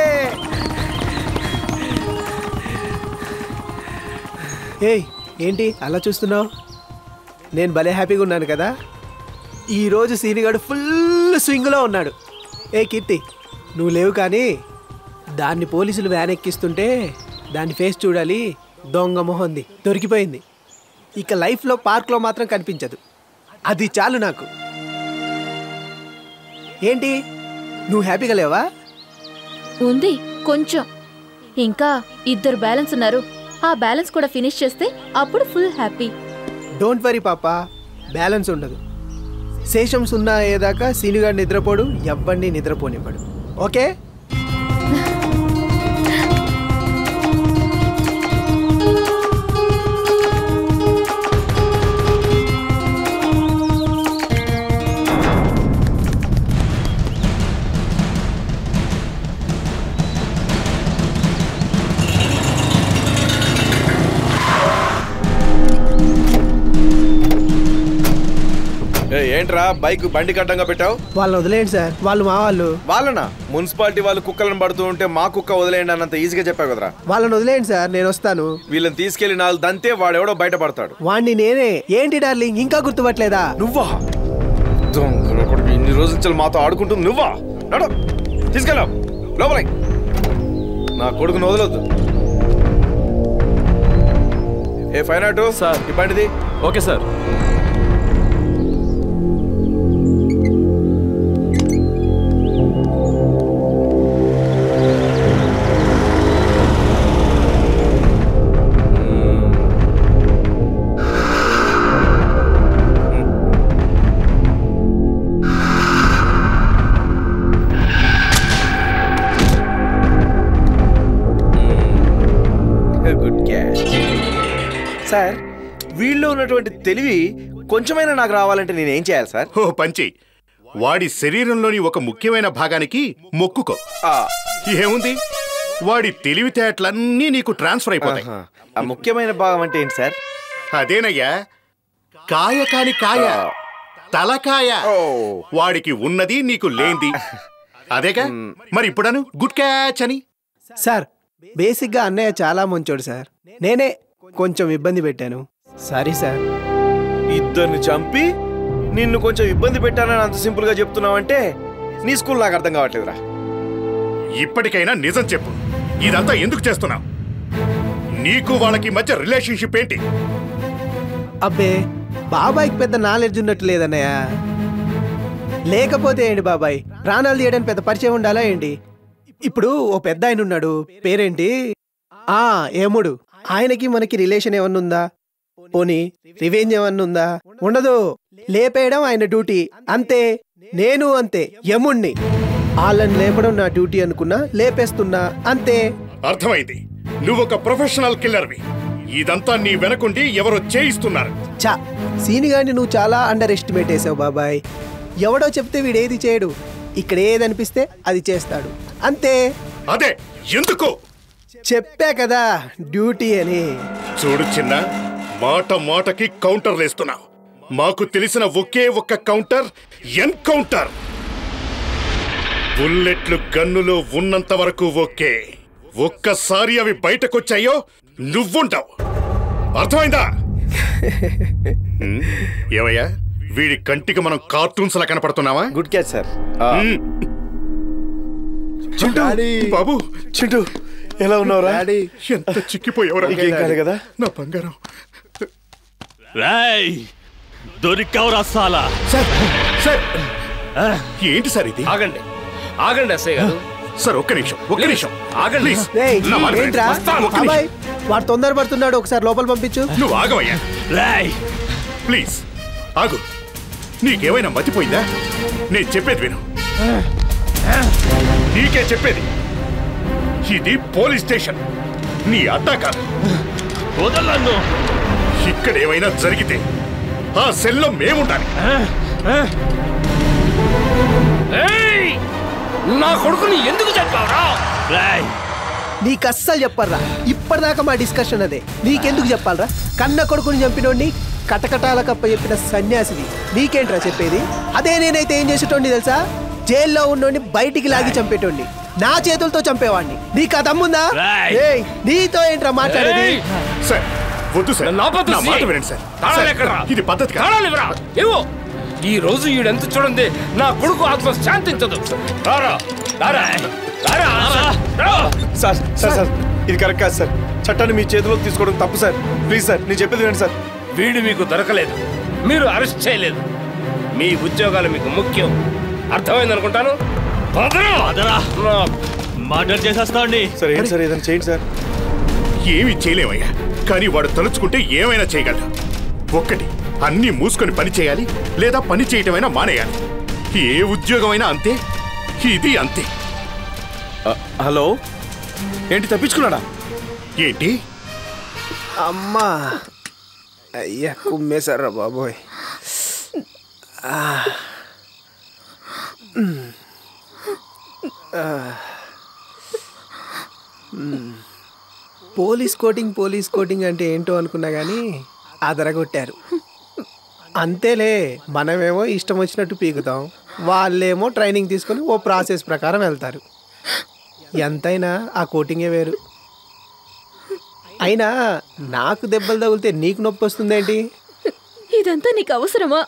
[SPEAKER 7] ఏయ్ ఏంటి అలా చూస్తున్నావు? నేను భలే హ్యాపీగా ఉన్నాను కదా. ఈరోజు సీనుగాడు ఫుల్ స్వింగ్లో ఉన్నాడు. ఏ కీర్తి, నువ్వు లేవు కానీ దాన్ని పోలీసులు వ్యాన్ ఎక్కిస్తుంటే దాని ఫేస్ చూడాలి. దొంగ మొహంది, దొరికిపోయింది. ఇక లైఫ్లో పార్క్లో మాత్రం కనిపించదు. అది చాలు నాకు. ఏంటి నువ్వు హ్యాపీగా లేవా?
[SPEAKER 6] ఉంది కొంచెం. ఇంకా ఇద్దరు బ్యాలెన్స్ ఉన్నారు. ఆ బ్యాలెన్స్ కూడా ఫినిష్ చేస్తే అప్పుడు ఫుల్ హ్యాపీ.
[SPEAKER 7] డోంట్ వరీ పాపా, బ్యాలెన్స్ ఉండదు. శేషం సున్నా అయ్యేదాకా సీనుగాడు నిద్రపోడు, ఎవ్వండి నిద్రపోనివ్వడు. ఓకే?
[SPEAKER 16] ఏంట్రా బైక్ బండి కట్టంగా పెట్టావు?
[SPEAKER 7] వాళ్ళని వదిలేయండి సార్, వాళ్ళు మా వాళ్ళు.
[SPEAKER 16] వాళ్ళనా? మున్సిపాలిటీ వాళ్ళు కుక్కలను పడుతూ ఉంటే మా కుక్క వదిలేయండి అన్నంత ఈజీగా చెప్పావు కదరా.
[SPEAKER 7] వాళ్ళని వదిలేయండి సార్, నేను వస్తాను.
[SPEAKER 16] వీళ్ళని తీసుకెళ్లి నాలుగు దంతే వాడెవడో బయటపడతాడు.
[SPEAKER 7] వాణ్ణి నేనే. ఏంటి డార్లింగ్ ఇంకా గుర్తుపట్టలేదా?
[SPEAKER 16] నువ్వా? ఇన్ని రోజుల నుంచి మాతో ఆడుకుంటుంది నువ్వా? నడు తీసుకెళ్ళావు లోపల. నా కొడుకుని వదలొద్దు. A five nought two
[SPEAKER 15] sir
[SPEAKER 16] ఇబ్బందిది.
[SPEAKER 15] Okay sir.
[SPEAKER 16] Good catch. Sir వీళ్ళు ఉన్నటువంటి తెలివి కొంచెమైనా నాకు రావాలంటే నేనేం చేయాలి సార్?
[SPEAKER 18] ఓ పంచి, వాడి శరీరంలోని ఒక ముఖ్యమైన భాగానికి మొక్కుకో. ఏముంది, వాడి తెలివితేటలన్నీ నీకు ట్రాన్స్ఫర్ అయిపోతాయి.
[SPEAKER 16] ఆ ముఖ్యమైన భాగం అంటే ఏంటి సార్?
[SPEAKER 18] అదేనయ్యా, కాయ కాని కాయ, తలకాయ. వాడికి ఉన్నది నీకు లేంది. అదేగా మరి ఇప్పుడను గుడ్ క్యాచ్ అని.
[SPEAKER 7] సార్ బేసిక్గా అన్నయ్య చాలా మంచోడు సార్, నేనే కొంచెం ఇబ్బంది పెట్టాను. Sorry sir.
[SPEAKER 16] ఇద్దరిని చంపి నిన్ను కొంచెం ఇబ్బంది పెట్టానని అంత సింపుల్ గా చెప్తున్నావంటే నీ స్కూల్ నాకు అర్థం కావట్లేదురా.
[SPEAKER 18] ఇప్పటికైనా నిజం చెప్పు, ఇదంతా ఎందుకు చేస్తున్నావు? నీకు వాళ్ళకి మధ్య రిలేషన్షిప్ ఏంటి?
[SPEAKER 7] అబ్బే బాబాయ్కి పెద్ద నాలెడ్జ్ ఉన్నట్టు లేదన్నయ్య. లేకపోతే ఏంటి బాబాయ్, ప్రాణాలు తీయడానికి పెద్ద పరిచయం ఉండాలా ఏంటి? ఇప్పుడు ఓ పెద్ద ఆయన ఉన్నాడు, పేరేంటి, ఆ యముడు. ఆయనకి మనకి రిలేషన్ ఏమన్నా ఉందా? పోనీ రివెంజ్ ఏమన్నా ఉందా? ఉండదు. లేపేయడం ఆయన డ్యూటీ అంతే. నేను అంతే, యముణ్ణి. వాళ్ళని లేపడం నా డ్యూటీ అనుకున్నా, లేపేస్తున్నా అంతే.
[SPEAKER 18] అర్థమైంది, నువ్వొక ప్రొఫెషనల్ కిల్లర్వి. ఇదంతా నీ వెనకుండి ఎవరో చేయిస్తున్నారు.
[SPEAKER 7] చా సీనిగాడిని నువ్వు చాలా అండర్ ఎస్టిమేట్ వేసావు బాబాయ్. ఎవడో చెప్తే వీడేది చేయడు, ఇక్కడ ఏదనిపిస్తే అది చేస్తాడు అంతే.
[SPEAKER 18] అదే ఎందుకు
[SPEAKER 7] చెప్పా కదా, డ్యూటీ అని.
[SPEAKER 18] చూడు చిన్న, మాట మాటకి కౌంటర్ లేస్తున్నావు. మాకు తెలిసిన ఒకే ఒక్క కౌంటర్ ఎన్కౌంటర్. బుల్లెట్లు గన్నులో ఉన్నంత వరకు ఓకే. ఒక్కసారి అవి బయటకొచ్చాయో నువ్వుంటావు. అర్థమైందా? ఏమయ్యా, వీడి కంటికి మనం కార్టూన్స్ లా కనపడుతున్నావా?
[SPEAKER 16] Good catch sir.
[SPEAKER 18] బాబు
[SPEAKER 16] చింటూ ఎలా ఉన్నావురా?
[SPEAKER 18] ఎంత చిక్కిపోయావురా.
[SPEAKER 16] ఇంకేం కాదు కదా
[SPEAKER 18] నా బంగారం.
[SPEAKER 20] రాయ్ దొరికావురా సాలా.
[SPEAKER 18] సార్ సార్ ఏంటి సార్ ఇది?
[SPEAKER 9] ఆగండి ఆగండి ఎస్ఐ గారు.
[SPEAKER 18] సార్ ఒక్క నిమిషం ఒక్క నిమిషం
[SPEAKER 9] ఆగండి.
[SPEAKER 7] ఏంట్రా బాబాయ్, వాడు తొందరపడుతున్నాడు, ఒకసారి లోపల పంపించు.
[SPEAKER 18] నువ్వు ఆగవయ్యా.
[SPEAKER 20] రాయ్
[SPEAKER 18] ప్లీజ్ ఆగు. నీకేమైనా మతిపోయిందా? నేను చెప్పేది విను. నీకే చెప్పేది. ఇది పోలీస్ స్టేషన్, నీ అడ్డా కాదు.
[SPEAKER 20] వదలను.
[SPEAKER 18] ఇక్కడ ఏమైనా జరిగితే ఆ సెల్లో మేముండాలి.
[SPEAKER 9] నా కొడుకుని ఎందుకు చెప్పావురా?
[SPEAKER 7] నీకు అస్సలు చెప్పర్రా. ఇప్పటిదాకా మా డిస్కషన్ అదే. నీకెందుకు చెప్పాలరా? కన్న కొడుకుని చంపినోడిని కటకటాల కప్ప చెప్పిన సన్యాసిది నీకేంట్రా చెప్పేది? అదే నేనైతే ఏం చేసేటోండి తెలుసా? జైల్లో ఉన్నోడిని బయటికి లాగి చంపేటోండి, నా చేతులతో చంపేవాడిని. నీకు ఆ దమ్ముందా? ఏయ్, నీతో ఏంట్రా మాట్లాడేది?
[SPEAKER 18] సార్ వద్దు సార్, నా మాట వినండి సార్. ఇది పద్ధతి
[SPEAKER 9] కాదు. ఈ రోజు ఈడెంత చూడండి, నా కొడుకు ఆత్మ శాంతించదు.
[SPEAKER 16] సార్ సార్ సార్ ఇది కరెక్ట్ కాదు సార్. చట్టాన్ని మీ చేతిలోకి తీసుకోవడం తప్పు సార్. ప్లీజ్ సార్, నేను చెప్పేది వినండి సార్.
[SPEAKER 9] వీడు మీకు దొరకలేదు, మీరు అరెస్ట్ చేయలేదు. మీ ఉద్యోగాలు మీకు ముఖ్యం. అర్థమైంది అనుకుంటాను.
[SPEAKER 20] మర్డర్ చేసేస్తాండి.
[SPEAKER 16] సార్ ఏంటి సార్, ఏదైనా చేయండి సార్.
[SPEAKER 18] ఏమి చేయలేమయ్యా, కానీ వాడు తలుచుకుంటే ఏమైనా చేయగలడు. ఒక్కటి, అన్నీ మూసుకొని పని చేయాలి, లేదా పని చేయటమైనా మానేయాలి. ఏ ఉద్యోగమైనా అంతే, ఇది అంతే.
[SPEAKER 16] హలో, ఏంటి తప్పించుకున్నాడా?
[SPEAKER 18] ఏంటి?
[SPEAKER 7] అమ్మా అయ్యా, కుమ్మేశారా బాబోయ్. పోలీస్ కోటింగ్ పోలీస్ కోటింగ్ అంటే ఏంటో అనుకున్నా కానీ అదరగొట్టారు. అంతేలే, మనమేమో ఇష్టం వచ్చినట్టు పీకుతాం, వాళ్ళేమో ట్రైనింగ్ తీసుకొని ఓ ప్రాసెస్ ప్రకారం వెళ్తారు. ఎంతైనా ఆ కోటింగే వేరు. అయినా నాకు దెబ్బలు తగిలితే నీకు నొప్పి వస్తుందేంటి?
[SPEAKER 3] ఇదంతా నీకు అవసరమా?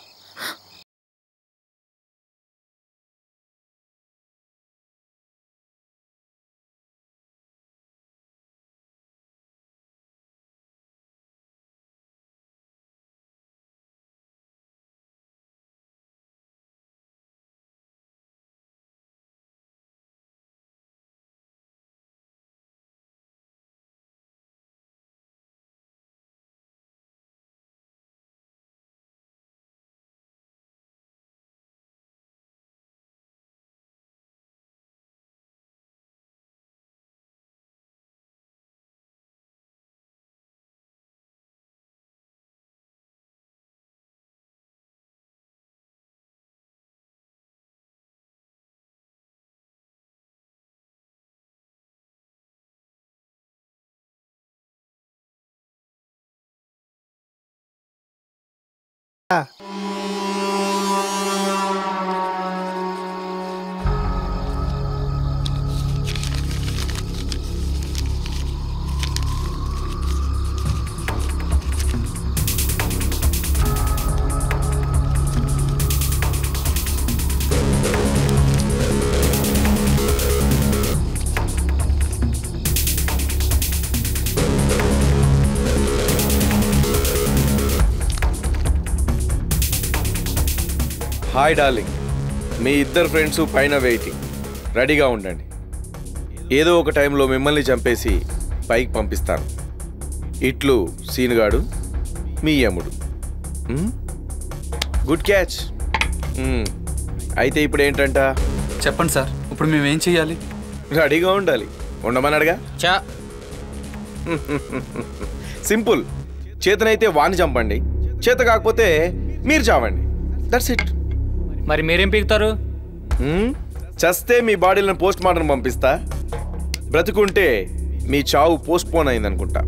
[SPEAKER 16] హాయ్ డార్లింగ్, మీ ఇద్దరు ఫ్రెండ్స్ పైన వెయిటింగ్, రెడీగా ఉండండి. ఏదో ఒక టైంలో మిమ్మల్ని చంపేసి పైకి పంపిస్తాను. ఇట్లు సీనుగాడు, మీ యముడు. Good catch. అయితే ఇప్పుడు ఏంటంట
[SPEAKER 2] చెప్పండి సార్. ఇప్పుడు మేమేం చెయ్యాలి?
[SPEAKER 16] రెడీగా ఉండాలి. ఉండమని అడగా.
[SPEAKER 9] చా
[SPEAKER 16] సింపుల్. చేతనైతే వాణ్ణి చంపండి, చేత కాకపోతే మీరు చావండి. That's it.
[SPEAKER 9] మరి మీరేం పీకుతారు?
[SPEAKER 16] చస్తే మీ బాడీలను పోస్ట్ మార్టం పంపిస్తా, బ్రతుకుంటే మీ చావు పోస్ట్ పోన్ అయిందనుకుంటా.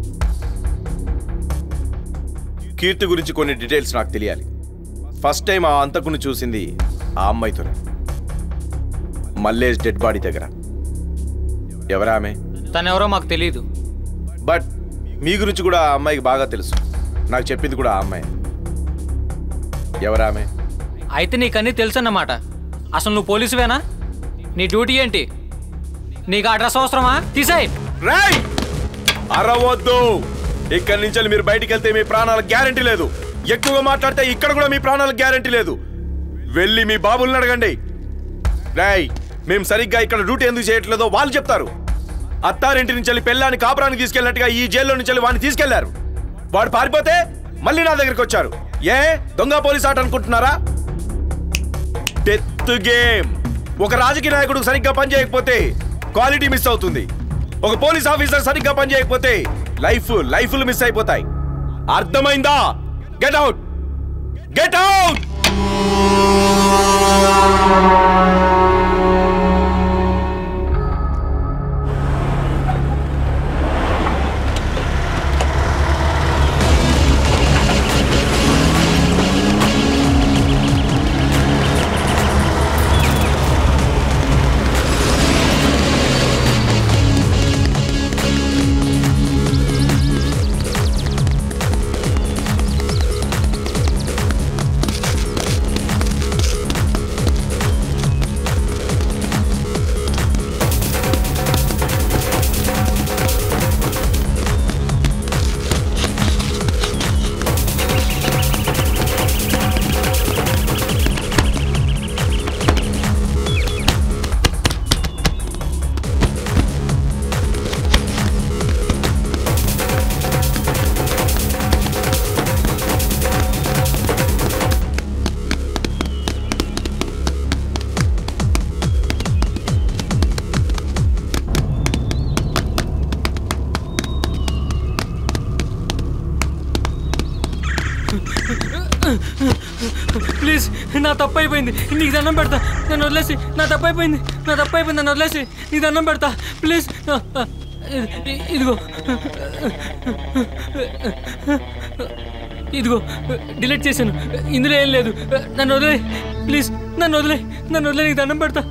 [SPEAKER 16] కీర్తి గురించి కొన్ని డీటెయిల్స్ నాకు తెలియాలి. ఫస్ట్ టైం ఆ అంతకుని చూసింది ఆ అమ్మాయితోనే, మల్లేష్ డెడ్ బాడీ దగ్గర. ఎవరా ఆమె?
[SPEAKER 9] తనెవరో మాకు తెలియదు.
[SPEAKER 16] బట్ మీ గురించి కూడా ఆ అమ్మాయికి బాగా తెలుసు. నాకు చెప్పింది కూడా ఆ అమ్మాయి. ఎవరా ఆమె?
[SPEAKER 9] అయితే నీకన్నీ తెలుసు అన్నమాట. అసలు నువ్వు పోలీసువేనా? నీ డ్యూటీ ఏంటి? నీకు అడ్రస్ అవసరమా? తీసేయ్.
[SPEAKER 16] రై అరవద్దు. ఇక్కడి నుంచి మీరు బయటికి వెళ్తే మీ ప్రాణాలకు గ్యారంటీ లేదు. ఎక్కువగా మాట్లాడితే ఇక్కడ కూడా మీ ప్రాణాలకు గ్యారంటీ లేదు. వెళ్ళి మీ బాబుల్ని అడగండి. రై మేము సరిగ్గా ఇక్కడ డ్యూటీ ఎందుకు చేయట్లేదో వాళ్ళు చెప్తారు. అత్తారింటి నుంచి వెళ్ళి పెళ్ళాన్ని కాపురానికి తీసుకెళ్ళినట్టుగా ఈ జైల్లో నుంచి వెళ్ళి వాడిని తీసుకెళ్లారు. వాడు పారిపోతే మళ్ళీ నా దగ్గరికి వచ్చారు. ఏ దొంగ పోలీస్ ఆట అనుకుంటున్నారా? Death game. ఒక రాజకీయ నాయకుడు సరిగ్గా పనిచేయకపోతే క్వాలిటీ మిస్ అవుతుంది. ఒక పోలీస్ ఆఫీసర్ సరిగ్గా పనిచేయకపోతే లైఫ్ లైఫ్లు మిస్ అయిపోతాయి. అర్థమైందా? Get out, get out.
[SPEAKER 9] Please నా తప్పు అయిపోయింది, నీకు దండం పెడతా, నన్ను వదిలేసి. నా తప్పు అయిపోయింది, నా తప్పు అయిపోయింది, నన్ను వదిలేసి. నీకు దండం పెడతా ప్లీజ్. ఇదిగో
[SPEAKER 19] ఇదిగో డిలీట్ చేశాను. ఇందులో ఏం లేదు. నన్ను వదిలే ప్లీజ్, నన్ను వదిలే, నన్ను వదిలే, నీకు దండం పెడతా.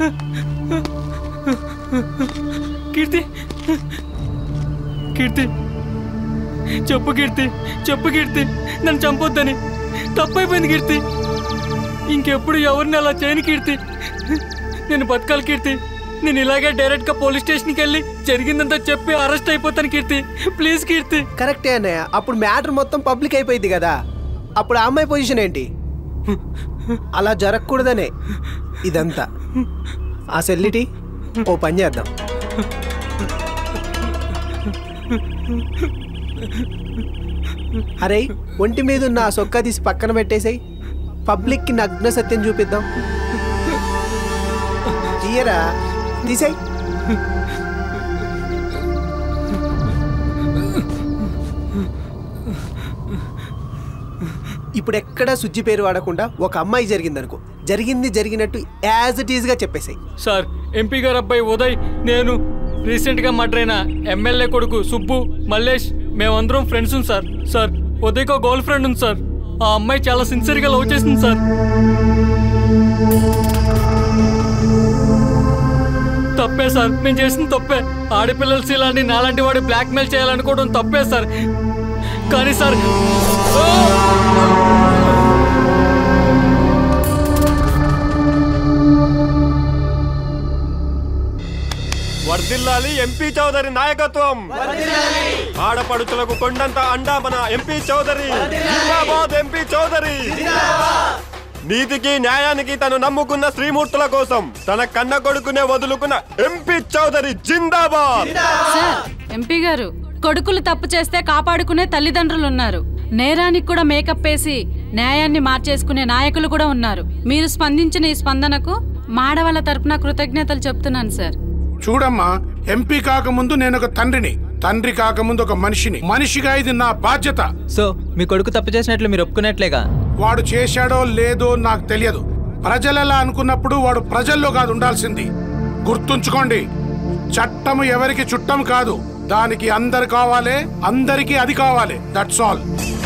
[SPEAKER 19] కీర్తి, కీర్తి చెప్పు కీర్తి, చెప్పు కీర్తి, నన్ను చంపొద్దని. తప్పైపోయింది కీర్తి, ఇంకెప్పుడు ఎవరిని అలా చేయను కీర్తి. నేను బతకాలి కీర్తి. నేను ఇలాగే డైరెక్ట్గా పోలీస్ స్టేషన్కి వెళ్ళి జరిగిందంతా చెప్పి అరెస్ట్ అయిపోతాను కీర్తి. ప్లీజ్ కీర్తి.
[SPEAKER 7] కరెక్టే అన్నయ్య, అప్పుడు మ్యాటర్ మొత్తం పబ్లిక్ అయిపోయింది కదా. అప్పుడు ఆ అమ్మాయి పొజిషన్ ఏంటి? అలా జరగకూడదనే ఇదంతా. ఆ సెల్లిటీ ఓ పని చేద్దాం. అరే ఒంటి మీద ఉన్న ఆ సొక్కా తీసి పక్కన పెట్టేసాయి. పబ్లిక్కి నగ్న సత్యం చూపిద్దాం. తీయరా, తీసాయి. ఇప్పుడు ఎక్కడా సుజ్జి పేరు వాడకుండా ఒక అమ్మాయి జరిగిందనుకో, జరిగింది జరిగినట్టు యాజ్ ఇట్ ఈజ్గా చెప్పేసాయి.
[SPEAKER 19] సార్, ఎంపీ గారు అబ్బాయి ఉదయ్, నేను రీసెంట్గా మర్డర్ అయిన ఎమ్మెల్యే కొడుకు సుబ్బు, మల్లేష్, మేమందరం ఫ్రెండ్స్ సార్. సార్, ఉదయ్కి ఒక గర్ల్ ఫ్రెండ్ ఉంది సార్. ఆ అమ్మాయి చాలా సిన్సియర్గా లవ్ చేసింది సార్. తప్పే సార్, నేను చేసింది తప్పే. ఆడపిల్లల శీలాన్ని నాలాంటి వాడు బ్లాక్మెయిల్ చేయాలనుకోవడం తప్పే సార్. కానీ సార్,
[SPEAKER 15] వర్ధిల్లాలి ఎంపీ చౌదరి నాయకత్వం. ఆడపడుచులకు కొండంత అండా మన ఎంపీ చౌదరి. జిందాబాద్ ఎంపీ చౌదరి. నీతికి న్యాయానికి తను నమ్ముకున్న శ్రీమూర్తుల కోసం తన కన్న కొడుకునే వదులుకున్న ఎంపీ చౌదరి జిందాబాద్.
[SPEAKER 12] సార్, ఎంపీ గారు, కొడుకులు తప్పు చేస్తే కాపాడుకునే తల్లిదండ్రులు ఉన్నారు. నేరానికి కూడా మేకప్ వేసి న్యాయాన్ని మార్చేసుకునే నాయకులు కూడా ఉన్నారు. మీరు స్పందించిన ఈ స్పందనకు మాడవాళ్ళ తరపున కృతజ్ఞతలు చెప్తున్నాను సార్.
[SPEAKER 22] చూడమ్మా, ఎంపీ కాకముందు నేను ఒక తండ్రిని, తండ్రి కాకముందు ఒక మనిషిని, మనిషిగా ఇది నా బాధ్యత.
[SPEAKER 14] సో మీ కొడుకు తప్పు చేసినట్లు మీరు ఒప్పుకున్నట్లేగా?
[SPEAKER 22] వాడు చేశాడో లేదో నాకు తెలియదు. ప్రజలలా అనుకున్నప్పుడు వాడు ప్రజల్లో కాదు ఉండాల్సింది. గుర్తుంచుకోండి, చట్టం ఎవరికి చుట్టం కాదు. దానికి అందరు కావాలి, అందరికీ అది కావాలి. That's all.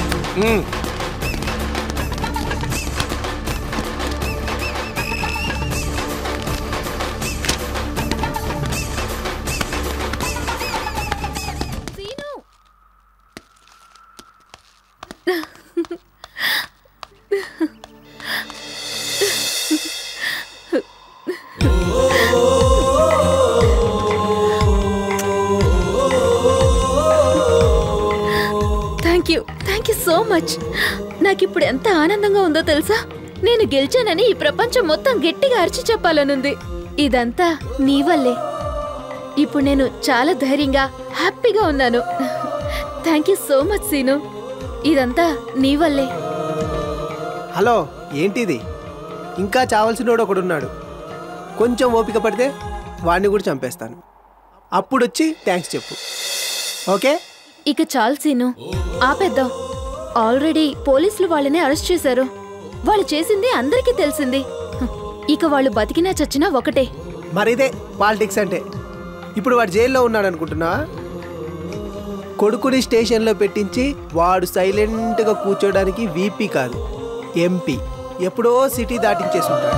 [SPEAKER 6] Thank you, thank you so much. నాకు ఇప్పుడు ఎంత ఆనందంగా ఉందో తెలుసా? నేను గెలిచానని ఈ ప్రపంచం మొత్తం గట్టిగా అరిచి చెప్పాలనుంది. ఇదంతా నీ వల్లే. ఇప్పుడు నేను చాలా ధైర్యంగా హ్యాపీగా ఉన్నాను. Thank you so much Seenu. ఇదంతా నీ వల్లే.
[SPEAKER 7] హలో, ఏంటిది? ఇంకా చావాల్సినోడు ఒకడున్నాడు. కొంచెం ఓపిక పడితే వాడిని కూడా చంపేస్తాను. అప్పుడొచ్చి థ్యాంక్స్ చెప్పు, ఓకే?
[SPEAKER 6] ఇక చాలు సీను, ఆపేద్దాం. ఆల్రెడీ పోలీసులు వాళ్ళని అరెస్ట్ చేశారు. వాళ్ళు చేసింది అందరికీ తెలిసింది. ఇక వాళ్ళు బతికినా చచ్చినా ఒకటే.
[SPEAKER 7] మరిదే పాలిటిక్స్ అంటే. ఇప్పుడు వాడు జైల్లో ఉన్నాడు అనుకుంటున్నా? కొడుకుని స్టేషన్లో పెట్టించి వాడు సైలెంట్గా కూర్చోడానికి వీపీ కాదు, ఎంపీ. ఎప్పుడో సిటీ దాటించేసి ఉంటాడు.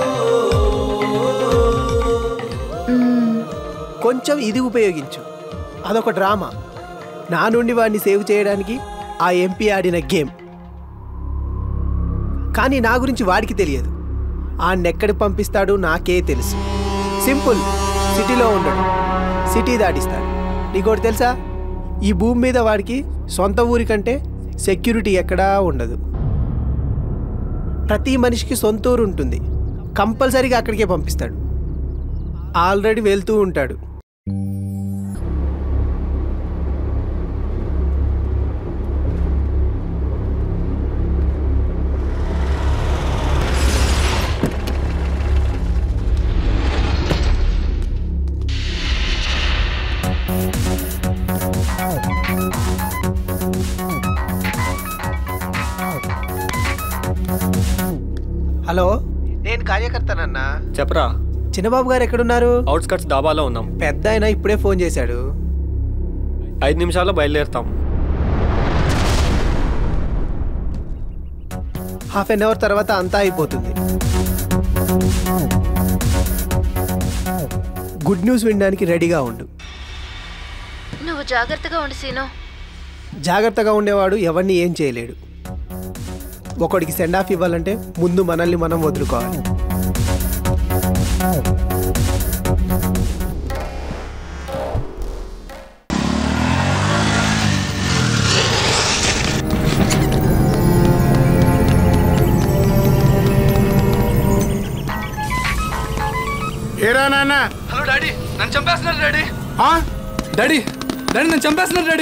[SPEAKER 7] కొంచెం ఇది ఉపయోగించు, అదొక డ్రామా. నా నుండి వాడిని సేవ్ చేయడానికి ఆ ఎంపీ ఆడిన గేమ్. కానీ నా గురించి వాడికి తెలియదు. ఆన్నెక్కడికి పంపిస్తాడు నాకే తెలుసు. సింపుల్, సిటీలో ఉండడు, సిటీ దాటిస్తాడు. నీకోటి తెలుసా? ఈ భూమి మీద వాడికి సొంత ఊరి కంటే సెక్యూరిటీ ఎక్కడా ఉండదు. ప్రతి మనిషికి సొంత ఊరు ఉంటుంది, కంపల్సరీగా అక్కడికే పంపిస్తాడు. ఆల్రెడీ వెళ్తూ ఉంటాడు. హలో, నేను కార్యకర్తనన్నా.
[SPEAKER 15] చెప్పరా.
[SPEAKER 7] చిన్నబాబు గారు ఎక్కడున్నారు?
[SPEAKER 15] అవుట్స్కట్స్ డాబాలో ఉన్నాం.
[SPEAKER 7] పెద్ద ఆయన ఇప్పుడే ఫోన్ చేశాడు.
[SPEAKER 15] ఐదు నిమిషాల్లో బయలుదేరుతాం.
[SPEAKER 7] హాఫ్ అన్ అవర్ తర్వాత అంతా అయిపోతుంది. గుడ్ న్యూస్ వినడానికి రెడీగా ఉండు.
[SPEAKER 6] నువ్వు జాగ్రత్తగా ఉండు సీను.
[SPEAKER 7] జాగ్రత్తగా ఉండేవాడు ఎవరిని ఏం చేయలేడు. ఒకడికి సెండ్ ఆఫ్ ఇవ్వాలంటే ముందు మనల్ని మనం వదులుకోవాలి.
[SPEAKER 22] ఏరా నాన్న.
[SPEAKER 2] హలో డాడీ, నన్ను చంపేస్తున్నారు డాడీ. డాడీ డాడీ నన్ను చంపేస్తున్నారు డాడీ.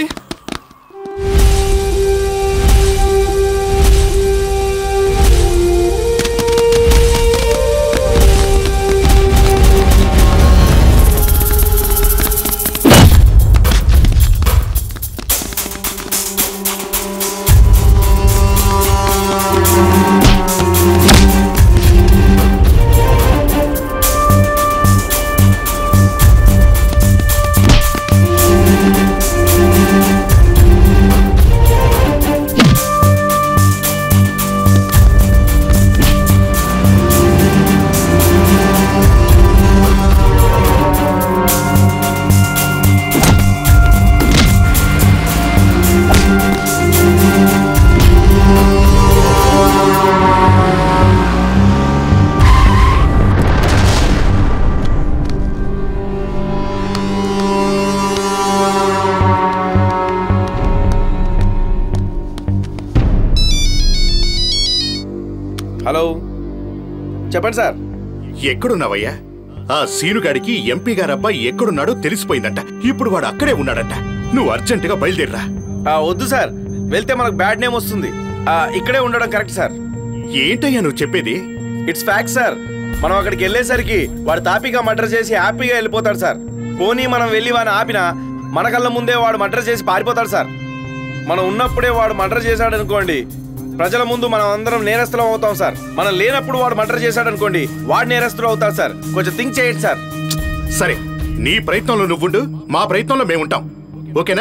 [SPEAKER 16] హలో, చెప్పండి సార్.
[SPEAKER 18] ఎక్కడున్నావయ్యా? ఆ సీనుగాడికి ఎంపీ గారు అబ్బాయి ఎక్కడున్నాడో తెలిసిపోయిందంట. ఇప్పుడు వాడు అక్కడే ఉన్నాడంట. నువ్వు అర్జెంటుగా బయలుదేరరా.
[SPEAKER 16] వద్దు సార్, వెళ్తే మనకు బ్యాడ్ నేమ్ వస్తుంది. ఇక్కడే ఉండడం కరెక్ట్ సార్.
[SPEAKER 18] ఏంటయ్యా నువ్వు చెప్పేది?
[SPEAKER 16] It's fact sir. మనం అక్కడికి వెళ్ళేసరికి వాడు తాపీగా మర్డర్ చేసి హ్యాపీగా వెళ్ళిపోతాడు సార్. పోనీ మనం వెళ్ళి వాడిని ఆపినా మన కళ్ళ ముందే వాడు మర్డర్ చేసి పారిపోతాడు సార్. మనం ఉన్నప్పుడే వాడు మర్డర్ చేశాడు అనుకోండి, ప్రజల ముందు మనం అందరం నేరస్తులం అవుతాం సార్. మనం లేనప్పుడు వాడు మర్డర్ చేశాడు అనుకోండి, వాడు నేరస్తులు అవుతాడు సార్. కొంచెం థింక్ చేయండి సార్.
[SPEAKER 18] సరే, నీ ప్రయత్నంలో నువ్వుండు, మా ప్రయత్నంలో మేముంటాం. ఓకేనా?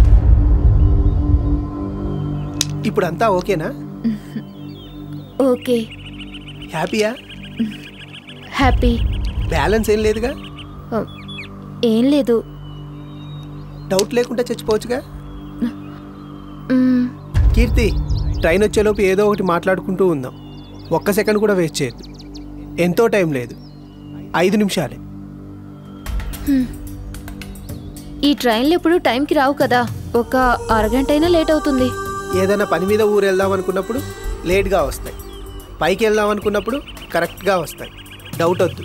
[SPEAKER 7] ఇప్పుడు అంతా ఓకేనా?
[SPEAKER 6] ఓకే.
[SPEAKER 7] హ్యాపీయా?
[SPEAKER 6] హ్యాపీ.
[SPEAKER 7] బ్యాలెన్స్ ఏం లేదుగా?
[SPEAKER 6] ఏం లేదు.
[SPEAKER 7] డౌట్ లేకుండా చచ్చిపోవచ్చుగా? కీర్తి, ట్రైన్ వచ్చేలోపు ఏదో ఒకటి మాట్లాడుకుంటూ ఉందాం. ఒక్క సెకండ్ కూడా వేస్ట్ చేయద్దు. ఎంతో టైం లేదు, ఐదు నిమిషాలే.
[SPEAKER 6] ఈ ట్రైన్లు ఎప్పుడు టైంకి రావు కదా, ఒక అరగంట అయినా లేట్ అవుతుంది.
[SPEAKER 7] ఏదైనా పని మీద ఊరు వెళ్దాం అనుకున్నప్పుడు లేట్గా వస్తాయి. పైకి వెళ్దాం అనుకున్నప్పుడు కరెక్ట్గా వస్తాయి. డౌట్ వద్దు.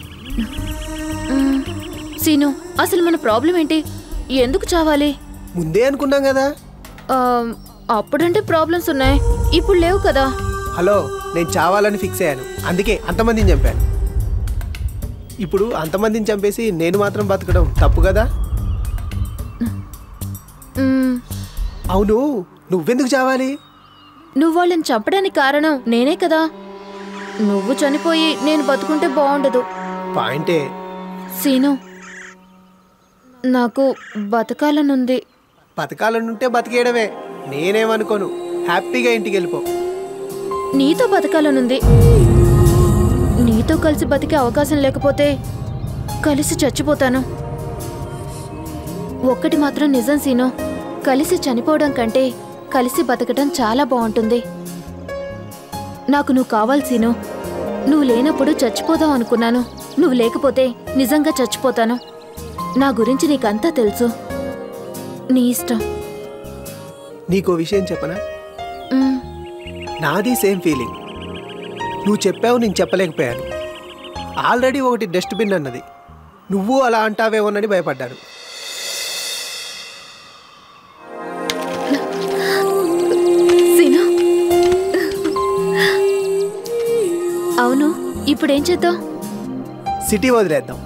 [SPEAKER 6] సీను, అసలు మన ప్రాబ్లం ఏంటి? ఎందుకు చావాలి?
[SPEAKER 7] ముందే అనుకున్నాం కదా.
[SPEAKER 6] అప్పుడంటే ప్రాబ్లమ్స్ ఉన్నాయి, ఇప్పుడు లేవు కదా.
[SPEAKER 7] హలో, నేను చావాలని ఫిక్స్ అయ్యాను, అందుకే అంతమందిని చంపాను. ఇప్పుడు అంతమందిని చంపేసి నేను మాత్రం బతకడం తప్పు కదా? అవును, నువ్వెందుకు చావాలి?
[SPEAKER 6] నువ్వు వాళ్ళని చంపడానికి కారణం నేనే కదా. నువ్వు చనిపోయి నేను బతుకుంటే బాగుండదు.
[SPEAKER 7] పాయింటే.
[SPEAKER 6] సీను, నాకు బతకాలనుంది.
[SPEAKER 7] బతకాలనుంటే బతికేయడమే, నేనేమనుకోను. హ్యాపీగా ఇంటికి వెళ్ళిపో.
[SPEAKER 6] నీతో బతకాలనుంది. నీతో కలిసి బతికే అవకాశం లేకపోతే కలిసి చచ్చిపోతాను. ఒక్కటి మాత్రం నిజం సీను, కలిసి చనిపోవడం కంటే కలిసి బతకడం చాలా బాగుంటుంది. నాకు నువ్వు కావాలి సీను. నువ్వు లేనప్పుడు చచ్చిపోదాం అనుకున్నాను. నువ్వు లేకపోతే నిజంగా చచ్చిపోతాను. నా గురించి నీకంతా తెలుసు. నీ ఇష్టం.
[SPEAKER 7] నీకో విషయం చెప్పనా? నాది సేమ్ ఫీలింగ్. నువ్వు చెప్పావు, నేను చెప్పలేకపోయాను. ఆల్రెడీ ఒకటి డస్ట్బిన్ అన్నది, నువ్వు అలా అంటావేమోనని భయపడ్డాను.
[SPEAKER 6] అవును, ఇప్పుడేం చేద్దాం?
[SPEAKER 7] సిటీ వదిలేద్దాం.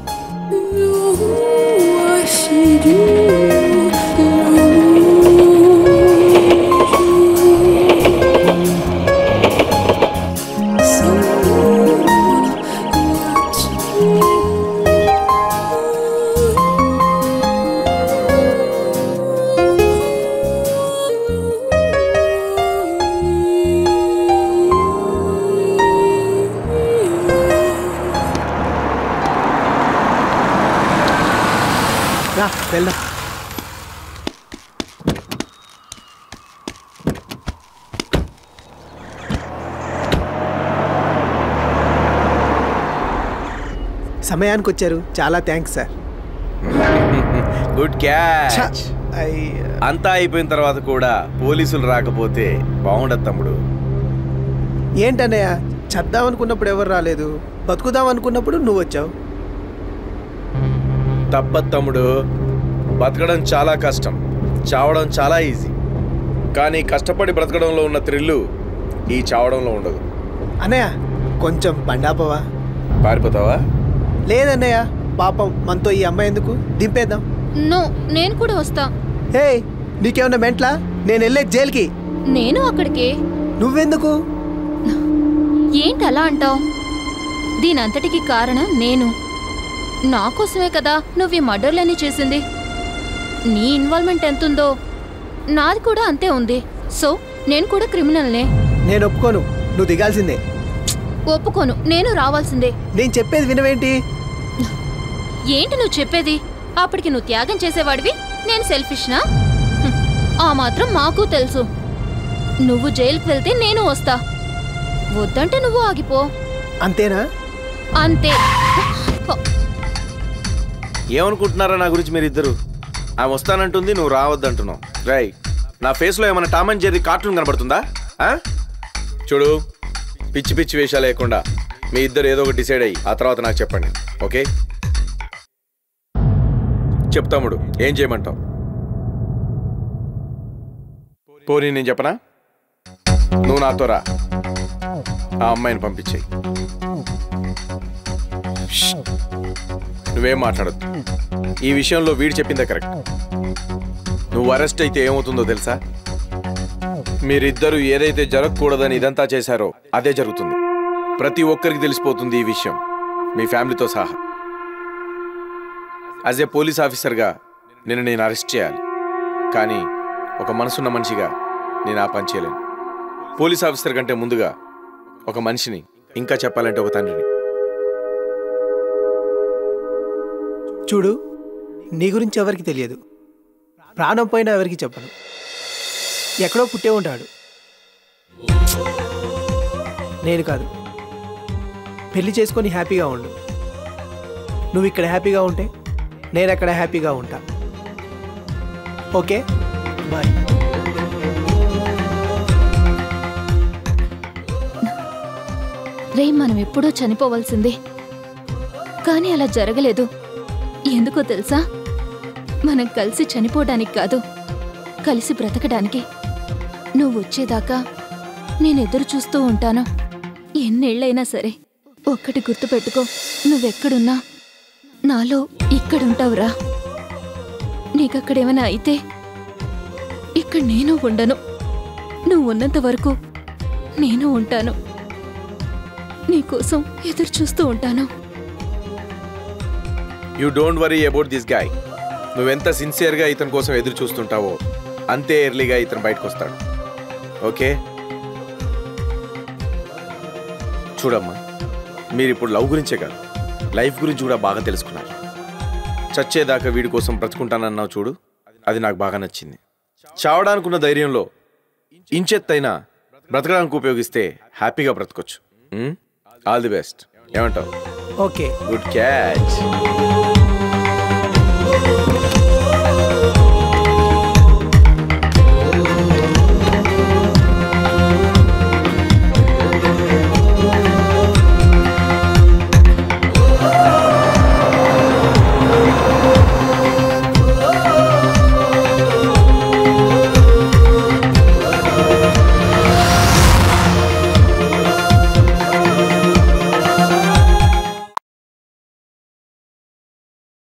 [SPEAKER 7] సమయానికి వచ్చారు, చాలా థ్యాంక్స్ సార్.
[SPEAKER 16] Good catch. అంతా అయిపోయిన తర్వాత కూడా పోలీసులు రాకపోతే బాగుండదు తమ్ముడు.
[SPEAKER 7] ఏంటన్నయ్య, చద్దాం అనుకున్నప్పుడు ఎవరు రాలేదు, బతుకుదాం అనుకున్నప్పుడు నువ్వు వచ్చావు.
[SPEAKER 16] తప్పదు తమ్ముడు, బతకడం చాలా కష్టం, చావడం చాలా ఈజీ. కానీ కష్టపడి బ్రతకడంలో ఉన్న థ్రిల్లు ఈ చావడంలో ఉండదు.
[SPEAKER 7] అన్నయ్య కొంచెం బండాపవా?
[SPEAKER 16] పారిపోతావా?
[SPEAKER 7] లేదన్నయ్య, పాపం మనతో ఈ అమ్మాయి ఎందుకు, దింపేద్దాం.
[SPEAKER 6] నో, నేను కూడా వస్తా.
[SPEAKER 7] హే, నీకేమన్నా మెంట్లా? నేను వెళ్ళే జైలుకి.
[SPEAKER 6] నేను అక్కడికి.
[SPEAKER 7] నువ్వెందుకు?
[SPEAKER 6] ఏంటి అలా అంటావు? దీనంతటికి కారణం నేను. నా కోసమే కదా నువ్వు ఈ మర్డర్లన్నీ చేసింది. నీ ఇన్వాల్వ్మెంట్ ఎంతుందో నాది కూడా అంతే ఉంది. సో నేను కూడా క్రిమినల్నే.
[SPEAKER 7] నేను ఒప్పుకోను, నువ్వు దిగాల్సిందే.
[SPEAKER 6] ఒప్పుకోను, నేను రావాల్సిందే.
[SPEAKER 7] నేను చెప్పేది వినవేంటి?
[SPEAKER 6] ఏంటి నువ్వు చెప్పేది? అప్పటికి నువ్వు త్యాగం చేసేవాడివి, నేను సెల్ఫిష్నా? ఆ మాత్రం మాకు తెలుసు. నువ్వు జైలుకి వెళ్తే నేను వస్తా, వద్దంటే నువ్వు ఆగిపో.
[SPEAKER 7] అంతేనా?
[SPEAKER 6] అంతే.
[SPEAKER 16] ఏమనుకుంటున్నారా నా గురించి మీరిద్దరు? ఆమె వస్తానంటుంది, నువ్వు రావద్దంటున్నావు. రై, నా ఫేస్లో ఏమైనా టామ్ అండ్ జెర్రీ కార్టూన్ కనబడుతుందా? చూడు, పిచ్చి పిచ్చి వేషాలు లేకుండా మీ ఇద్దరు ఏదో ఒకటి డిసైడ్ అయ్యి ఆ తర్వాత నాకు చెప్పండి. ఓకే? చెప్తాముడు, ఏం చేయమంటావు? పోనీ నేను చెప్పనా? నువ్వు నాతో రా, ఆ అమ్మాయిని పంపించేయి. నువ్వేం మాట్లాడద్దు. ఈ విషయంలో వీడు చెప్పిందే కరెక్ట్. నువ్వు అరెస్ట్ అయితే ఏమవుతుందో తెలుసా? మీరిద్దరూ ఏదైతే జరగకూడదని ఇదంతా చేశారో అదే జరుగుతుంది. ప్రతి ఒక్కరికి తెలిసిపోతుంది ఈ విషయం, మీ ఫ్యామిలీతో సహా. యాజ్ ఏ పోలీస్ ఆఫీసర్గా నేను నేను అరెస్ట్ చేయాలి, కానీ ఒక మనసున్న మనిషిగా నేను ఆ పని చేయలేను. పోలీస్ ఆఫీసర్ కంటే ముందుగా ఒక మనిషిని, ఇంకా చెప్పాలంటే ఒక తండ్రిని.
[SPEAKER 7] చూడు, నీ గురించి ఎవరికి తెలియదు, ప్రాణం పోయినా ఎవరికి చెప్పను. ఎక్కడో పుట్టే ఉంటాడు, నేను కాదు. పెళ్లి చేసుకొని హ్యాపీగా ఉండు. నువ్వు ఇక్కడ హ్యాపీగా ఉంటే నేను అక్కడ హ్యాపీగా ఉంటా. Okay, bye.
[SPEAKER 6] రే, మనం ఎప్పుడూ చనిపోవాల్సిందే, కానీ అలా జరగలేదు. ఎందుకో తెలుసా? మనం కలిసి చనిపోవడానికి కాదు, కలిసి బ్రతకడానికి. నువ్వు వచ్చేదాకా నేను ఎదురు చూస్తూ ఉంటాను. ఎన్నేళ్లైనా సరే ఒక్కటి గుర్తుపెట్టుకో, నువ్వెక్కడున్నా నాలో ఇక్కడుంటావురా. నీకక్కడేమైనా అయితే ఇక్కడ నేను ఉండను. నువ్వు ఉన్నంత వరకు నేను ఉంటాను, నీకోసం ఎదురు చూస్తూ ఉంటాను.
[SPEAKER 16] You don't worry about this guy. నువ్వెంత సిన్సియర్గా ఇతని కోసం ఎదురు చూస్తుంటావో అంతే ఎర్లీగా ఇతను బయటకు వస్తాడు. ఓకే? చూడమ్మా, మీరు ఇప్పుడు లవ్ గురించే కాదు, లైఫ్ గురించి కూడా బాగా తెలుసుకున్నారు. చచ్చేదాకా వీడి కోసం బ్రతుకుంటానన్నావు చూడు, అది నాకు బాగా నచ్చింది. చావడానుకున్న ధైర్యంలో ఇంచెత్తైనా బ్రతకడానికి ఉపయోగిస్తే హ్యాపీగా బ్రతకొచ్చు. All the best. ఏమంటావు?
[SPEAKER 7] Okay,
[SPEAKER 16] good catch.